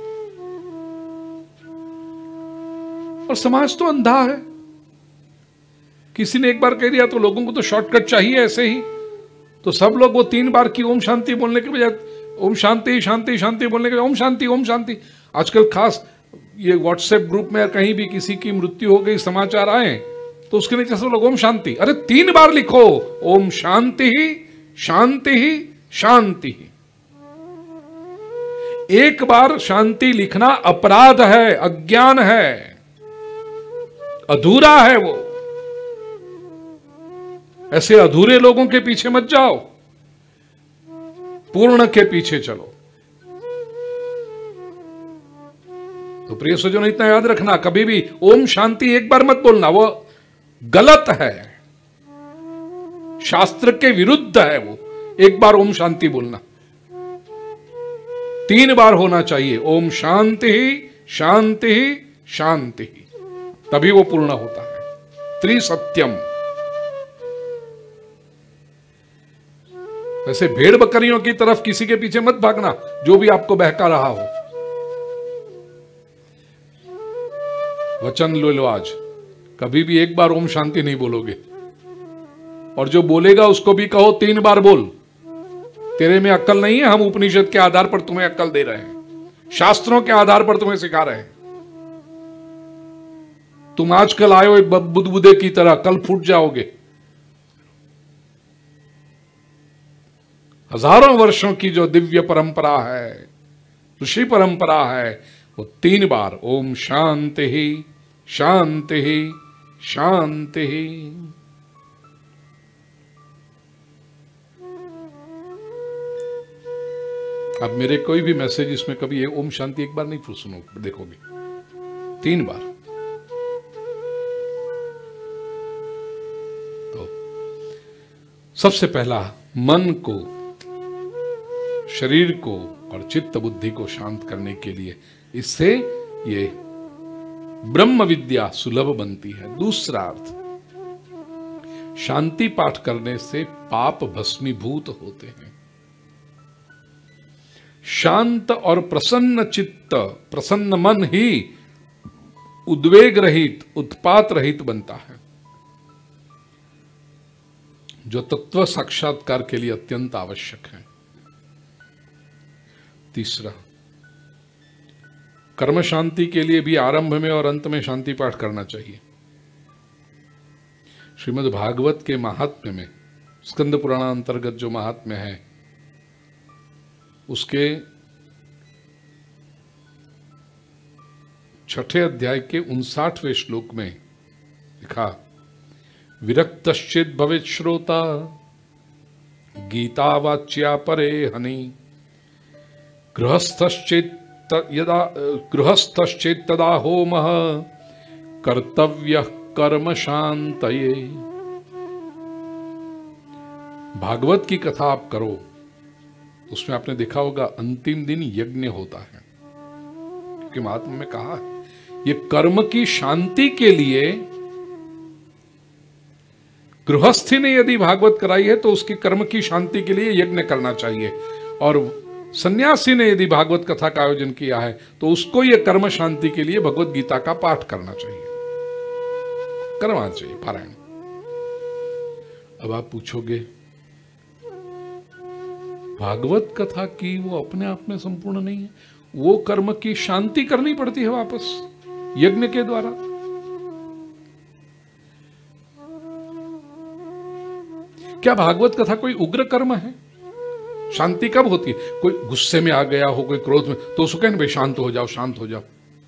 और समाज तो अंधा है, किसी ने एक बार कह दिया तो लोगों को तो शॉर्टकट चाहिए ऐसे ही, तो सब लोग वो तीन बार की ओम शांति बोलने के बजाय ओम शांति शांति शांति बोलने के बजाय ओम शांति ओम शांति। आजकल खास ये व्हाट्सएप ग्रुप में कहीं भी किसी की मृत्यु हो गई, समाचार आए तो उसके नीचे सब लोग ओम शांति। अरे तीन बार लिखो, ओम शांति ही शांति ही शांति ही। एक बार शांति लिखना अपराध है, अज्ञान है, अधूरा है वो। ऐसे अधूरे लोगों के पीछे मत जाओ, पूर्ण के पीछे चलो। तो प्रिय सज्जनों, इतना याद रखना, कभी भी ओम शांति एक बार मत बोलना, वो गलत है, शास्त्र के विरुद्ध है वो। एक बार ओम शांति बोलना, तीन बार होना चाहिए, ओम शांति ही शांति ही शांति ही। तभी वो पूर्ण होता है। त्रिसत्यम। वैसे भेड़ बकरियों की तरफ किसी के पीछे मत भागना जो भी आपको बहका रहा हो। वचन ले लो आज, कभी भी एक बार ओम शांति नहीं बोलोगे, और जो बोलेगा उसको भी कहो तीन बार बोल। तेरे में अक्ल नहीं है, हम उपनिषद के आधार पर तुम्हें अक्ल दे रहे हैं, शास्त्रों के आधार पर तुम्हें सिखा रहे हैं। तुम आजकल आए हो एक बुदबुदे की तरह, कल फूट जाओगे। हजारों वर्षों की जो दिव्य परंपरा है, ऋषि परंपरा है, वो तीन बार ओम शांति ही शांति ही शांति ही। अब मेरे कोई भी मैसेज इसमें कभी ये ओम शांति एक बार नहीं सुनो, देखोगे तीन बार। तो सबसे पहला मन को, शरीर को और चित्त बुद्धि को शांत करने के लिए, इससे ये ब्रह्म विद्या सुलभ बनती है। दूसरा अर्थ, शांति पाठ करने से पाप भस्मीभूत होते हैं। शांत और प्रसन्न चित्त, प्रसन्न मन ही उद्वेग रहित, उत्पात रहित बनता है, जो तत्व साक्षात्कार के लिए अत्यंत आवश्यक है। तीसरा, कर्म शांति के लिए भी आरंभ में और अंत में शांति पाठ करना चाहिए। श्रीमद् भागवत के महात्म्य में, स्कंद पुराण अंतर्गत जो महात्म्य है, उसके छठे अध्याय के उनसाठवें श्लोक में लिखा, विरक्तश्चित भवेत् श्रोता गीता वाच्या परे हनि गृहस्थश्चेत यदा गृहस्थश्चेत तदा होमः कर्तव्यः कर्म शांतये। भागवत की कथा आप करो, उसमें आपने देखा होगा अंतिम दिन यज्ञ होता है, क्योंकि महात्मा में कहा ये कर्म की शांति के लिए गृहस्थी ने यदि भागवत कराई है तो उसकी कर्म की शांति के लिए यज्ञ करना चाहिए, और सन्यासी ने यदि भागवत कथा का आयोजन किया है तो उसको यह कर्म शांति के लिए भगवत गीता का पाठ करना चाहिए, करवाना चाहिए पारायण। अब आप पूछोगे भागवत कथा की वो अपने आप में संपूर्ण नहीं है, वो कर्म की शांति करनी पड़ती है वापस यज्ञ के द्वारा। क्या भागवत कथा कोई उग्र कर्म है? शांति कब होती है? कोई गुस्से में आ गया हो, कोई क्रोध में, तो उसको कहने भाई शांत हो जाओ, शांत हो जाओ।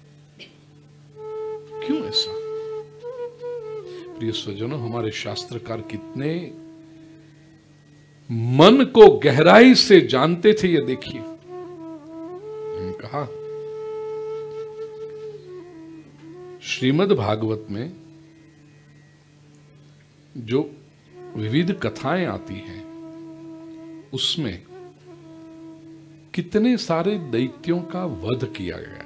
क्यों ऐसा? प्रिय स्वजनों, हमारे शास्त्रकार कितने मन को गहराई से जानते थे, ये देखिए। उन्होंने कहा श्रीमद् भागवत में जो विविध कथाएं आती हैं उसमें कितने सारे दैत्यों का वध किया गया है।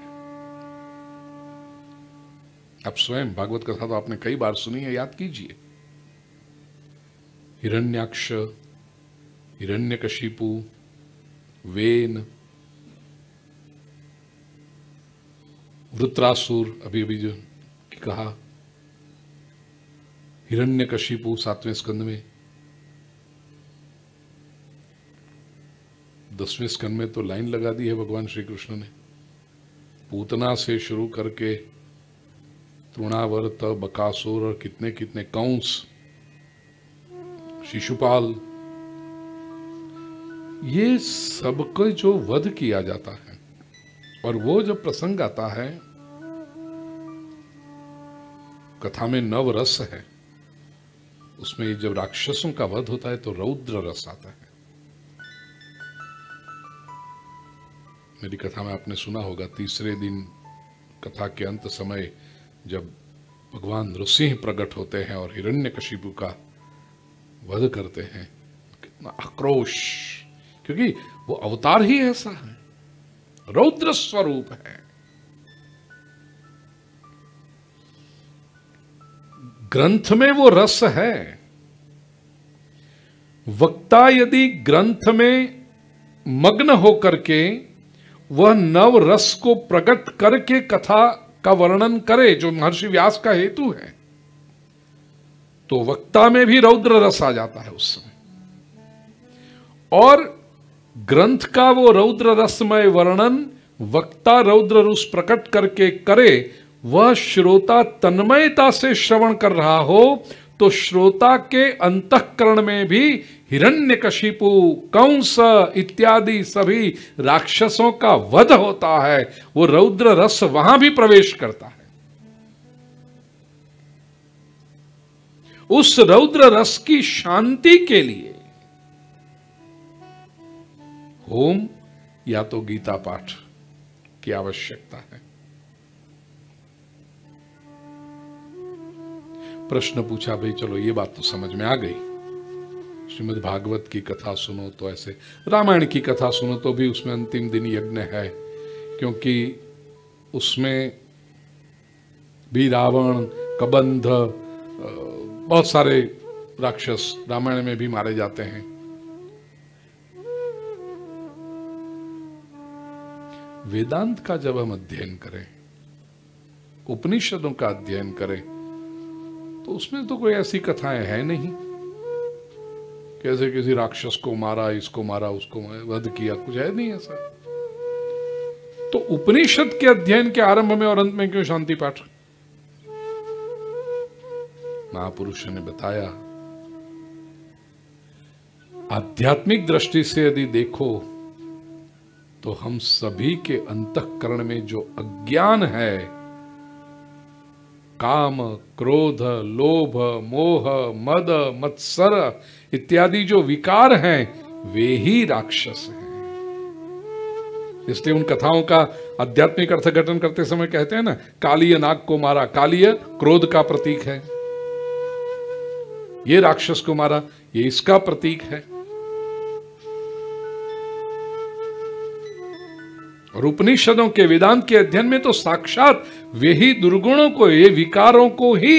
आप स्वयं भागवत कथा तो आपने कई बार सुनी है, याद कीजिए। हिरण्याक्ष, हिरण्यकशिपु, वेन, वृत्रासुर, अभी अभी जो कहा, हिरण्यकशिपु सातवें स्कंद में, दसवें स्कंद में तो लाइन लगा दी है भगवान श्री कृष्ण ने। पूतना से शुरू करके तृणावर्त, बकासुर और कितने कितने कंस, शिशुपाल, ये सबको जो वध किया जाता है, और वो जब प्रसंग आता है, कथा में नव रस है, उसमें जब राक्षसों का वध होता है तो रौद्र रस आता है। मेरी कथा में आपने सुना होगा, तीसरे दिन कथा के अंत समय जब भगवान नृसिंह प्रकट होते हैं और हिरण्यकशिपु का वध करते हैं, कितना आक्रोश, क्योंकि वो अवतार ही ऐसा है, रौद्र स्वरूप है। ग्रंथ में वो रस है। वक्ता यदि ग्रंथ में मग्न होकर के वह नव रस को प्रकट करके कथा का वर्णन करे, जो महर्षि व्यास का हेतु है, तो वक्ता में भी रौद्र रस आ जाता है उस समय। और ग्रंथ का वो रौद्र रसमय वर्णन वक्ता रौद्र रस प्रकट करके करे, वह श्रोता तन्मयता से श्रवण कर रहा हो, तो श्रोता के अंतःकरण में भी हिरण्यकशिपु, कंस इत्यादि सभी राक्षसों का वध होता है। वो रौद्र रस वहां भी प्रवेश करता है। उस रौद्र रस की शांति के लिए होम या तो गीता पाठ की आवश्यकता है। प्रश्न पूछा, भाई चलो ये बात तो समझ में आ गई, श्रीमद् भागवत की कथा सुनो तो ऐसे, रामायण की कथा सुनो तो भी उसमें अंतिम दिन यज्ञ है, क्योंकि उसमें भी रावण, कबंध, बहुत सारे राक्षस रामायण में भी मारे जाते हैं। वेदांत का जब हम अध्ययन करें, उपनिषदों का अध्ययन करें, तो उसमें तो कोई ऐसी कथाएं है नहीं कैसे किसी राक्षस को मारा, इसको मारा, उसको वध किया, कुछ है नहीं ऐसा। तो उपनिषद के अध्ययन के आरंभ में और अंत में क्यों शांति पाठ? महापुरुष ने बताया, आध्यात्मिक दृष्टि से यदि देखो तो हम सभी के अंतःकरण में जो अज्ञान है, काम, क्रोध, लोभ, मोह, मद, मत्सर इत्यादि जो विकार हैं, वे ही राक्षस हैं। इसलिए उन कथाओं का आध्यात्मिक अर्थघटन करते समय कहते हैं ना, कालीय नाग को मारा, कालीय क्रोध का प्रतीक है, ये राक्षस को मारा, ये इसका प्रतीक है। और उपनिषदों के, वेदांत के अध्ययन में तो साक्षात वे ही दुर्गुणों को, ये विकारों को ही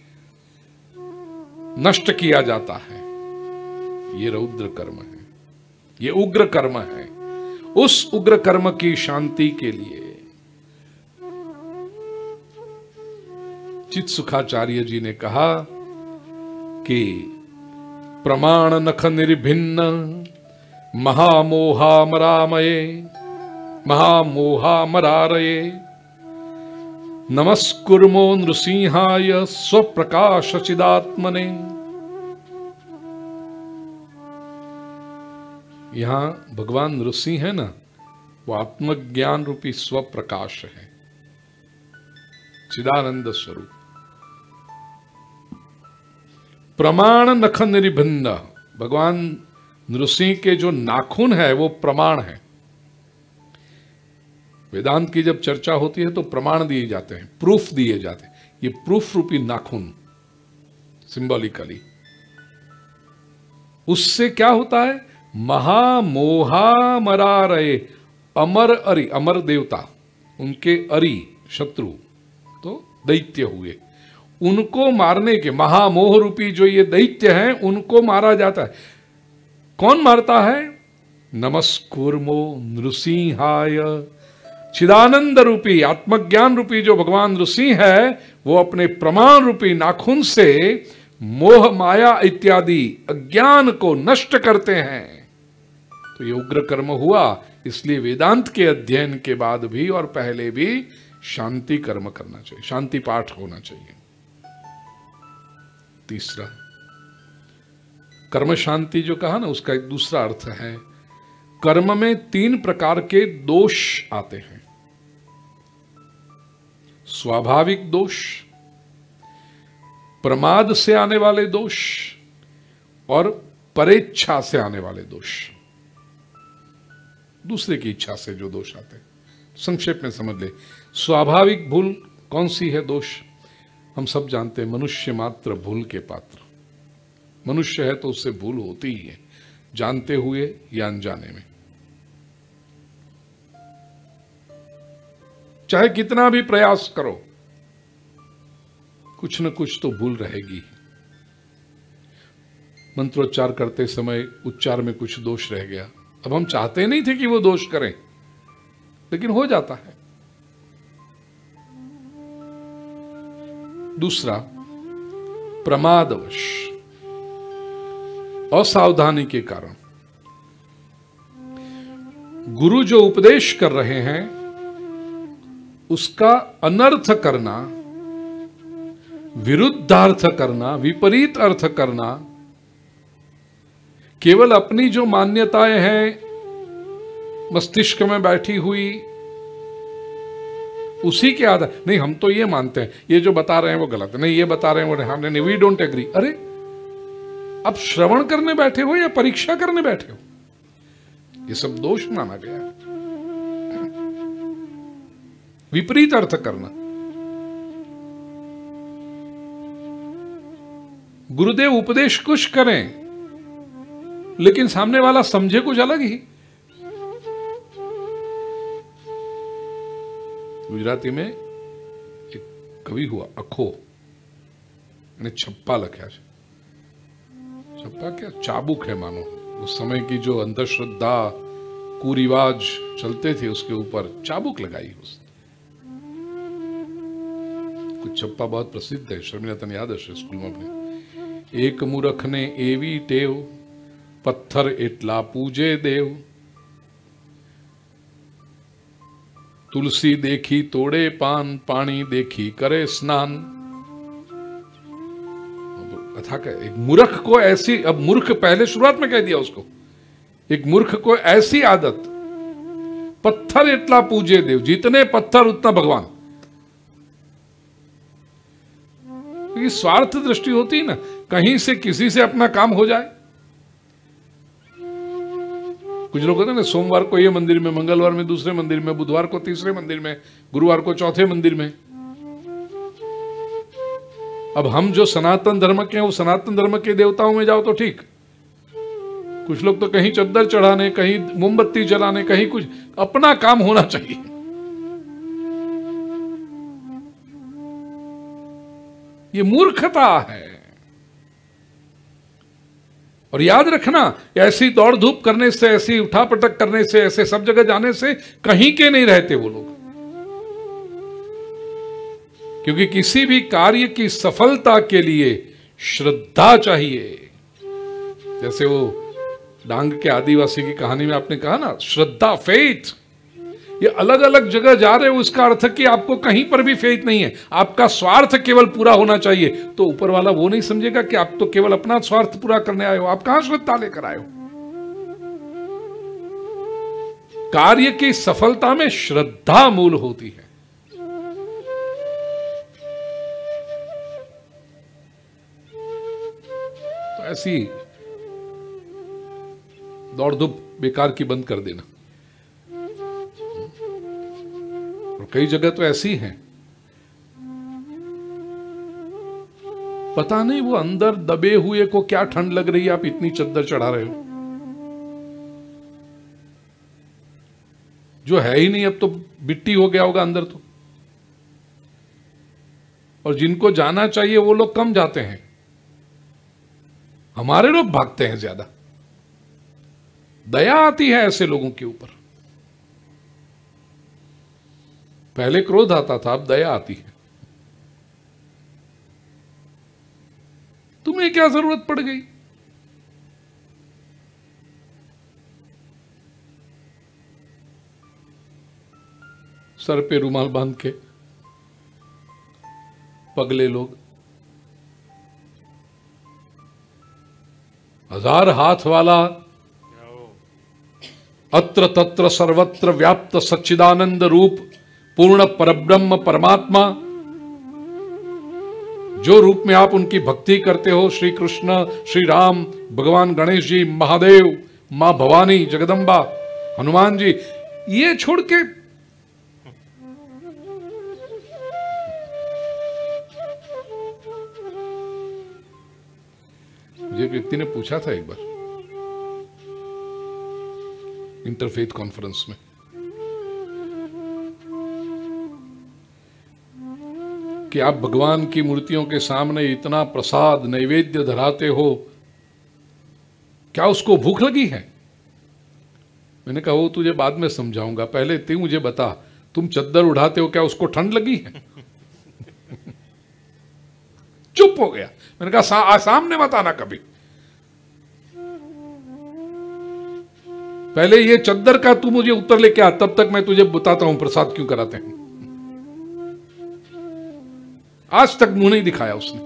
नष्ट किया जाता है। ये रौद्र कर्म है, ये उग्र कर्म है। उस उग्र कर्म की शांति के लिए चित्सुखाचार्य जी ने कहा कि प्रमाण नख निर्भिन्न महामोहामरामये महामोहामरारये नमस्कुर्मो नृसिंहाय स्वप्रकाश चिदात्मने। यहां भगवान नृसिंह है ना, वो आत्मज्ञान रूपी स्वप्रकाश है, चिदानंद स्वरूप। प्रमाण नख निर्भिन्न, भगवान नृसिंह के जो नाखून है वो प्रमाण है। वेदांत की जब चर्चा होती है तो प्रमाण दिए जाते हैं, प्रूफ दिए जाते हैं। ये प्रूफ रूपी नाखून सिंबॉलिकली, उससे क्या होता है? महामोहा मरारये, अमर अरि, अमर देवता, उनके अरि शत्रु तो दैत्य हुए, उनको मारने के, महामोह रूपी जो ये दैत्य हैं उनको मारा जाता है। कौन मारता है? नमस्कुर्मो नृसिंहाय, चिदानंद रूपी, आत्मज्ञान रूपी जो भगवान नृसिंह है, वो अपने प्रमाण रूपी नाखून से मोह माया इत्यादि अज्ञान को नष्ट करते हैं। तो ये उग्र कर्म हुआ। इसलिए वेदांत के अध्ययन के बाद भी और पहले भी शांति कर्म करना चाहिए, शांति पाठ होना चाहिए। तीसरा, कर्म शांति जो कहा ना, उसका एक दूसरा अर्थ है, कर्म में तीन प्रकार के दोष आते हैं। स्वाभाविक दोष, प्रमाद से आने वाले दोष और परेच्छा से आने वाले दोष, दूसरे की इच्छा से जो दोष आते हैं। संक्षेप में समझ ले, स्वाभाविक भूल कौन सी है? दोष हम सब जानते हैं, मनुष्य मात्र भूल के पात्र। मनुष्य है तो उससे भूल होती ही है, जानते हुए या अनजाने में। चाहे कितना भी प्रयास करो, कुछ न कुछ तो भूल रहेगी। मंत्रोच्चार करते समय उच्चार में कुछ दोष रह गया। अब हम चाहते नहीं थे कि वो दोष करें, लेकिन हो जाता है। दूसरा, प्रमादवश, असावधानी के कारण गुरु जो उपदेश कर रहे हैं उसका अनर्थ करना, विरुद्धार्थ करना, विपरीत अर्थ करना, केवल अपनी जो मान्यताएं हैं मस्तिष्क में बैठी हुई उसी के आधार, नहीं हम तो ये मानते हैं, ये जो बता रहे हैं वो गलत है, नहीं ये बता रहे हैं वो हमने नहीं, वी डोंट एग्री। अरे अब श्रवण करने बैठे हो या परीक्षा करने बैठे हो? ये सब दोष माना गया है। विपरीत अर्थ करना। गुरुदेव उपदेश कुछ करें लेकिन सामने वाला समझे कुछ अलग ही। गुजराती में एक कवि हुआ अखो, ने छप्पा लख्या। छप्पा क्या? चाबुक है मानो। उस समय की जो अंधश्रद्धा कुरिवाज चलते थे उसके ऊपर चाबुक लगाई उसने। कुछ छप्पा बहुत प्रसिद्ध है, शर्मिलातन याद है स्कूल में अपने। एक मूर्ख ने एवी टेव, पत्थर एटला पूजे देव, तुलसी देखी तोड़े पान, पानी देखी करे स्नान। कथा का एक मूर्ख को ऐसी, अब मूर्ख पहले शुरुआत में कह दिया उसको, एक मूर्ख को ऐसी आदत, पत्थर एटला पूजे देव, जितने पत्थर उतना भगवान। क्योंकि स्वार्थ दृष्टि होती है ना, कहीं से किसी से अपना काम हो जाए। कुछ लोग कहते हैं ना, सोमवार को ये मंदिर में, मंगलवार में दूसरे मंदिर में, बुधवार को तीसरे मंदिर में, गुरुवार को चौथे मंदिर में। अब हम जो सनातन धर्म के हैं वो सनातन धर्म के देवताओं में जाओ तो ठीक। कुछ लोग तो कहीं चद्दर चढ़ाने, कहीं मोमबत्ती जलाने, कहीं कुछ, अपना काम होना चाहिए। ये मूर्खता है। और याद रखना, ऐसी दौड़ धूप करने से, ऐसी उठापटक करने से, ऐसे सब जगह जाने से कहीं के नहीं रहते वो लोग। क्योंकि किसी भी कार्य की सफलता के लिए श्रद्धा चाहिए। जैसे वो डांग के आदिवासी की कहानी में आपने कहा ना, श्रद्धा, फेथ। ये अलग अलग जगह जा रहे हो, उसका अर्थ कि आपको कहीं पर भी फेथ नहीं है, आपका स्वार्थ केवल पूरा होना चाहिए। तो ऊपर वाला वो नहीं समझेगा कि आप तो केवल अपना स्वार्थ पूरा करने आए हो, आप कहां श्रद्धा लेकर आए हो। कार्य की सफलता में श्रद्धा मूल होती है। तो ऐसी दौड़ धूप बेकार की बंद कर देना। और कई जगह तो ऐसी हैं, पता नहीं वो अंदर दबे हुए को क्या ठंड लग रही है, आप इतनी चद्दर चढ़ा रहे हो। जो है ही नहीं, अब तो मिट्टी हो गया होगा अंदर तो। और जिनको जाना चाहिए वो लोग कम जाते हैं, हमारे लोग भागते हैं ज्यादा। दया आती है ऐसे लोगों के ऊपर। पहले क्रोध आता था, अब दया आती है। तुम्हें क्या जरूरत पड़ गई? सर पे रुमाल बांध के पगले लोग, हजार हाथ वाला, अत्र तत्र सर्वत्र व्याप्त सच्चिदानंद रूप पूर्ण परब्रह्म परमात्मा, जो रूप में आप उनकी भक्ति करते हो, श्री कृष्ण, श्री राम, भगवान गणेश जी, महादेव, मां भवानी, जगदम्बा, हनुमान जी, ये छोड़ के मुझे व्यक्ति ने पूछा था एक बार इंटरफेथ कॉन्फ्रेंस में, कि आप भगवान की मूर्तियों के सामने इतना प्रसाद नैवेद्य धराते हो, क्या उसको भूख लगी है? मैंने कहा वो तुझे बाद में समझाऊंगा, पहले तू मुझे बता, तुम चद्दर उठाते हो, क्या उसको ठंड लगी है? चुप हो गया। मैंने कहा सा, सामने मत आना कभी, पहले ये चद्दर का तू मुझे उत्तर लेके आ, तब तक मैं तुझे बताता हूं प्रसाद क्यों कराते हैं। आज तक मुंह नहीं दिखाया उसने।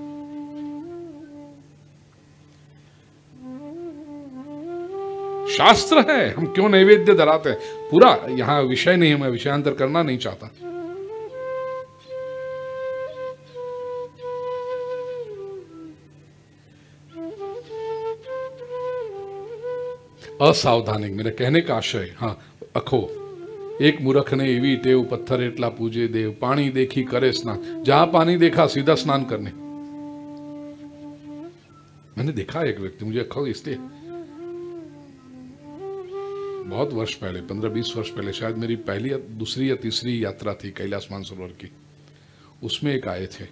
शास्त्र है, हम क्यों नैवेद्य धराते हैं, पूरा यहां विषय नहीं है, मैं विषयांतर करना नहीं चाहता। असावधानी, मेरे कहने का आशय, हाँ अखो एक मूर्ख ने एवी टेव, पत्थर एटला पूजे देव, पानी देखी करे स्नान। जहां पानी देखा सीधा स्नान करने। मैंने देखा एक व्यक्ति, मुझे अखो इसलिए बहुत वर्ष पहले, पंद्रह बीस वर्ष पहले, शायद मेरी पहली या दूसरी या तीसरी यात्रा थी कैलाश मानसरोवर की, उसमें एक आए थे,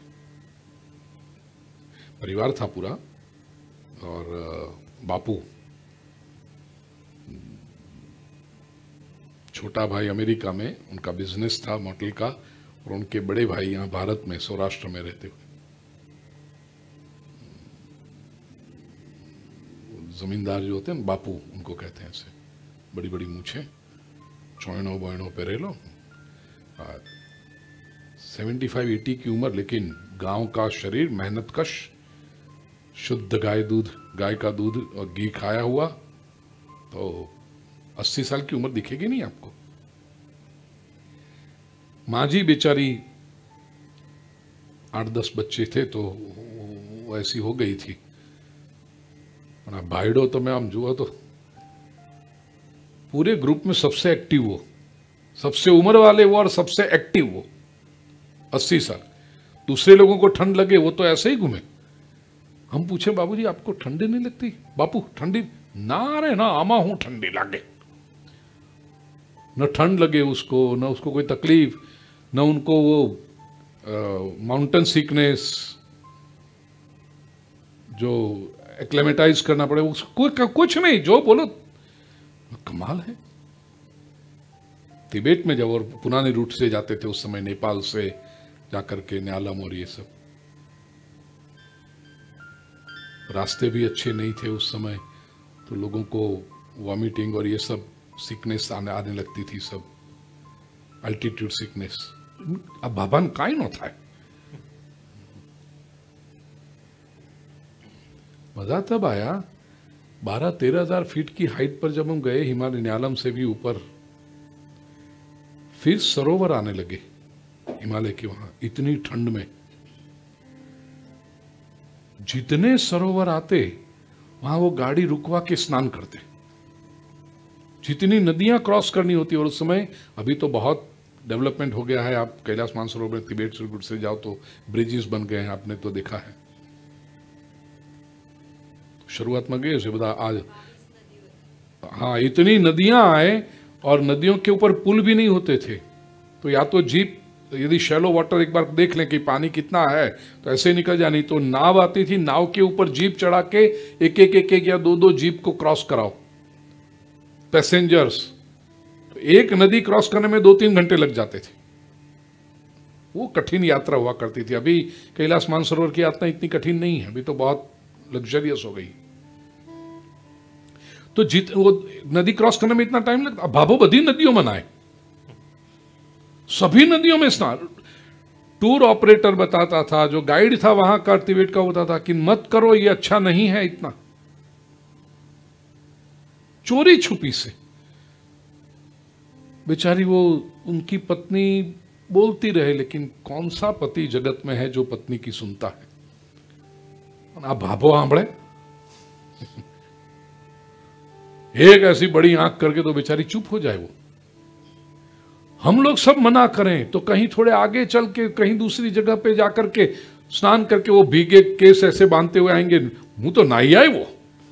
परिवार था पूरा, और बापू, छोटा भाई अमेरिका में उनका बिजनेस था मोटल का, और उनके बड़े भाई यहाँ भारत में सौराष्ट्र में रहते हुए, जमींदार जो होते हैं बापू उनको कहते हैं, ऐसे बड़ी बड़ी मूछें, चौनो बॉयनो पहरेलो, सेवेंटी फाइव एटी की उम्र, लेकिन गांव का शरीर, मेहनत कश, शुद्ध गाय दूध, गाय का दूध और घी खाया हुआ, तो अस्सी साल की उम्र दिखेगी नहीं आपको। माँ जी बेचारी, आठ दस बच्चे थे तो वो ऐसी हो गई थी, भाईडो तो मैं आम जुआ तो पूरे ग्रुप में सबसे एक्टिव वो, सबसे उम्र वाले वो और सबसे एक्टिव वो, अस्सी साल। दूसरे लोगों को ठंड लगे वो तो ऐसे ही घूमे। हम पूछे बाबूजी आपको ठंडी नहीं लगती? बापू ठंडी ना, रे ना आमा हूं ठंडी लागे। न ठंड लगे उसको, न उसको कोई तकलीफ, न उनको वो माउंटेन सिकनेस जो एक्लेमेटाइज करना पड़े, उसको कुछ नहीं, जो बोलो कमाल है। तिबेट में जब और पुराने रूट से जाते थे उस समय, नेपाल से जाकर के न्यालम और ये सब, रास्ते भी अच्छे नहीं थे उस समय, तो लोगों को वॉमिटिंग और ये सब सिकनेस आने आने लगती थी, सब अल्टीट्यूड सिकनेस। अब भवन काई न था, मजा तब आया बारह तेरह हजार फीट की हाइट पर जब हम गए, हिमालय न्यालम से भी ऊपर, फिर सरोवर आने लगे हिमालय के वहां, इतनी ठंड में। जितने सरोवर आते वहां वो गाड़ी रुकवा के स्नान करते, जितनी नदियां क्रॉस करनी होती। और उस समय, अभी तो बहुत डेवलपमेंट हो गया है, आप कैलाश मानसरोवर में तिबेट से से जाओ तो ब्रिजेस बन गए हैं, आपने तो देखा है। शुरुआत में गए उसे बता आज, हाँ इतनी नदियां आए, और नदियों के ऊपर पुल भी नहीं होते थे, तो या तो जीप, यदि शैलो वाटर एक बार देख लें कि पानी कितना है तो ऐसे ही निकल जाए, नहीं तो नाव आती थी, नाव के ऊपर जीप चढ़ा के एक एक एक एक या दो दो जीप को क्रॉस कराओ पैसेंजर्स, तो एक नदी क्रॉस करने में दो तीन घंटे लग जाते थे। वो कठिन यात्रा हुआ करती थी। अभी कैलाश मानसरोवर की यात्रा इतनी कठिन नहीं है, अभी तो बहुत लग्जरियस हो गई। तो जित वो नदी क्रॉस करने में इतना टाइम लगता, भाभो बधी नदियों में नहाए, सभी नदियों में स्नान। टूर ऑपरेटर बताता था, जो गाइड था वहां का तिबेट का, बताता था कि मत करो, ये अच्छा नहीं है इतना, चोरी छुपी से। बेचारी वो, उनकी पत्नी बोलती रहे, लेकिन कौन सा पति जगत में है जो पत्नी की सुनता है। आप भाभो आंबड़े एक ऐसी बड़ी आंख करके तो बेचारी चुप हो जाए। वो हम लोग सब मना करें तो कहीं थोड़े आगे चल के कहीं दूसरी जगह पे जाकर के स्नान करके वो भीगे केस ऐसे बांधते हुए आएंगे, मुंह तो ना ही आए वो।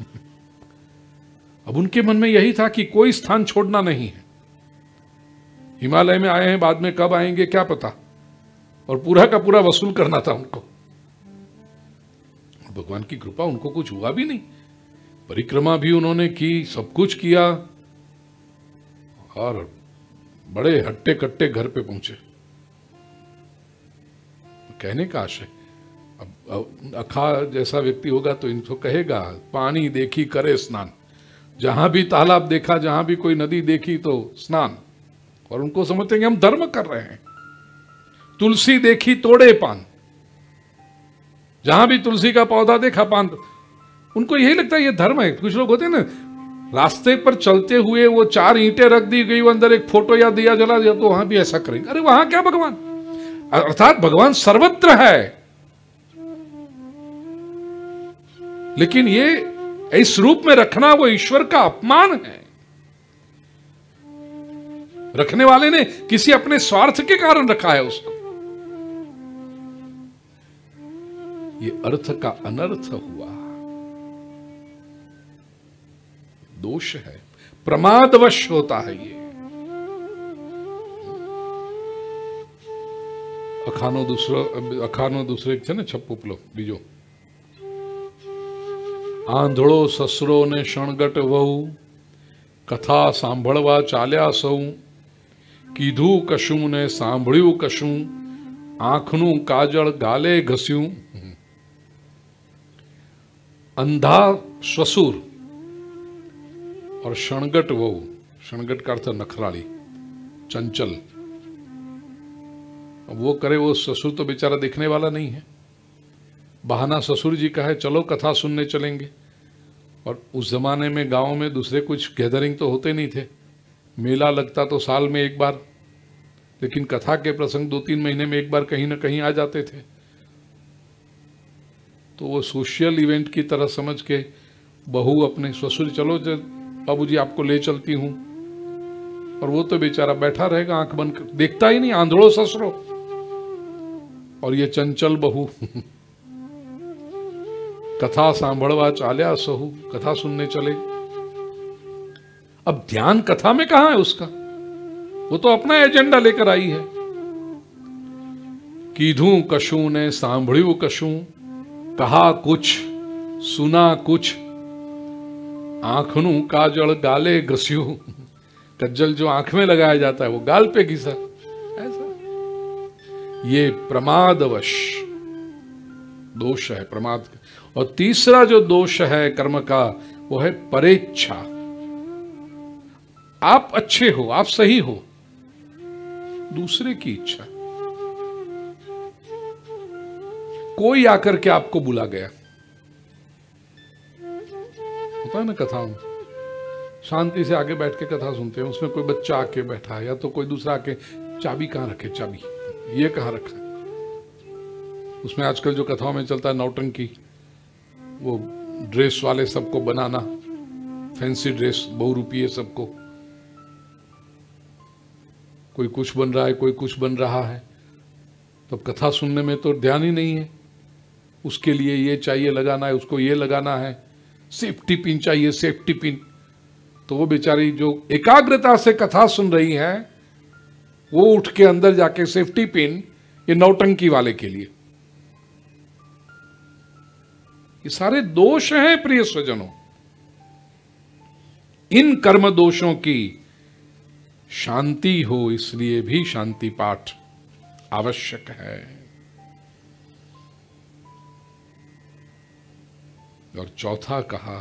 अब उनके मन में यही था कि कोई स्थान छोड़ना नहीं है। हिमालय में आए हैं, बाद में कब आएंगे क्या पता, और पूरा का पूरा वसूल करना था उनको। भगवान की कृपा, उनको कुछ हुआ भी नहीं, परिक्रमा भी उन्होंने की, सब कुछ किया और बड़े हट्टे कट्टे घर पे पहुंचे। कहने का आशय, अब अखा जैसा व्यक्ति होगा तो इनको कहेगा पानी देखी करे स्नान, जहां भी तालाब देखा, जहां भी कोई नदी देखी तो स्नान, और उनको समझते हैं कि हम धर्म कर रहे हैं। तुलसी देखी तोड़े पान, जहां भी तुलसी का पौधा देखा पान, उनको यही लगता है ये धर्म है। कुछ लोग होते हैं ना, रास्ते पर चलते हुए वो चार ईंटें रख दी गई, वो अंदर एक फोटो या दिया जला दिया, तो वहां भी ऐसा करेंगे। अरे वहां क्या भगवान, अर्थात भगवान सर्वत्र है, लेकिन ये इस रूप में रखना वो ईश्वर का अपमान है। रखने वाले ने किसी अपने स्वार्थ के कारण रखा है उसको। ये अर्थ का अनर्थ हुआ, दोष है, प्रमादवश होता है ये। अखानो दूसरो अखानो दूसरे છે ને છપ્પુ પેલો બીજો આંધળો સસરો ને શણગટ વહુ કથા સાંભળવા ચાલ્યા સૌ કીધું કશું ને સાંભળ્યું કશું આંખનું કાજળ ગાલે ઘસ્યું। अंधा ससुर और शणगट वहू, शणगट का अर्थ नखराली, चंचल। अब वो करे, वो ससुर तो बेचारा देखने वाला नहीं है, बहाना ससुर जी का है, चलो कथा सुनने चलेंगे। और उस जमाने में गांव में दूसरे कुछ गैदरिंग तो होते नहीं थे, मेला लगता तो साल में एक बार, लेकिन कथा के प्रसंग दो तीन महीने में एक बार कहीं ना कहीं आ जाते थे। तो वो सोशल इवेंट की तरह समझ के बहू अपने ससुर, चलो बाबूजी आपको ले चलती हूं, और वो तो बेचारा बैठा रहेगा आंख बंद कर, देखता ही नहीं, आंधळो ससुरो और ये चंचल बहू। कथा सांभळवा चाल्या सहू, कथा सुनने चले। अब ध्यान कथा में कहां है उसका, वो तो अपना एजेंडा लेकर आई है। कीधू कशू ने सांभळ्यू कशू, कहा कुछ सुना कुछ, आंखनू काजल गाले घस्यू, कज्जल जो आंख में लगाया जाता है वो गाल पे घिसा, ऐसा। ये प्रमादवश दोष है, प्रमाद। और तीसरा जो दोष है कर्म का, वो है परेच्छा। आप अच्छे हो, आप सही हो, दूसरे की इच्छा। कोई आकर के आपको बुला गया, होता है ना कथाओं में, शांति से आगे बैठ के कथा सुनते हैं, उसमें कोई बच्चा आके बैठा है या तो कोई दूसरा आके, चाबी कहां रखे, चाबी ये कहां रखा। उसमें आजकल जो कथाओं में चलता है नौटंकी, वो ड्रेस वाले सबको बनाना, फैंसी ड्रेस, बहुरूपीय सबको, कोई कुछ बन रहा है, कोई कुछ बन रहा है। तब कथा सुनने में तो ध्यान ही नहीं है, उसके लिए ये चाहिए लगाना है, उसको ये लगाना है, सेफ्टी पिन चाहिए, सेफ्टी पिन। तो वो बेचारी जो एकाग्रता से कथा सुन रही है, वो उठ के अंदर जाके सेफ्टी पिन, ये नौटंकी वाले के लिए। ये सारे दोष हैं प्रिय स्वजनों। इन कर्म दोषों की शांति हो, इसलिए भी शांति पाठ आवश्यक है। और चौथा कहा,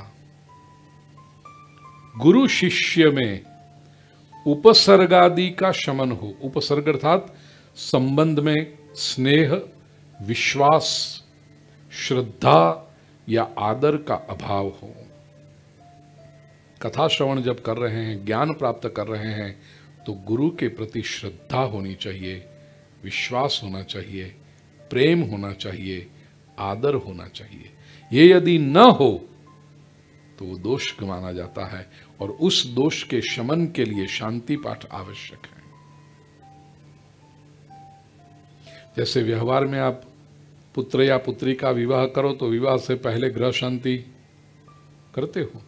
गुरु शिष्य में उपसर्गादि का शमन हो। उपसर्ग अर्थात संबंध में स्नेह, विश्वास, श्रद्धा या आदर का अभाव हो। कथा श्रवण जब कर रहे हैं, ज्ञान प्राप्त कर रहे हैं, तो गुरु के प्रति श्रद्धा होनी चाहिए, विश्वास होना चाहिए, प्रेम होना चाहिए, आदर होना चाहिए। ये यदि न हो तो वो दोष माना जाता है, और उस दोष के शमन के लिए शांति पाठ आवश्यक है। जैसे व्यवहार में आप पुत्र या पुत्री का विवाह करो तो विवाह से पहले गृह शांति करते हो,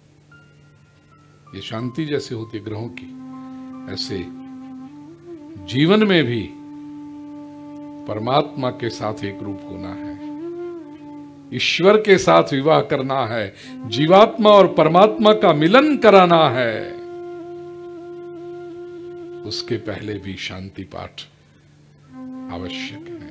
ये शांति जैसे होती है ग्रहों की, ऐसे जीवन में भी परमात्मा के साथ एक रूप होना है, ईश्वर के साथ विवाह करना है, जीवात्मा और परमात्मा का मिलन कराना है, उसके पहले भी शांति पाठ आवश्यक है।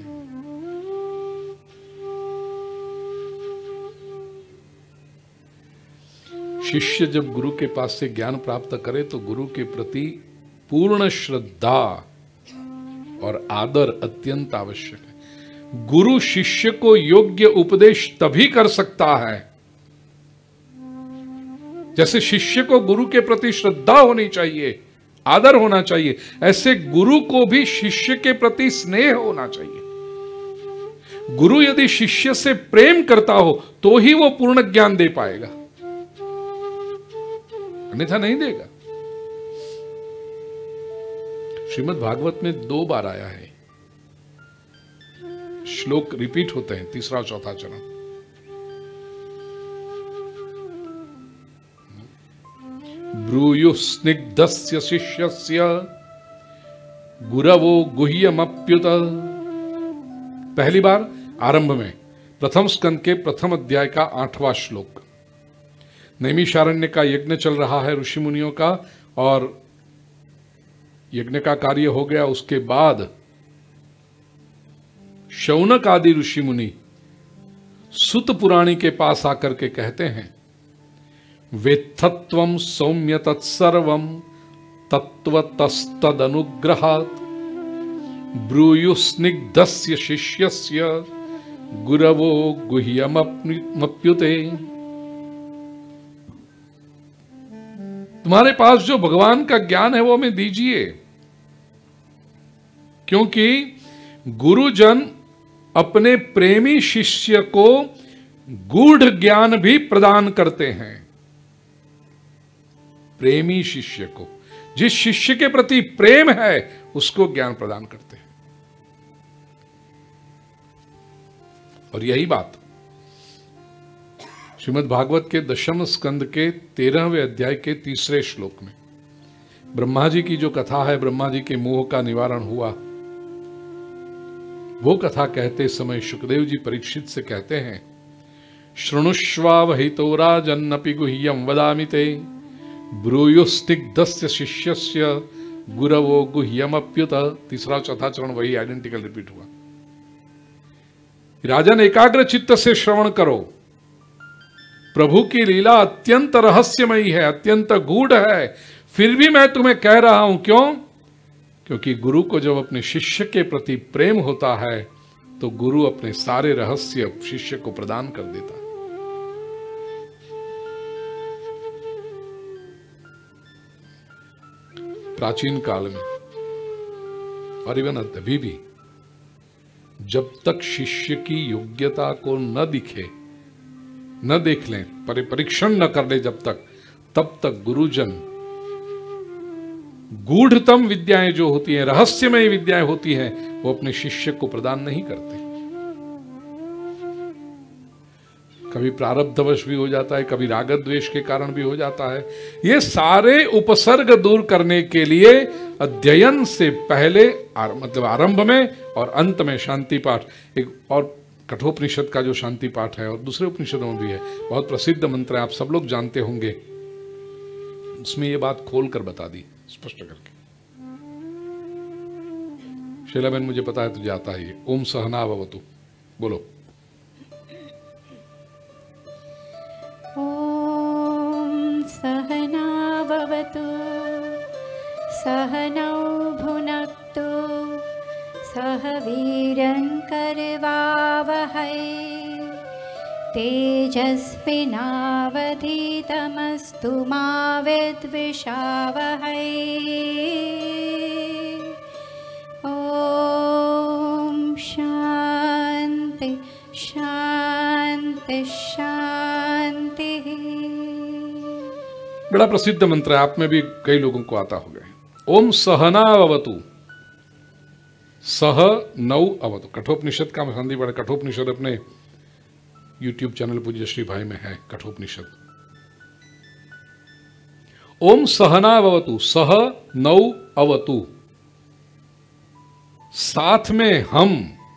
शिष्य जब गुरु के पास से ज्ञान प्राप्त करे तो गुरु के प्रति पूर्ण श्रद्धा और आदर अत्यंत आवश्यक है। गुरु शिष्य को योग्य उपदेश तभी कर सकता है जैसे शिष्य को गुरु के प्रति श्रद्धा होनी चाहिए, आदर होना चाहिए, ऐसे गुरु को भी शिष्य के प्रति स्नेह होना चाहिए। गुरु यदि शिष्य से प्रेम करता हो तो ही वो पूर्ण ज्ञान दे पाएगा, अन्यथा नहीं देगा। श्रीमद् भागवत में दो बार आया है, श्लोक रिपीट होते हैं, तीसरा और चौथा चरण। ब्रूयुः स्निग्धस्य शिष्यस्य गुरवो गुह्यमप्युत। पहली बार आरंभ में प्रथम स्कंद के प्रथम अध्याय का आठवां श्लोक। नैमिषारण्य का यज्ञ चल रहा है ऋषि मुनियों का, और यज्ञ का कार्य हो गया। उसके बाद शौनक आदि ऋषि मुनि सुत पुराणी के पास आकर के कहते हैं, वेत्थत्वं सौम्य तत्सर्वं तत्त्वतस्तदनुग्रहात् ब्रूयुस्निग्धस्य शिष्यस्य गुरवो गुह्यमप्युते। तुम्हारे पास जो भगवान का ज्ञान है वो हमें दीजिए, क्योंकि गुरुजन अपने प्रेमी शिष्य को गूढ़ ज्ञान भी प्रदान करते हैं। प्रेमी शिष्य को, जिस शिष्य के प्रति प्रेम है उसको ज्ञान प्रदान करते हैं। और यही बात श्रीमद् भागवत के दशम स्कंद के तेरहवें अध्याय के तीसरे श्लोक में ब्रह्मा जी की जो कथा है, ब्रह्मा जी के मोह का निवारण हुआ, वो कथा कहते समय शुकदेव जी परीक्षित से कहते हैं, शृणुष्वावहितो राजन्नपि गुह्यं वदामि ते ब्रूयुस्निग्धस्य शिष्यस्य गुरवो गुह्यमप्युत। तीसरा चौथा चरण वही आइडेंटिकल रिपीट हुआ। राजन एकाग्र चित्त से श्रवण करो, प्रभु की लीला अत्यंत रहस्यमयी है, अत्यंत गूढ़ है, फिर भी मैं तुम्हें कह रहा हूं। क्यों? क्योंकि गुरु को जब अपने शिष्य के प्रति प्रेम होता है तो गुरु अपने सारे रहस्य शिष्य को प्रदान कर देता है। प्राचीन काल में और इवन अभी भी जब तक शिष्य की योग्यता को न दिखे, न देख लें, परीक्षण न कर ले जब तक, तब तक गुरुजन गूढ़तम विद्याएं जो होती हैं, रहस्यमय विद्याएं होती हैं, वो अपने शिष्य को प्रदान नहीं करते। कभी प्रारब्धवश भी हो जाता है, कभी राग द्वेष के कारण भी हो जाता है। ये सारे उपसर्ग दूर करने के लिए अध्ययन से पहले आर, मतलब आरंभ में और अंत में शांति पाठ, एक और कठोपनिषद का जो शांति पाठ है और दूसरे उपनिषदों में भी है, बहुत प्रसिद्ध मंत्र है, आप सब लोग जानते होंगे। उसमें ये बात खोल कर बता दी स्पष्ट करके। शीला बहन, मुझे पता है तुझे आता है ये। ओम सहना भवतु, बोलो। ओम सहना भवतु, सहनौ भुनक्तु, सह वीरं करवावहै, तेजस्विनावधीतमस्तु मा विद्विषावहै। ओम शांति शांति शांति। बड़ा प्रसिद्ध मंत्र है, आप में भी कई लोगों को आता होगा। ओम सहनावतु, सह नौ अवतु। कठोपनिषद का संधि पढ़े। कठोपनिषद अपने यूट्यूब चैनल पूज्य श्री भाई में है, कठोपनिषद। ओम सहनावतु, सह नौ अवतु, साथ में हम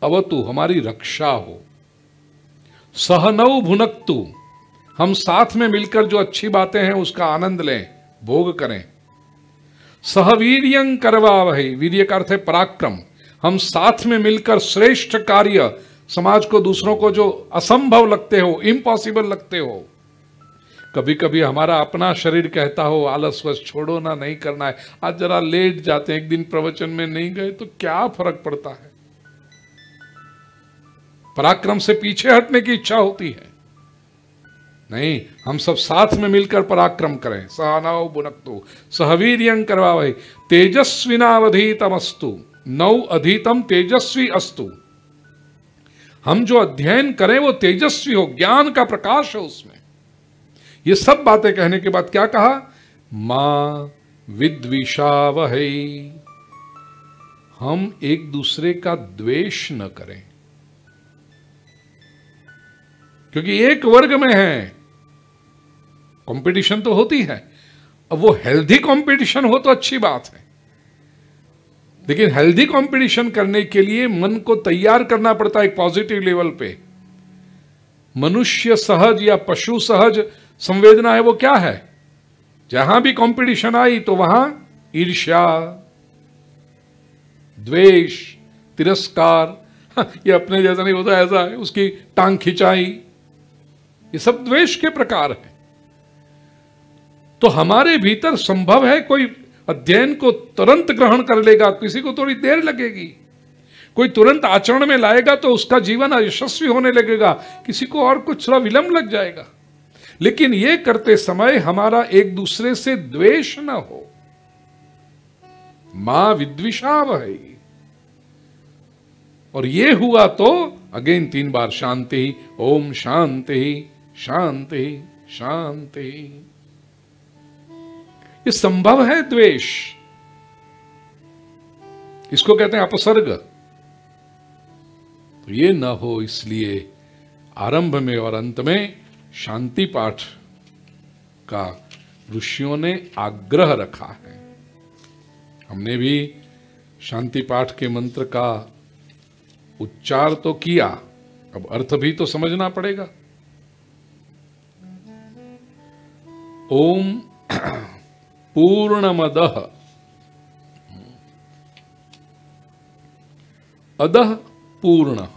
अवतु, हमारी रक्षा हो। सहनौ भुनक्तु, हम साथ में मिलकर जो अच्छी बातें हैं उसका आनंद लें, भोग करें। सहवीर्यं करवावहै, वीर्य का अर्थ है पराक्रम, हम साथ में मिलकर श्रेष्ठ कार्य, समाज को, दूसरों को जो असंभव लगते हो, इम्पॉसिबल लगते हो, कभी कभी हमारा अपना शरीर कहता हो आलस वश छोड़ो ना, नहीं करना है, आज जरा लेट जाते हैं, एक दिन प्रवचन में नहीं गए तो क्या फर्क पड़ता है। पराक्रम से पीछे हटने की इच्छा होती है, नहीं, हम सब साथ में मिलकर पराक्रम करें। सहनौ भुनक्तु सहवीर्यं करवावहै तेजस्विनावधीतमस्तु, नौ अधीतम तेजस्वी अस्तु, हम जो अध्ययन करें वो तेजस्वी हो, ज्ञान का प्रकाश हो उसमें। ये सब बातें कहने के बाद क्या कहा, मां विद्विषावहै, हम एक दूसरे का द्वेष न करें, क्योंकि एक वर्ग में है, कंपटीशन तो होती है। अब वो हेल्दी कंपटीशन हो तो अच्छी बात है, लेकिन हेल्दी कंपटीशन करने के लिए मन को तैयार करना पड़ता है एक पॉजिटिव लेवल पे। मनुष्य सहज या पशु सहज संवेदना है वो क्या है, जहां भी कंपटीशन आई तो वहां ईर्ष्या, द्वेष, तिरस्कार, ये अपने जैसा नहीं होता ऐसा है, उसकी टांग खिंचाई, ये सब द्वेष के प्रकार है। तो हमारे भीतर संभव है कोई अध्ययन को तुरंत ग्रहण कर लेगा, किसी को थोड़ी देर लगेगी, कोई तुरंत आचरण में लाएगा तो उसका जीवन यशस्वी होने लगेगा, किसी को और कुछ थोड़ा विलंब लग जाएगा। लेकिन यह करते समय हमारा एक दूसरे से द्वेष न हो। मां विद्विषावहै, और ये हुआ तो अगेन तीन बार शांति, ओम शांति शांति शांति। ये संभव है द्वेष, इसको कहते हैं अपसर्ग। तो ये न हो, इसलिए आरंभ में और अंत में शांति पाठ का ऋषियों ने आग्रह रखा है। हमने भी शांति पाठ के मंत्र का उच्चार तो किया, अब अर्थ भी तो समझना पड़ेगा। ओम पूर्णमदः, अदः पूर्ण,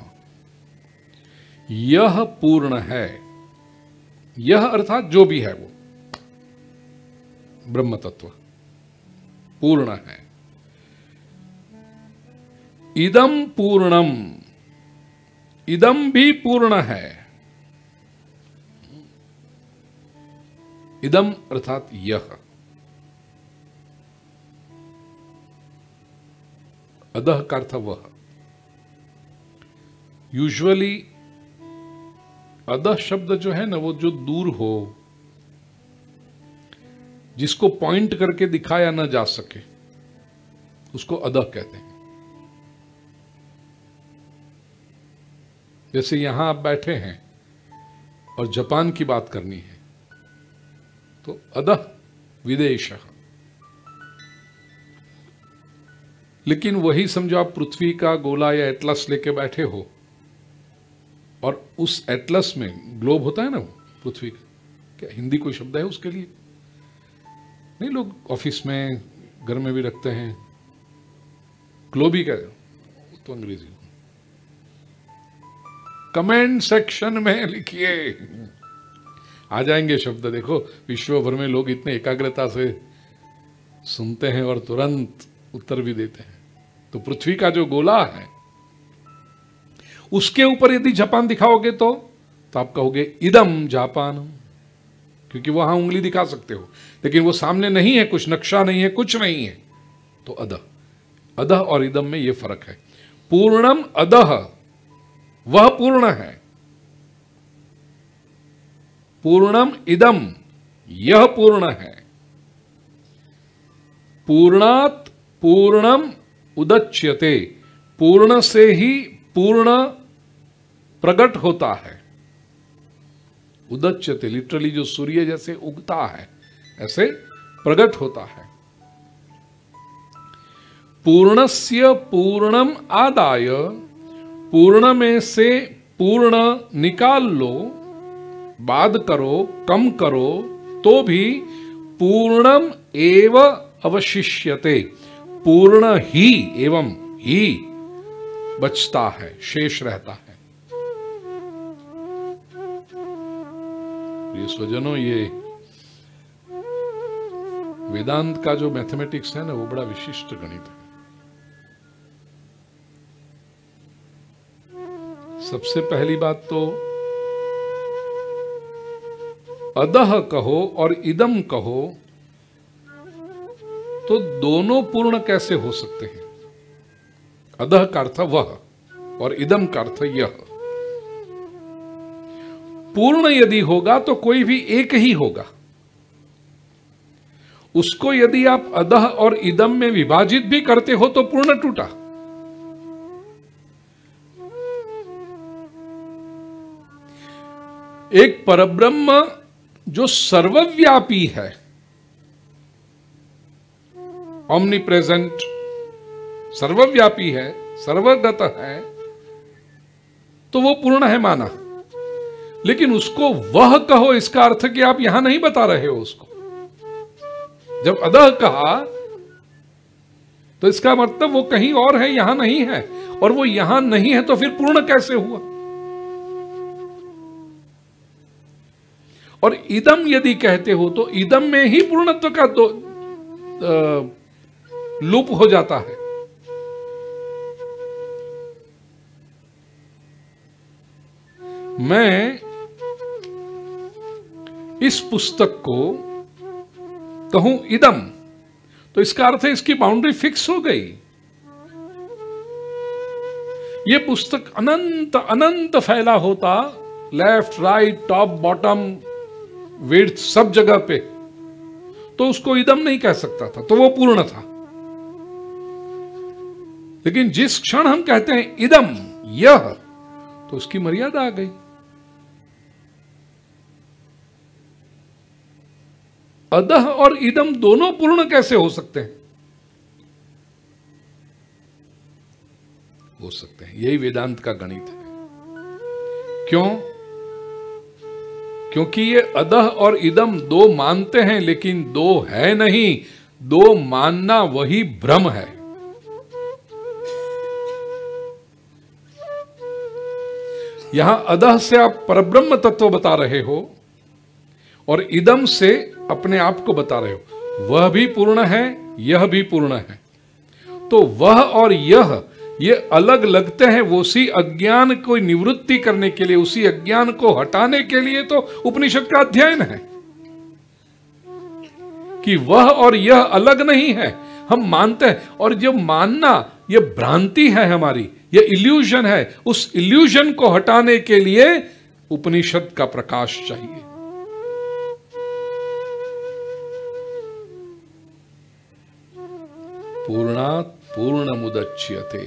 यह पूर्ण है, यह अर्थात जो भी है वो ब्रह्म तत्व पूर्ण है। इदम पूर्णम, इदम भी पूर्ण है, इदम अर्थात यह, अदह का अर्थ वह। यूजुअली अदह शब्द जो है ना, वो जो दूर हो, जिसको पॉइंट करके दिखाया ना जा सके, उसको अदह कहते हैं। जैसे यहां आप बैठे हैं और जापान की बात करनी है तो अदह विदेश, लेकिन वही समझो आप पृथ्वी का गोला या एटलस लेके बैठे हो और उस एटलस में ग्लोब होता है ना, पृथ्वी का, क्या हिंदी कोई शब्द है उसके लिए? नहीं, लोग ऑफिस में घर में भी रखते हैं, ग्लोब ही का तो अंग्रेजी। कमेंट सेक्शन में लिखिए, आ जाएंगे शब्द। देखो विश्व भर में लोग इतने एकाग्रता से सुनते हैं और तुरंत उत्तर भी देते हैं। तो पृथ्वी का जो गोला है उसके ऊपर यदि जापान दिखाओगे तो तो आप कहोगे इदम जापान, क्योंकि वहां उंगली दिखा सकते हो, लेकिन वो सामने नहीं है, कुछ नक्शा नहीं है, कुछ नहीं है, तो अदह, अदह और इदम में यह फर्क है। पूर्णम अदह, वह पूर्ण है, पूर्णम इदम, यह पूर्ण है। पूर्णात पूर्णम उदच्यते, पूर्ण से ही पूर्ण प्रकट होता है। उदच्यते लिटरली जो सूर्य जैसे उगता है ऐसे प्रकट होता है। पूर्णस्य पूर्णम आदाय पूर्ण में से पूर्ण निकाल लो, बाद करो, कम करो, तो भी पूर्णम एव अवशिष्यते, पूर्ण ही एवं ही बचता है, शेष रहता है। ये स्वजनों, ये वेदांत का जो मैथमेटिक्स है ना, वो बड़ा विशिष्ट गणित है। सबसे पहली बात तो अदह कहो और इदम कहो तो दोनों पूर्ण कैसे हो सकते हैं? अदह का अर्थ वह और इदम का अर्थ यह। पूर्ण यदि होगा तो कोई भी एक ही होगा। उसको यदि आप अदह और इदम में विभाजित भी करते हो तो पूर्ण टूटा। एक परब्रह्म जो सर्वव्यापी है, ओमनी प्रेजेंट, सर्वव्यापी है, सर्वगत है, तो वो पूर्ण है माना। लेकिन उसको वह कहो, इसका अर्थ कि आप यहां नहीं बता रहे हो उसको। जब अदह कहा तो इसका मतलब वो कहीं और है, यहां नहीं है, और वो यहां नहीं है तो फिर पूर्ण कैसे हुआ? और इदम यदि कहते हो तो इदम में ही पूर्णत्व का तो लुप हो जाता है। मैं इस पुस्तक को कहूं इदम, तो इसका अर्थ है इसकी बाउंड्री फिक्स हो गई। यह पुस्तक अनंत अनंत फैला होता, left, right, top, bottom, width, सब जगह पे, तो उसको इदम नहीं कह सकता था, तो वो पूर्ण था। लेकिन जिस क्षण हम कहते हैं इदम, यह, तो उसकी मर्यादा आ गई। अदह और इदम दोनों पूर्ण कैसे हो सकते हैं? हो सकते हैं। यही वेदांत का गणित है। क्यों? क्योंकि ये अदह और इदम दो मानते हैं, लेकिन दो है नहीं। दो मानना वही भ्रम है। यहां अदह से आप परब्रह्म तत्व बता रहे हो और इदम से अपने आप को बता रहे हो। वह भी पूर्ण है, यह भी पूर्ण है। तो वह और यह, ये अलग लगते हैं। वो उसी अज्ञान को निवृत्ति करने के लिए, उसी अज्ञान को हटाने के लिए तो उपनिषद का अध्ययन है कि वह और यह अलग नहीं है। हम मानते हैं, और जो मानना ये भ्रांति है हमारी, ये इल्यूजन है। उस इल्यूजन को हटाने के लिए उपनिषद का प्रकाश चाहिए। पूर्णात् पूर्णमुदच्यते।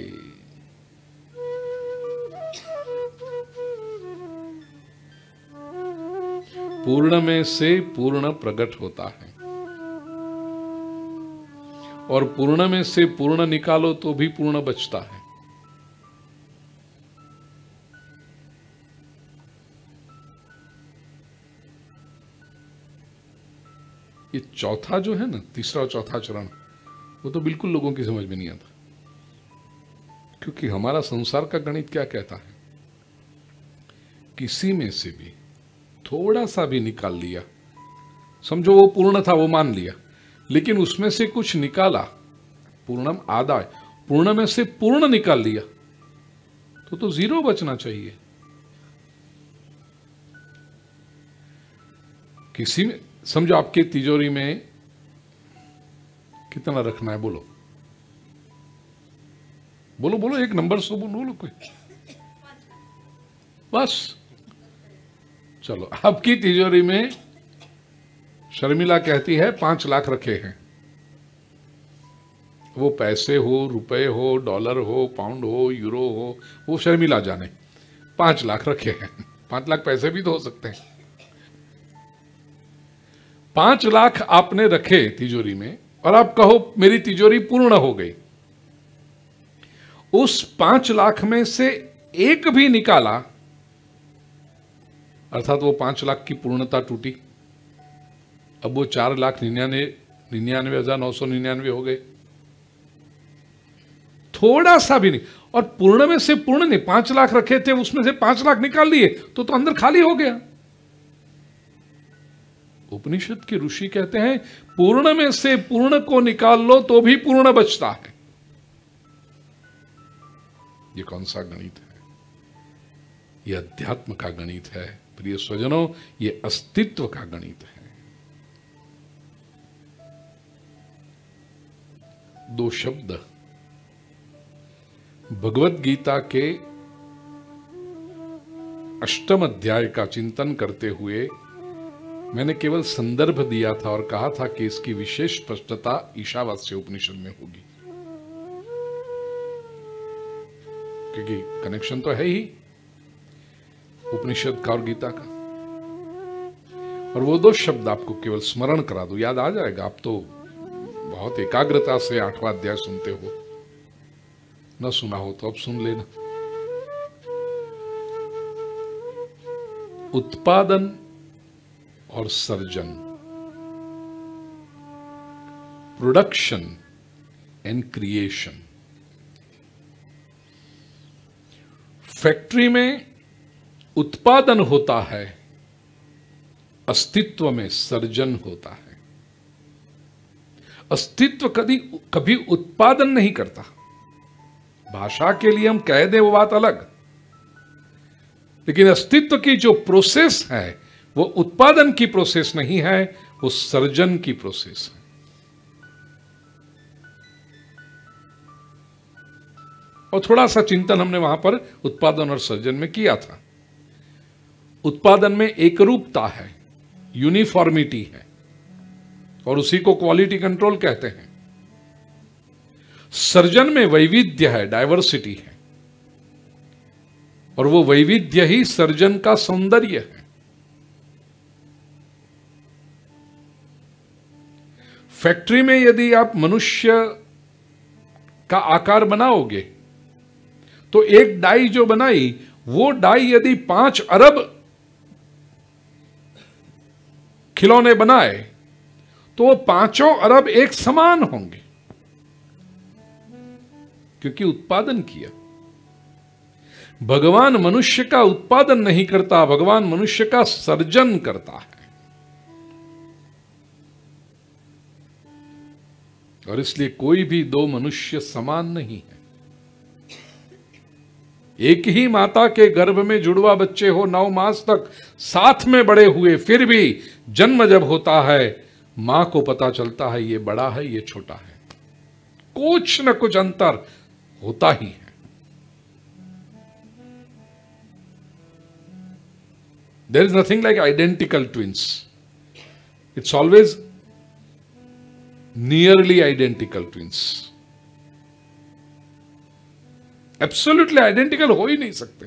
पूर्ण में से पूर्ण प्रकट होता है, और पूर्ण में से पूर्ण निकालो तो भी पूर्ण बचता है। ये चौथा जो है ना, तीसरा और चौथा चरण, वो तो बिल्कुल लोगों की समझ में नहीं आता। क्योंकि हमारा संसार का गणित क्या कहता है? किसी में से भी थोड़ा सा भी निकाल लिया, समझो वो पूर्ण था, वो मान लिया, लेकिन उसमें से कुछ निकाला, पूर्णम आधा, पूर्ण में से पूर्ण निकाल लिया, तो तो जीरो बचना चाहिए। किसी में, समझो आपके तिजोरी में कितना रखना है, बोलो बोलो बोलो, एक नंबर सो बोलो, बोलो कोई, बस। चलो, आपकी तिजोरी में शर्मिला कहती है पांच लाख रखे हैं। वो पैसे हो, रुपए हो, डॉलर हो, पाउंड हो, यूरो हो, वो शर्मिला जाने, पांच लाख रखे हैं। पांच लाख पैसे भी तो हो सकते हैं। पांच लाख आपने रखे तिजोरी में, और आप कहो मेरी तिजोरी पूर्ण हो गई। उस पांच लाख में से एक भी निकाला अर्थात वो पांच लाख की पूर्णता टूटी। अब वो चार लाख निन्यानवे निन्यानवे हजार नौ सौ निन्यानवे हो गए, थोड़ा सा भी नहीं। और पूर्ण में से पूर्ण नहीं, पांच लाख रखे थे उसमें से पांच लाख निकाल लिए तो तो अंदर खाली हो गया। उपनिषद के ऋषि कहते हैं पूर्ण में से पूर्ण को निकाल लो तो भी पूर्ण बचता है। ये कौन सा गणित है? ये अध्यात्म का गणित है प्रिय स्वजनों, ये अस्तित्व का गणित है। दो शब्द भगवत गीता के अष्टम अध्याय का चिंतन करते हुए मैंने केवल संदर्भ दिया था और कहा था कि इसकी विशेष स्पष्टता ईशावास्य उपनिषद में होगी, क्योंकि कनेक्शन तो है ही उपनिषद का और गीता का। और वो दो शब्द आपको केवल स्मरण करा दो, याद आ जाएगा। आप तो बहुत एकाग्रता से आठवां अध्याय सुनते हो, न सुना हो तो अब सुन लेना। उत्पादन और सर्जन, प्रोडक्शन एंड क्रिएशन। फैक्ट्री में उत्पादन होता है, अस्तित्व में सर्जन होता है। अस्तित्व कभी कभी उत्पादन नहीं करता। भाषा के लिए हम कह दें वो बात अलग, लेकिन अस्तित्व की जो प्रोसेस है वो उत्पादन की प्रोसेस नहीं है, वो सर्जन की प्रोसेस है। और थोड़ा सा चिंतन हमने वहां पर उत्पादन और सर्जन में किया था। उत्पादन में एकरूपता है, यूनिफॉर्मिटी है, और उसी को क्वालिटी कंट्रोल कहते हैं। सर्जन में वैविध्य है, डायवर्सिटी है, और वो वैविध्य ही सर्जन का सौंदर्य है। फैक्ट्री में यदि आप मनुष्य का आकार बनाओगे तो एक डाई जो बनाई वो डाई यदि पांच अरब खिलौने बनाए तो वो पांचों अरब एक समान होंगे, क्योंकि उत्पादन किया। भगवान मनुष्य का उत्पादन नहीं करता, भगवान मनुष्य का सर्जन करता है। और इसलिए कोई भी दो मनुष्य समान नहीं है। एक ही माता के गर्भ में जुड़वा बच्चे हो नौ मास तक साथ में बड़े हुए, फिर भी जन्म जब होता है मां को पता चलता है ये बड़ा है ये छोटा है, कुछ न कुछ अंतर होता ही है। There is nothing like identical twins. It's always nearly identical twins. Absolutely identical हो ही नहीं सकते।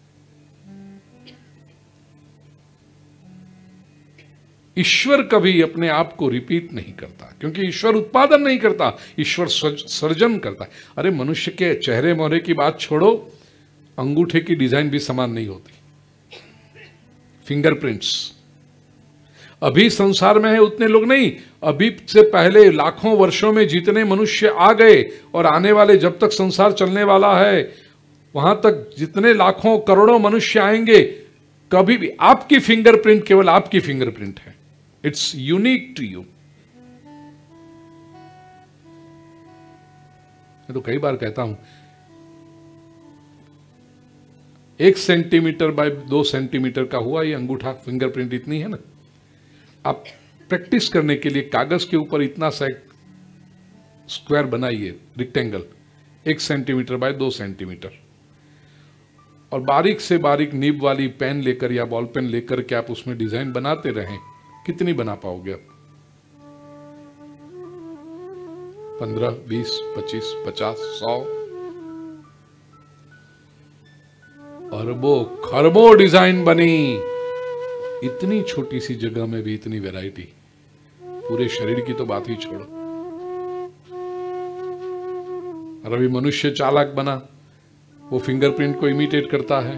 ईश्वर कभी अपने आप को रिपीट नहीं करता, क्योंकि ईश्वर उत्पादन नहीं करता, ईश्वर सर्जन करता है। अरे मनुष्य के चेहरे मोहरे की बात छोड़ो, अंगूठे की डिजाइन भी समान नहीं होती। फिंगरप्रिंट्स अभी संसार में है उतने लोग नहीं, अभी से पहले लाखों वर्षों में जितने मनुष्य आ गए और आने वाले जब तक संसार चलने वाला है वहां तक जितने लाखों करोड़ों मनुष्य आएंगे, कभी भी आपकी फिंगरप्रिंट केवल आपकी फिंगरप्रिंट है। It's unique to you. मैं तो कई बार कहता हूं एक सेंटीमीटर बाय दो सेंटीमीटर का हुआ ये अंगूठा, फिंगरप्रिंट इतनी है ना। आप प्रैक्टिस करने के लिए कागज के ऊपर इतना सा स्क्वायर बनाइए, रेक्टेंगल, एक सेंटीमीटर बाय दो सेंटीमीटर, और बारीक से बारीक नीब वाली पेन लेकर या बॉल पेन लेकर के आप उसमें डिजाइन बनाते रहें। कितनी बना पाओगे आप? पंद्रह, बीस, पच्चीस, पचास, सौ, अरबों खरबों डिजाइन बनी। इतनी छोटी सी जगह में भी इतनी वैरायटी, पूरे शरीर की तो बात ही छोड़ो। और अभी मनुष्य चालाक बना, वो फिंगरप्रिंट को इमिटेट करता है,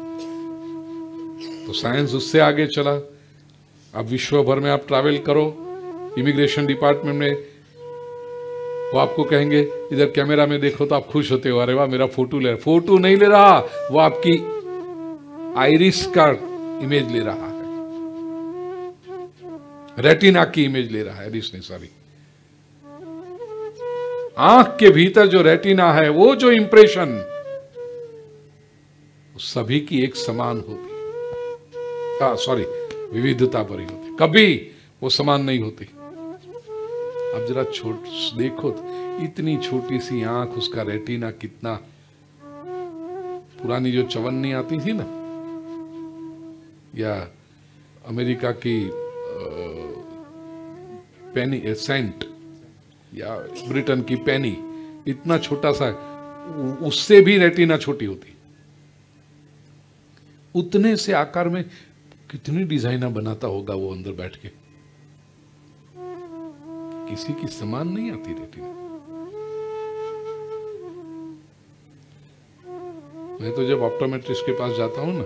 तो साइंस उससे आगे चला। अब विश्व भर में आप ट्रैवल करो, इमिग्रेशन डिपार्टमेंट में वो आपको कहेंगे इधर कैमरा में देखो, तो आप खुश होते हो, अरे वाह मेरा फोटो ले रहा। फोटो नहीं ले रहा, वो आपकी आइरिस का इमेज ले रहा है, रेटिना की इमेज ले रहा है, आइरिस नहीं सॉरी, आंख के भीतर जो रेटिना है, वो जो इंप्रेशन सभी की एक समान होती, हाँ सॉरी विविधता पर ही होती, कभी वो समान नहीं होती। अब जरा छोट देखो तो, इतनी छोटी सी आंख, उसका रेटिना कितना, पुरानी जो चवन्नी आती थी ना, या अमेरिका की पेनी सेंट, या ब्रिटेन की पेनी, इतना छोटा सा, उससे भी रेटिना छोटी होती। उतने से आकार में कितनी डिजाइना बनाता होगा वो अंदर बैठ के, किसी की समान नहीं आती रेटिना। मैं तो जब ऑप्टोमेट्रिस्ट के पास जाता हूं ना,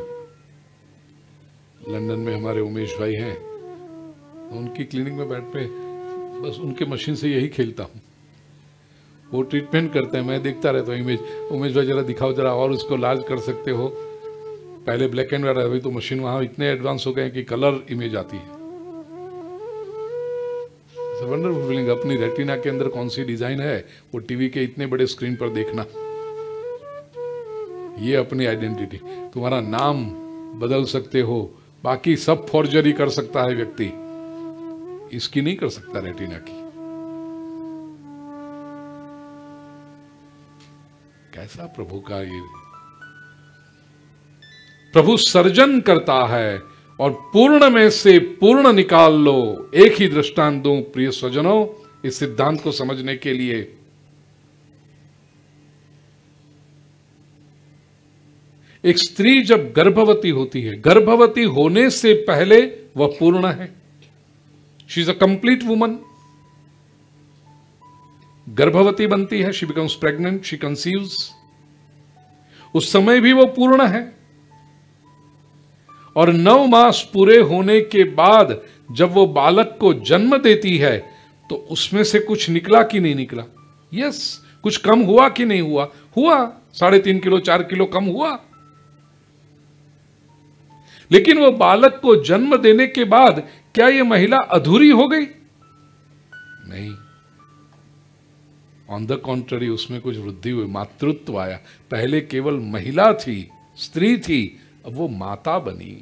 लंदन में हमारे उमेश भाई हैं, तो उनकी क्लिनिक में बैठ पे बस उनके मशीन से यही खेलता हूं। वो ट्रीटमेंट करते हैं, मैं देखता रहता हूं इमेज, उमेश भाई जरा दिखाओ जरा, और उसको लार्ज कर सकते हो। पहले ब्लैक एंड व्हाइट, अभी तो मशीन वहां इतने एडवांस हो गए कि कलर इमेज आती है। वंडरफुल फीलिंग, अपनी रेटिना के अंदर कौन सी डिजाइन है वो टीवी के इतने बड़े स्क्रीन पर देखना, ये अपनी आइडेंटिटी। तुम्हारा नाम बदल सकते हो, बाकी सब फॉर्जरी कर सकता है व्यक्ति, इसकी नहीं कर सकता रेटिना की। कैसा प्रभु का ये, प्रभु सर्जन करता है और पूर्ण में से पूर्ण निकाल लो। एक ही दृष्टांत दूं प्रिय स्वजनों, इस सिद्धांत को समझने के लिए। एक स्त्री जब गर्भवती होती है, गर्भवती होने से पहले वह पूर्ण है, she is a complete woman. गर्भवती बनती है, she becomes pregnant, she conceives, उस समय भी वो पूर्ण है। और नौ मास पूरे होने के बाद जब वो बालक को जन्म देती है, तो उसमें से कुछ निकला कि नहीं निकला? यस, कुछ कम हुआ कि नहीं हुआ? हुआ, साढ़े तीन किलो चार किलो कम हुआ। लेकिन वो बालक को जन्म देने के बाद क्या ये महिला अधूरी हो गई? नहीं, ऑन द कॉन्ट्ररी, उसमें कुछ वृद्धि हुई, मातृत्व आया। पहले केवल महिला थी, स्त्री थी, अब वो माता बनी।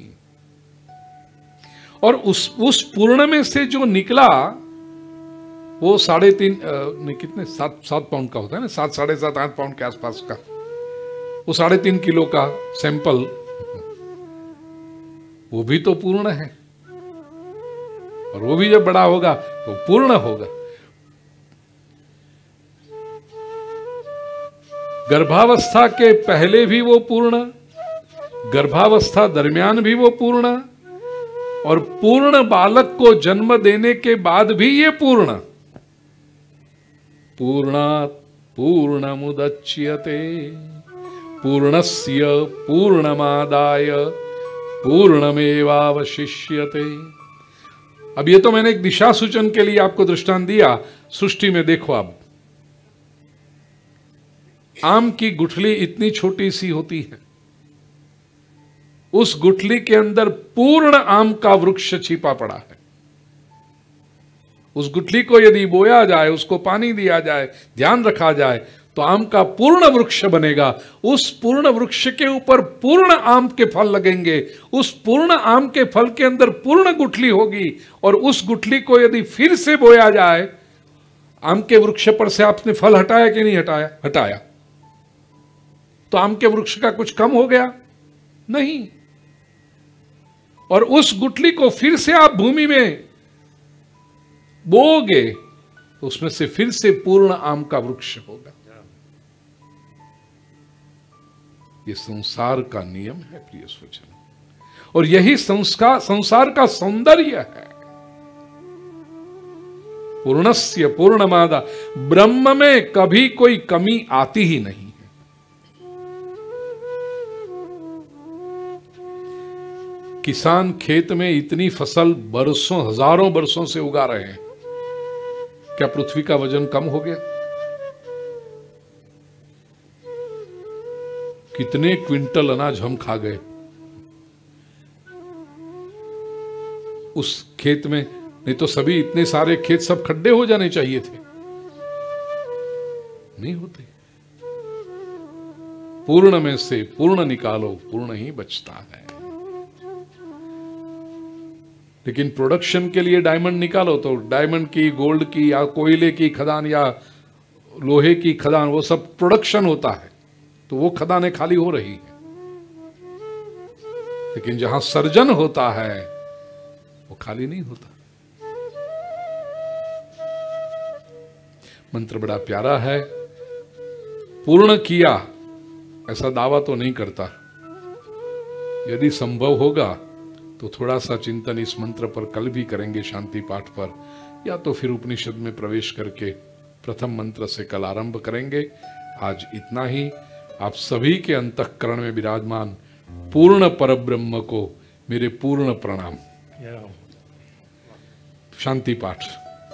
और उस उस पूर्ण में से जो निकला वो साढ़े तीन नहीं कितने सात सात पाउंड का होता है ना, सात साढ़े सात आठ पाउंड के आसपास का, वो साढ़े तीन किलो का सैंपल, वो भी तो पूर्ण है। और वो भी जब बड़ा होगा तो पूर्ण होगा। गर्भावस्था के पहले भी वो पूर्ण, गर्भावस्था दरमियान भी वो पूर्ण, और पूर्ण बालक को जन्म देने के बाद भी ये पूर्ण। पूर्णात् पूर्णमुदच्यते पूर्णस्य पूर्णमादाय पूर्णमेवावशिष्यते। अब ये तो मैंने एक दिशा सूचन के लिए आपको दृष्टांत दिया। सृष्टि में देखो, अब आम की गुठली इतनी छोटी सी होती है, उस गुठली के अंदर पूर्ण आम का वृक्ष छिपा पड़ा है। उस गुठली को यदि बोया जाए, उसको पानी दिया जाए, ध्यान रखा जाए, तो आम का पूर्ण वृक्ष बनेगा। उस पूर्ण वृक्ष के ऊपर पूर्ण आम के फल लगेंगे। उस पूर्ण आम के फल के अंदर पूर्ण गुठली होगी, और उस गुठली को यदि फिर से बोया जाए, आम के वृक्ष पर से आपने फल हटाया कि नहीं हटाया? हटाया। तो आम के वृक्ष का कुछ कम हो गया? नहीं। और उस गुठली को फिर से आप भूमि में बोओगे तो उसमें से फिर से पूर्ण आम का वृक्ष होगा। ये संसार का नियम है प्रिय स्वजन, और यही संस्कार संसार का सौंदर्य है। पूर्णस्य पूर्णमादा, ब्रह्म में कभी कोई कमी आती ही नहीं है। किसान खेत में इतनी फसल बरसों हजारों बरसों से उगा रहे हैं, क्या पृथ्वी का वजन कम हो गया? कितने क्विंटल अनाज हम खा गए उस खेत में। नहीं तो सभी इतने सारे खेत सब खड्डे हो जाने चाहिए थे, नहीं होते। पूर्ण में से पूर्ण निकालो, पूर्ण ही बचता है। लेकिन प्रोडक्शन के लिए डायमंड निकालो तो डायमंड की, गोल्ड की या कोयले की खदान या लोहे की खदान, वो सब प्रोडक्शन होता है, तो वो खदानें खाली हो रही हैं। लेकिन जहां सर्जन होता है वो खाली नहीं होता। मंत्र बड़ा प्यारा है। पूर्ण किया ऐसा दावा तो नहीं करता। यदि संभव होगा तो थोड़ा सा चिंतन इस मंत्र पर कल भी करेंगे शांति पाठ पर, या तो फिर उपनिषद में प्रवेश करके प्रथम मंत्र से कल आरंभ करेंगे। आज इतना ही। आप सभी के अंतःकरण में विराजमान पूर्ण परब्रह्म को मेरे पूर्ण प्रणाम। शांति पाठ।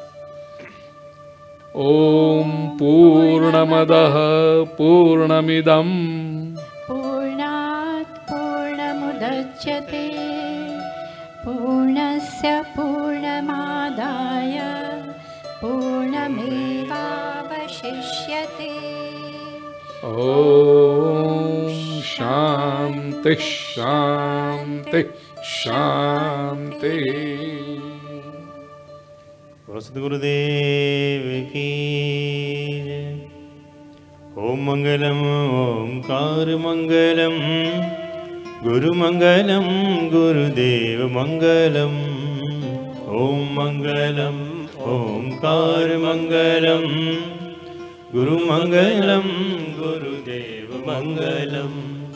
ओम पूर्णमदः पूर्णमिदं पूर्णात् पूर्णमुदच्यते पूर्णस्य पूर्णमादाय पूर्णमेवावशिष्यते। ओम शांति शांति शांति। सद्गुरुदेव की जय। ओम मंगलम ओंकार मंगलम गुरु मंगलम गुरुदेव मंगलम। ओम मंगलम ओंकार मंगलम गुरु मंगलम गुरुदेव मंगलम।